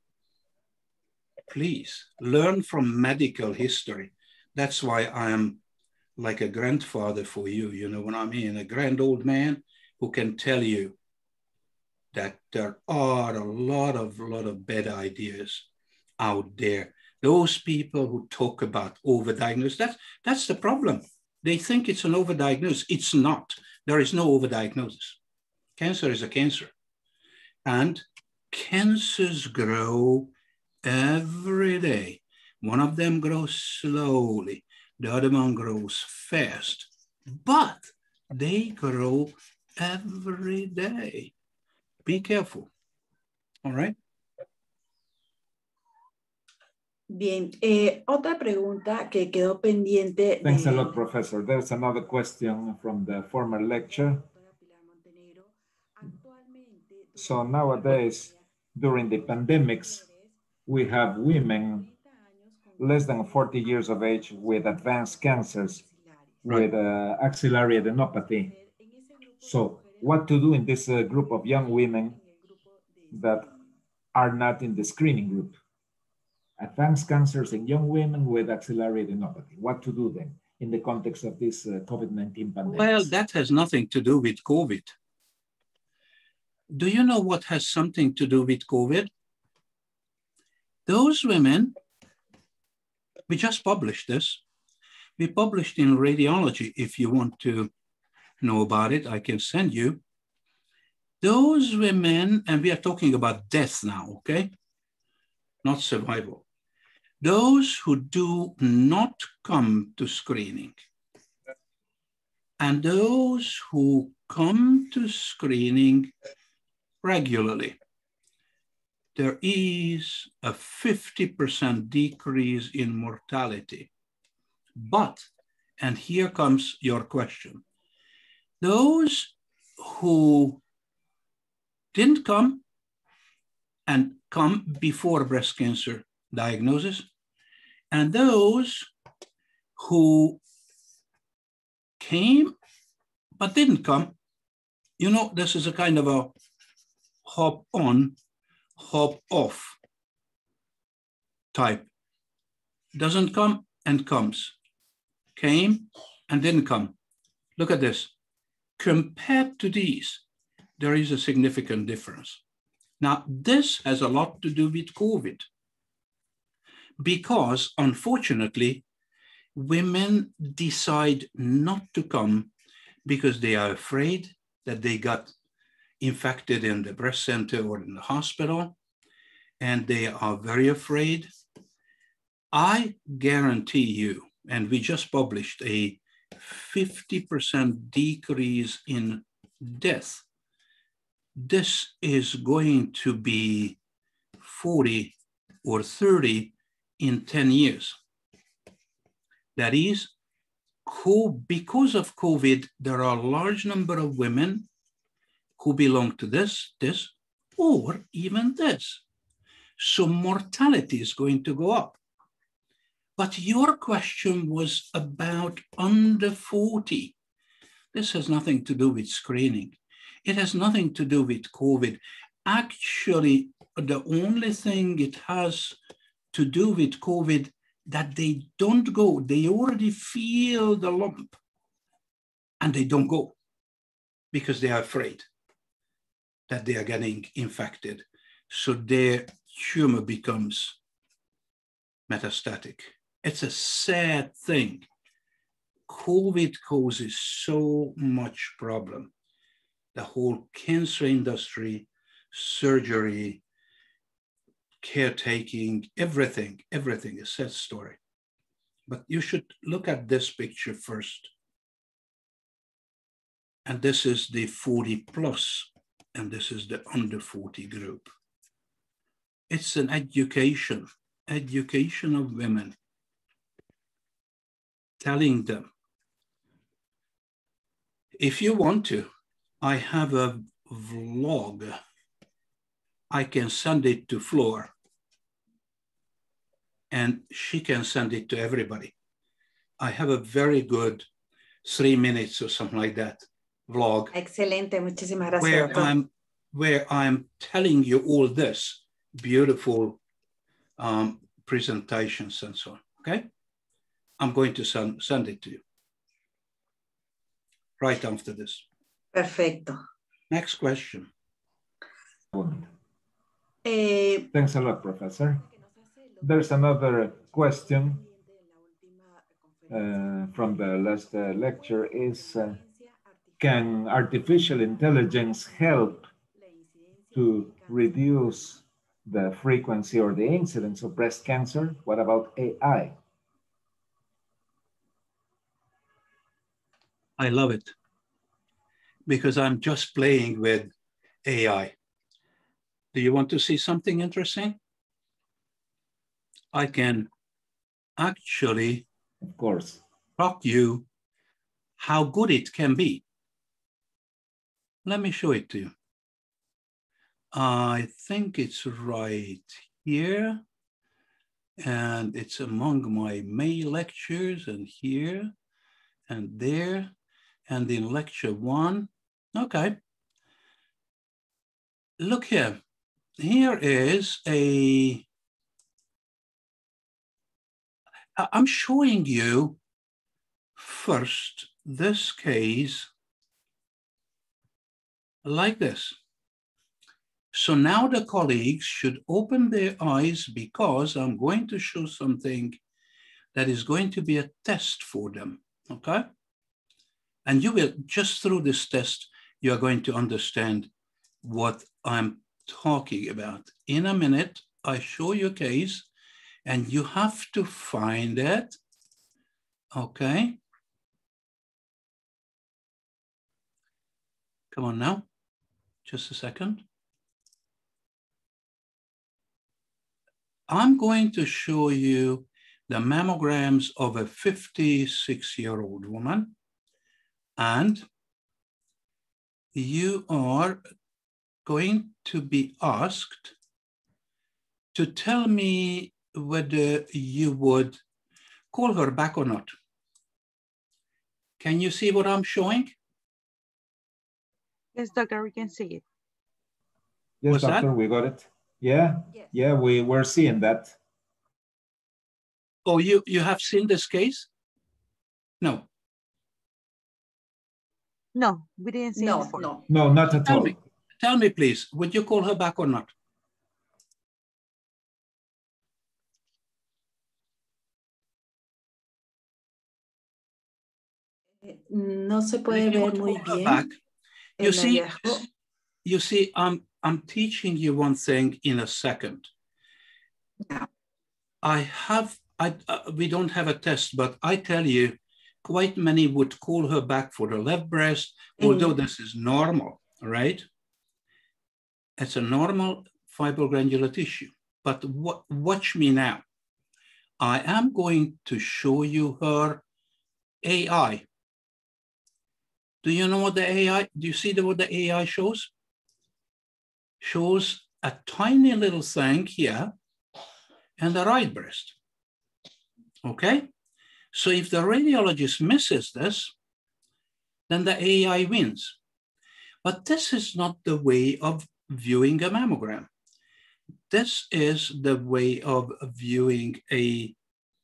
Please learn from medical history. That's why I am like a grandfather for you, you know what I mean? A grand old man who can tell you that there are a lot of bad ideas out there. Those people who talk about overdiagnosis, that's the problem. They think it's an overdiagnosis. It's not. There is no overdiagnosis. Cancer is a cancer. And cancers grow every day. One of them grows slowly. The other one grows fast. But they grow every day. Be careful. All right? Bien, otra pregunta que quedó pendiente. Thanks a lot, Professor. There's another question from the former lecture. So nowadays, during the pandemics, we have women less than 40 years of age with advanced cancers, with axillary adenopathy. So what to do in this group of young women that are not in the screening group? Advanced cancers in young women with axillary adenopathy. What to do then in the context of this COVID-19 pandemic? Well, that has nothing to do with COVID. Do you know what has something to do with COVID? Those women, we just published this. We published in Radiology. If you want to know about it, I can send you. Those women, and we are talking about death now, okay? Not survival. Those who do not come to screening and those who come to screening regularly, there is a 50% decrease in mortality. But, and here comes your question, those who didn't come and come before breast cancer diagnosis, and those who came but didn't come, you know, this is a kind of a hop on, hop off type. Doesn't come and comes. Came and didn't come. Look at this. Compared to these, there is a significant difference. Now, this has a lot to do with COVID because, unfortunately, women decide not to come because they are afraid that they got infected in the breast center or in the hospital, and they are very afraid. I guarantee you, and we just published a 50% decrease in death. This is going to be 40 or 30 in 10 years. That is, because of COVID, there are a large number of women who belong to this, or even this. So mortality is going to go up. But your question was about under 40. This has nothing to do with screening. It has nothing to do with COVID. Actually, the only thing it has to do with COVID that they don't go, they already feel the lump and they don't go because they are afraid that they are getting infected. So their tumor becomes metastatic. It's a sad thing. COVID causes so much problem. The whole cancer industry, surgery, caretaking, everything is a sad story. But you should look at this picture first. And this is the 40 plus, and this is the under 40 group. It's an education of women, telling them, if you want to, I have a vlog. I can send it to Flor, and she can send it to everybody. I have a very good 3 minutes or something like that vlog. Excelente, muchísimas gracias. Where I'm telling you all this beautiful presentations and so on, okay? I'm going to send it to you right after this. Perfecto. Next question. Thanks a lot, Professor. There's another question from the last lecture is, can artificial intelligence help to reduce the frequency or the incidence of breast cancer? What about AI? I love it because I'm just playing with AI. Do you want to see something interesting? I can actually, of course, talk you how good it can be. Let me show it to you. I think it's right here, and it's among my May lectures, and here and there, and in lecture 1. Okay. Look here. Here is I'm showing you first this case like this. So now the colleagues should open their eyes because I'm going to show something that is going to be a test for them, okay? And you will, just through this test, you are going to understand what I'm talking about. In a minute, I show you a case and you have to find it, okay? Come on now, just a second. I'm going to show you the mammograms of a 56-year-old woman, and you are going to be asked to tell me whether you would call her back or not. Can you see what I'm showing? Yes, doctor, we can see it. Yes, What's doctor, that? we got it. Yeah, yes. Yeah, we were seeing that. Oh, you have seen this case? No. No, we didn't see it before. No, not at all. Tell me, please, would you call her back or not? No se puede ver muy bien. You see, I'm teaching you one thing in a second. Yeah. We don't have a test, but I tell you, quite many would call her back for the left breast, although this is normal, right? It's a normal fibrogranular tissue. But watch me now. I am going to show you her AI. Do you know what the AI, do you see what the AI shows? Shows a tiny little thing here and the right breast, okay? So if the radiologist misses this, then the AI wins. But this is not the way of viewing a mammogram. This is the way of viewing a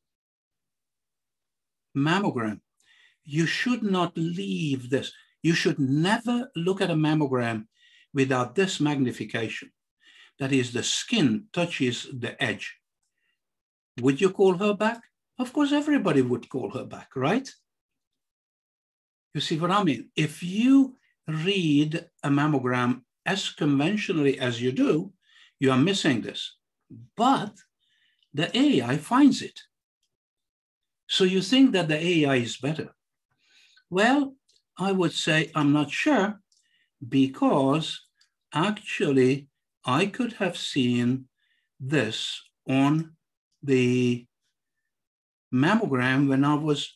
mammogram. You should not leave this. You should never look at a mammogram without this magnification. That is, the skin touches the edge. Would you call her back? Of course, everybody would call her back, right? You see what I mean? If you read a mammogram as conventionally as you do, you are missing this. But the AI finds it. So you think that the AI is better. Well, I would say I'm not sure, because actually I could have seen this on the mammogram when I was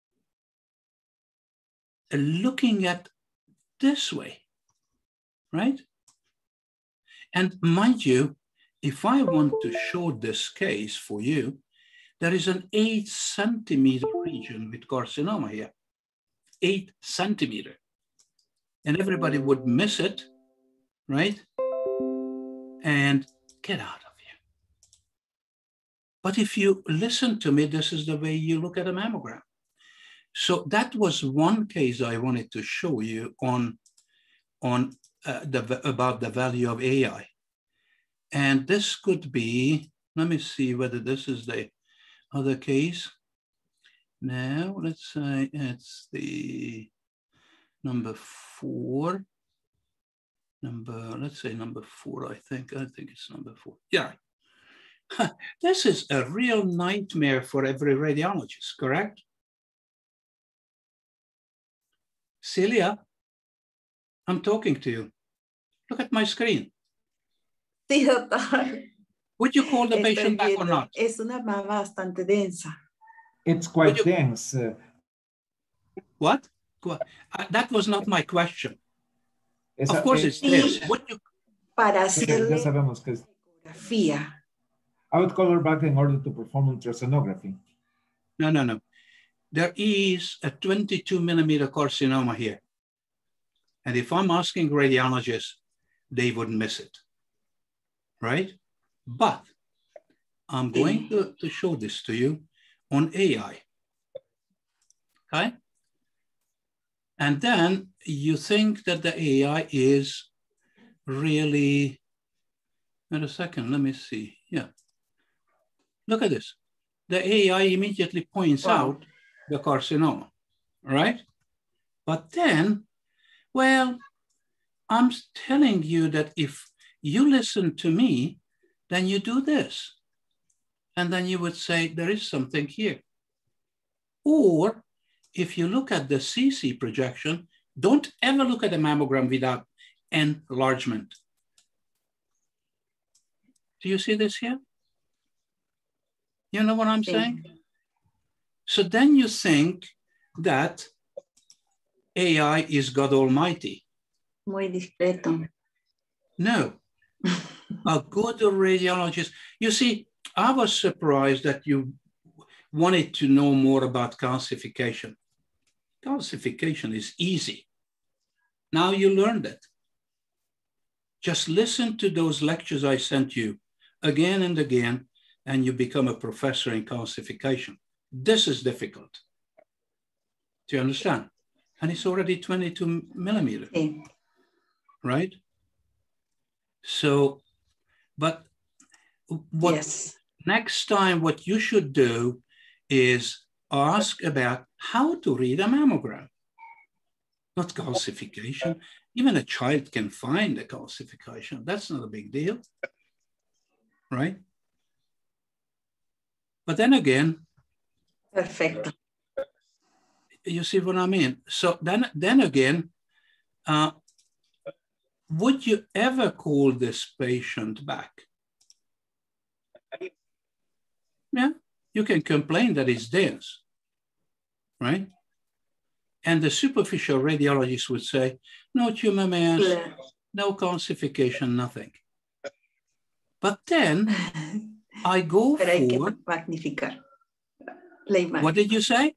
looking at this way, right? And mind you, if I want to show this case for you, there is an 8 centimeter region with carcinoma here, 8 centimeter. And everybody would miss it, right? And get out of here. But if you listen to me, this is the way you look at a mammogram. So that was one case I wanted to show you about the value of AI. And this could be, let me see whether this is the other case. Now, let's say it's the number 4. Let's say number 4, I think it's number 4. Yeah. This is a real nightmare for every radiologist, correct? Celia, I'm talking to you. Look at my screen. Sí, doctor. Would you call the patient back or not? Es una mama bastante densa. It's quite dense. What? That was not my question. Of course it's dense. Would you... Para hacer Ya sabemos que es. ecografía. I would call her back in order to perform ultrasonography. No. There is a 22 millimeter carcinoma here. And if I'm asking radiologists, they would miss it, right? But I'm going to show this to you on AI, okay? And then you think that the AI is really, wait a second, let me see, yeah. Look at this. The AI immediately points out the carcinoma, right? But then, well, I'm telling you that if you listen to me, then you do this. And then you would say, there is something here. Or if you look at the CC projection, don't ever look at a mammogram without enlargement. Do you see this here? You know what I'm saying? So then you think that AI is God Almighty. Muy discreto. No, a good radiologist. You see, I was surprised that you wanted to know more about calcification. Calcification is easy. Now you learned it. Just listen to those lectures I sent you again and again, and you become a professor in calcification. This is difficult. Do you understand? And it's already 22 millimeter, right? So, but what next time what you should do is ask about how to read a mammogram, not calcification. Even a child can find a calcification. That's not a big deal, right? But then again, perfecto. You see what I mean? So then again, would you ever call this patient back? Yeah, you can complain that it's dense, right? And the superficial radiologist would say, no tumor mass, no calcification, nothing. But then I go for... hay que magnificar la imagen. What did you say?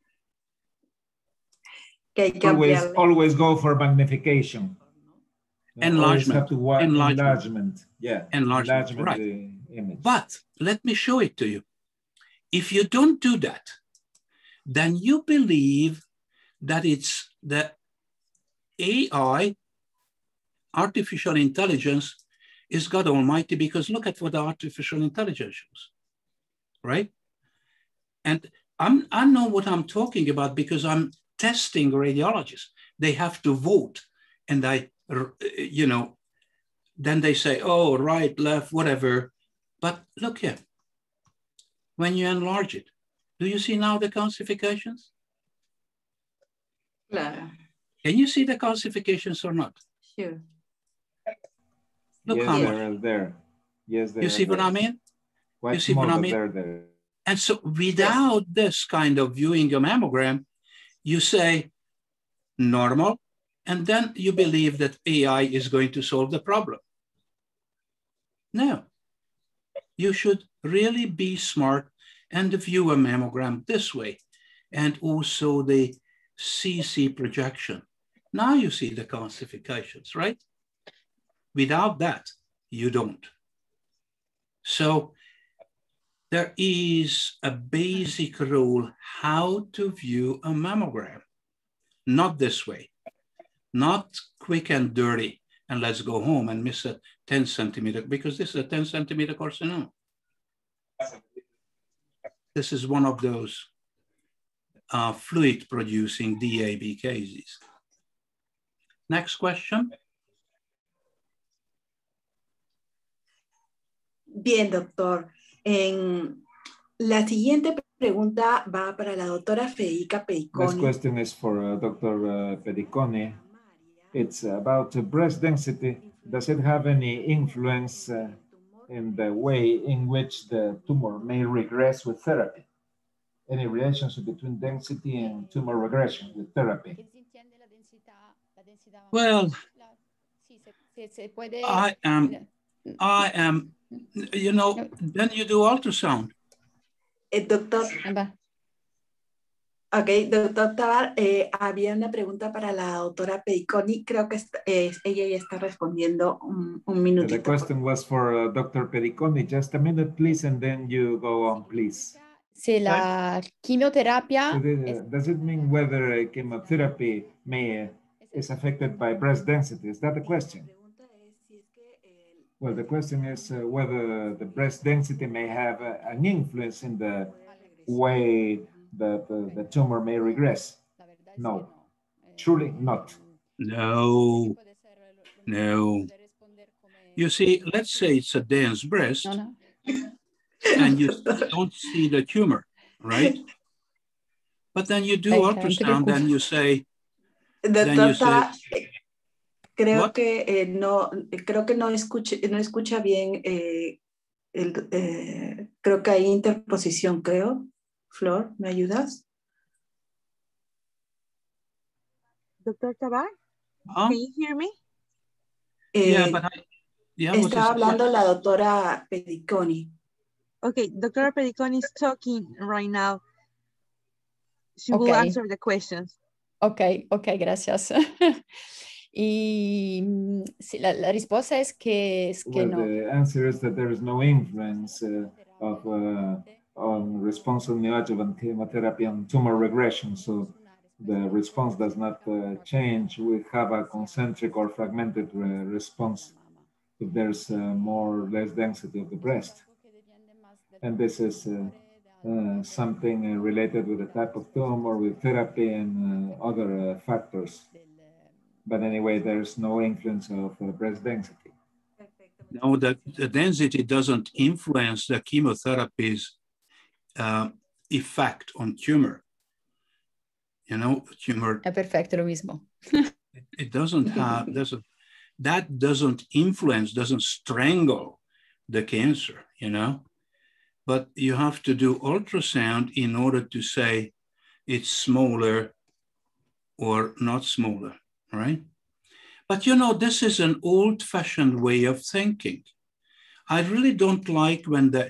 Always go for magnification. Enlargement. Enlargement. Yeah. Enlargement, right. The image. But let me show it to you. If you don't do that, then you believe that it's the AI, artificial intelligence, is God Almighty, because look at what the artificial intelligence shows, right? And I know what I'm talking about because I'm testing radiologists. They have to vote, and then they say, oh, right, left, whatever. But look here, when you enlarge it, do you see now the calcifications? Claro. Can you see the calcifications or not? Sure. Look yes, how they're much. there. Yes, You see what I mean? Quite You see small, what I but mean? they're there. And so without this kind of viewing a mammogram, you say normal, and then you believe that AI is going to solve the problem. No, you should really be smart and view a mammogram this way, and also the CC projection. Now you see the calcifications, right? Without that, you don't. So there is a basic rule how to view a mammogram. Not this way, not quick and dirty, and let's go home and miss a 10 centimeter, because this is a 10 centimeter carcinoma. This is one of those fluid-producing DAB cases. Next question. Bien, doctor. La siguiente pregunta va para la doctora Federica Pediconi. Next question is for Dr. Pediconi. It's about breast density. Does it have any influence in the way in which the tumor may regress with therapy? Any relationship between density and tumor regression with therapy? Well, I am, you know, then you do ultrasound. Doctor, ok, doctor Tabar, había una pregunta para la doctora Pediconi. Creo que ella ya está respondiendo un minutito. The question was for Dr. Pediconi. Just a minute, please, and then you go on, please. Si la quimioterapia... So does it mean whether chemotherapy is affected by breast density? Is that the question? Well, the question is whether the breast density may have an influence in the way that the tumor may regress. No, truly not. No, no. You see, let's say it's a dense breast, and you don't see the tumor, right? But then you do ultrasound and you say, creo que no escucha bien, creo que hay interposición, creo. Flor, ¿me ayudas? Dr. Tabar, can you hear me? Está hablando la doctora Pediconi. Okay, Dr. Pediconi is talking right now. She will answer the questions. Ok, gracias. Y sí, la respuesta es que no. The answer is that there is no influence on response of neoadjuvant chemotherapy on tumor regression. So the response does not change. We have a concentric or fragmented response if there's more or less density of the breast. And this is something related with the type of tumor, with therapy and other factors. But anyway, there's no influence of breast density. No, the density doesn't influence the chemotherapy's effect on tumor. You know, tumor. Perfecto, lo mismo. It doesn't have, that doesn't influence, doesn't strangle the cancer, you know. But you have to do ultrasound in order to say it's smaller or not smaller, right? But you know, this is an old-fashioned way of thinking. I really don't like when the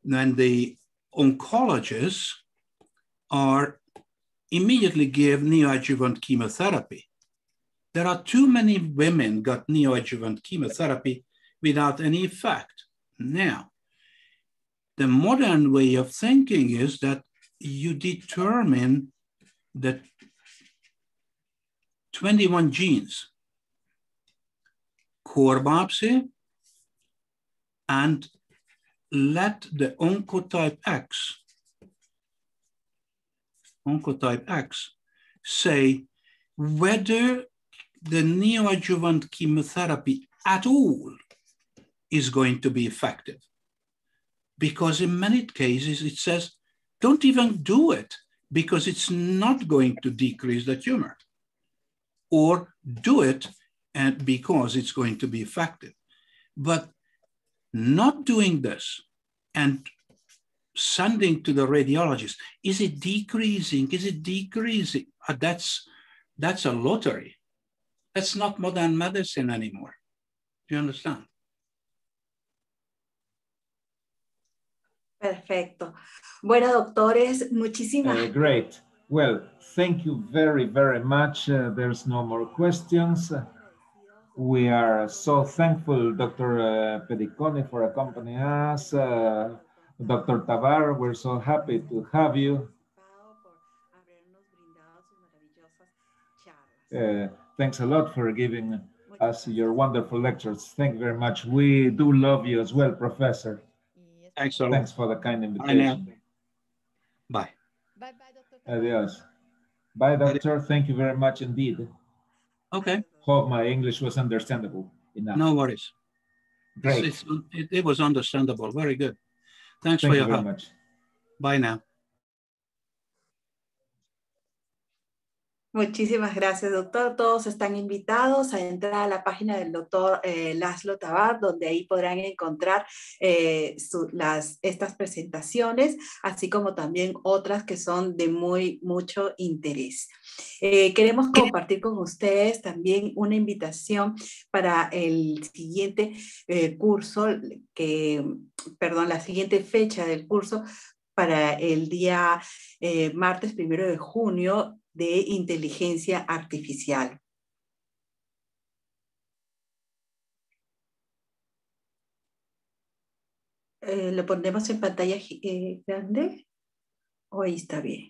oncologists are immediately give neoadjuvant chemotherapy. There are too many women got neoadjuvant chemotherapy without any effect. Now, the modern way of thinking is that you determine the 21 genes, core biopsy, and let the oncotype X say whether the neoadjuvant chemotherapy at all is going to be effective. Because in many cases it says, don't even do it because it's not going to decrease the tumor. or do it and because it's going to be effective. But not doing this and sending to the radiologist, is it decreasing? Is it decreasing? That's a lottery. That's not modern medicine anymore. Do you understand? Perfecto. Bueno, doctores, muchísimas. Great. Well, thank you very, very much. There's no more questions. We are so thankful, Dr. Pediconi, for accompanying us. Dr. Tabar, we're so happy to have you. Thanks a lot for giving us your wonderful lectures. Thank you very much. We do love you as well, Professor. Thanks a lot. Thanks for the kind invitation. Bye. Bye, Dr. Adios. Bye, doctor. Thank you very much indeed. Okay. Hope my English was understandable enough. No worries. Great. It was understandable. Very good. Thanks Thank for your you very help. much. Bye now. Muchísimas gracias, doctor. Todos están invitados a entrar a la página del doctor Laszlo Tabar, donde ahí podrán encontrar estas presentaciones, así como también otras que son de mucho interés. Queremos compartir con ustedes también una invitación para el siguiente curso, la siguiente fecha del curso para el día martes 1 de junio, de inteligencia artificial. ¿Lo ponemos en pantalla grande? ¿O ahí está bien?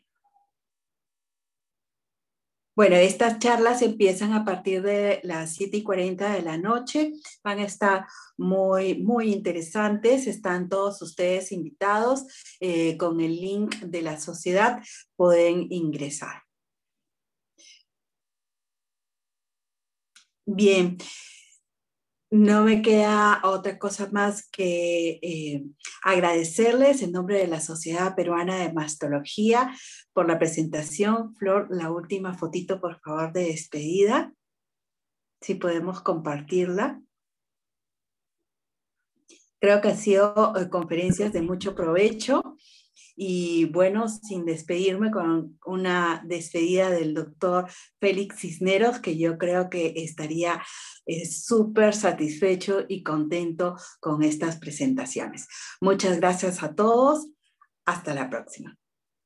Bueno, estas charlas empiezan a partir de las 7:40 de la noche. Van a estar muy, muy interesantes. Están todos ustedes invitados. Con el link de la sociedad pueden ingresar. Bien, no me queda otra cosa más que agradecerles en nombre de la Sociedad Peruana de Mastología por la presentación. Flor, la última fotito, por favor, de despedida. Si podemos compartirla. Creo que han sido conferencias de mucho provecho. Y bueno, sin despedirme, con una despedida del doctor Félix Cisneros, que yo creo que estaría súper satisfecho y contento con estas presentaciones. Muchas gracias a todos. Hasta la próxima.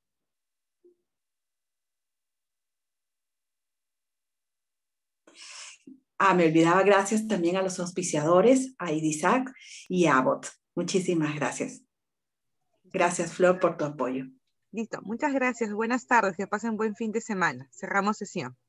Me olvidaba, gracias también a los auspiciadores, a IDISAC y a Abbott. Muchísimas gracias. Gracias, Flor, por tu apoyo. Listo, muchas gracias. Buenas tardes, que pasen buen fin de semana. Cerramos sesión.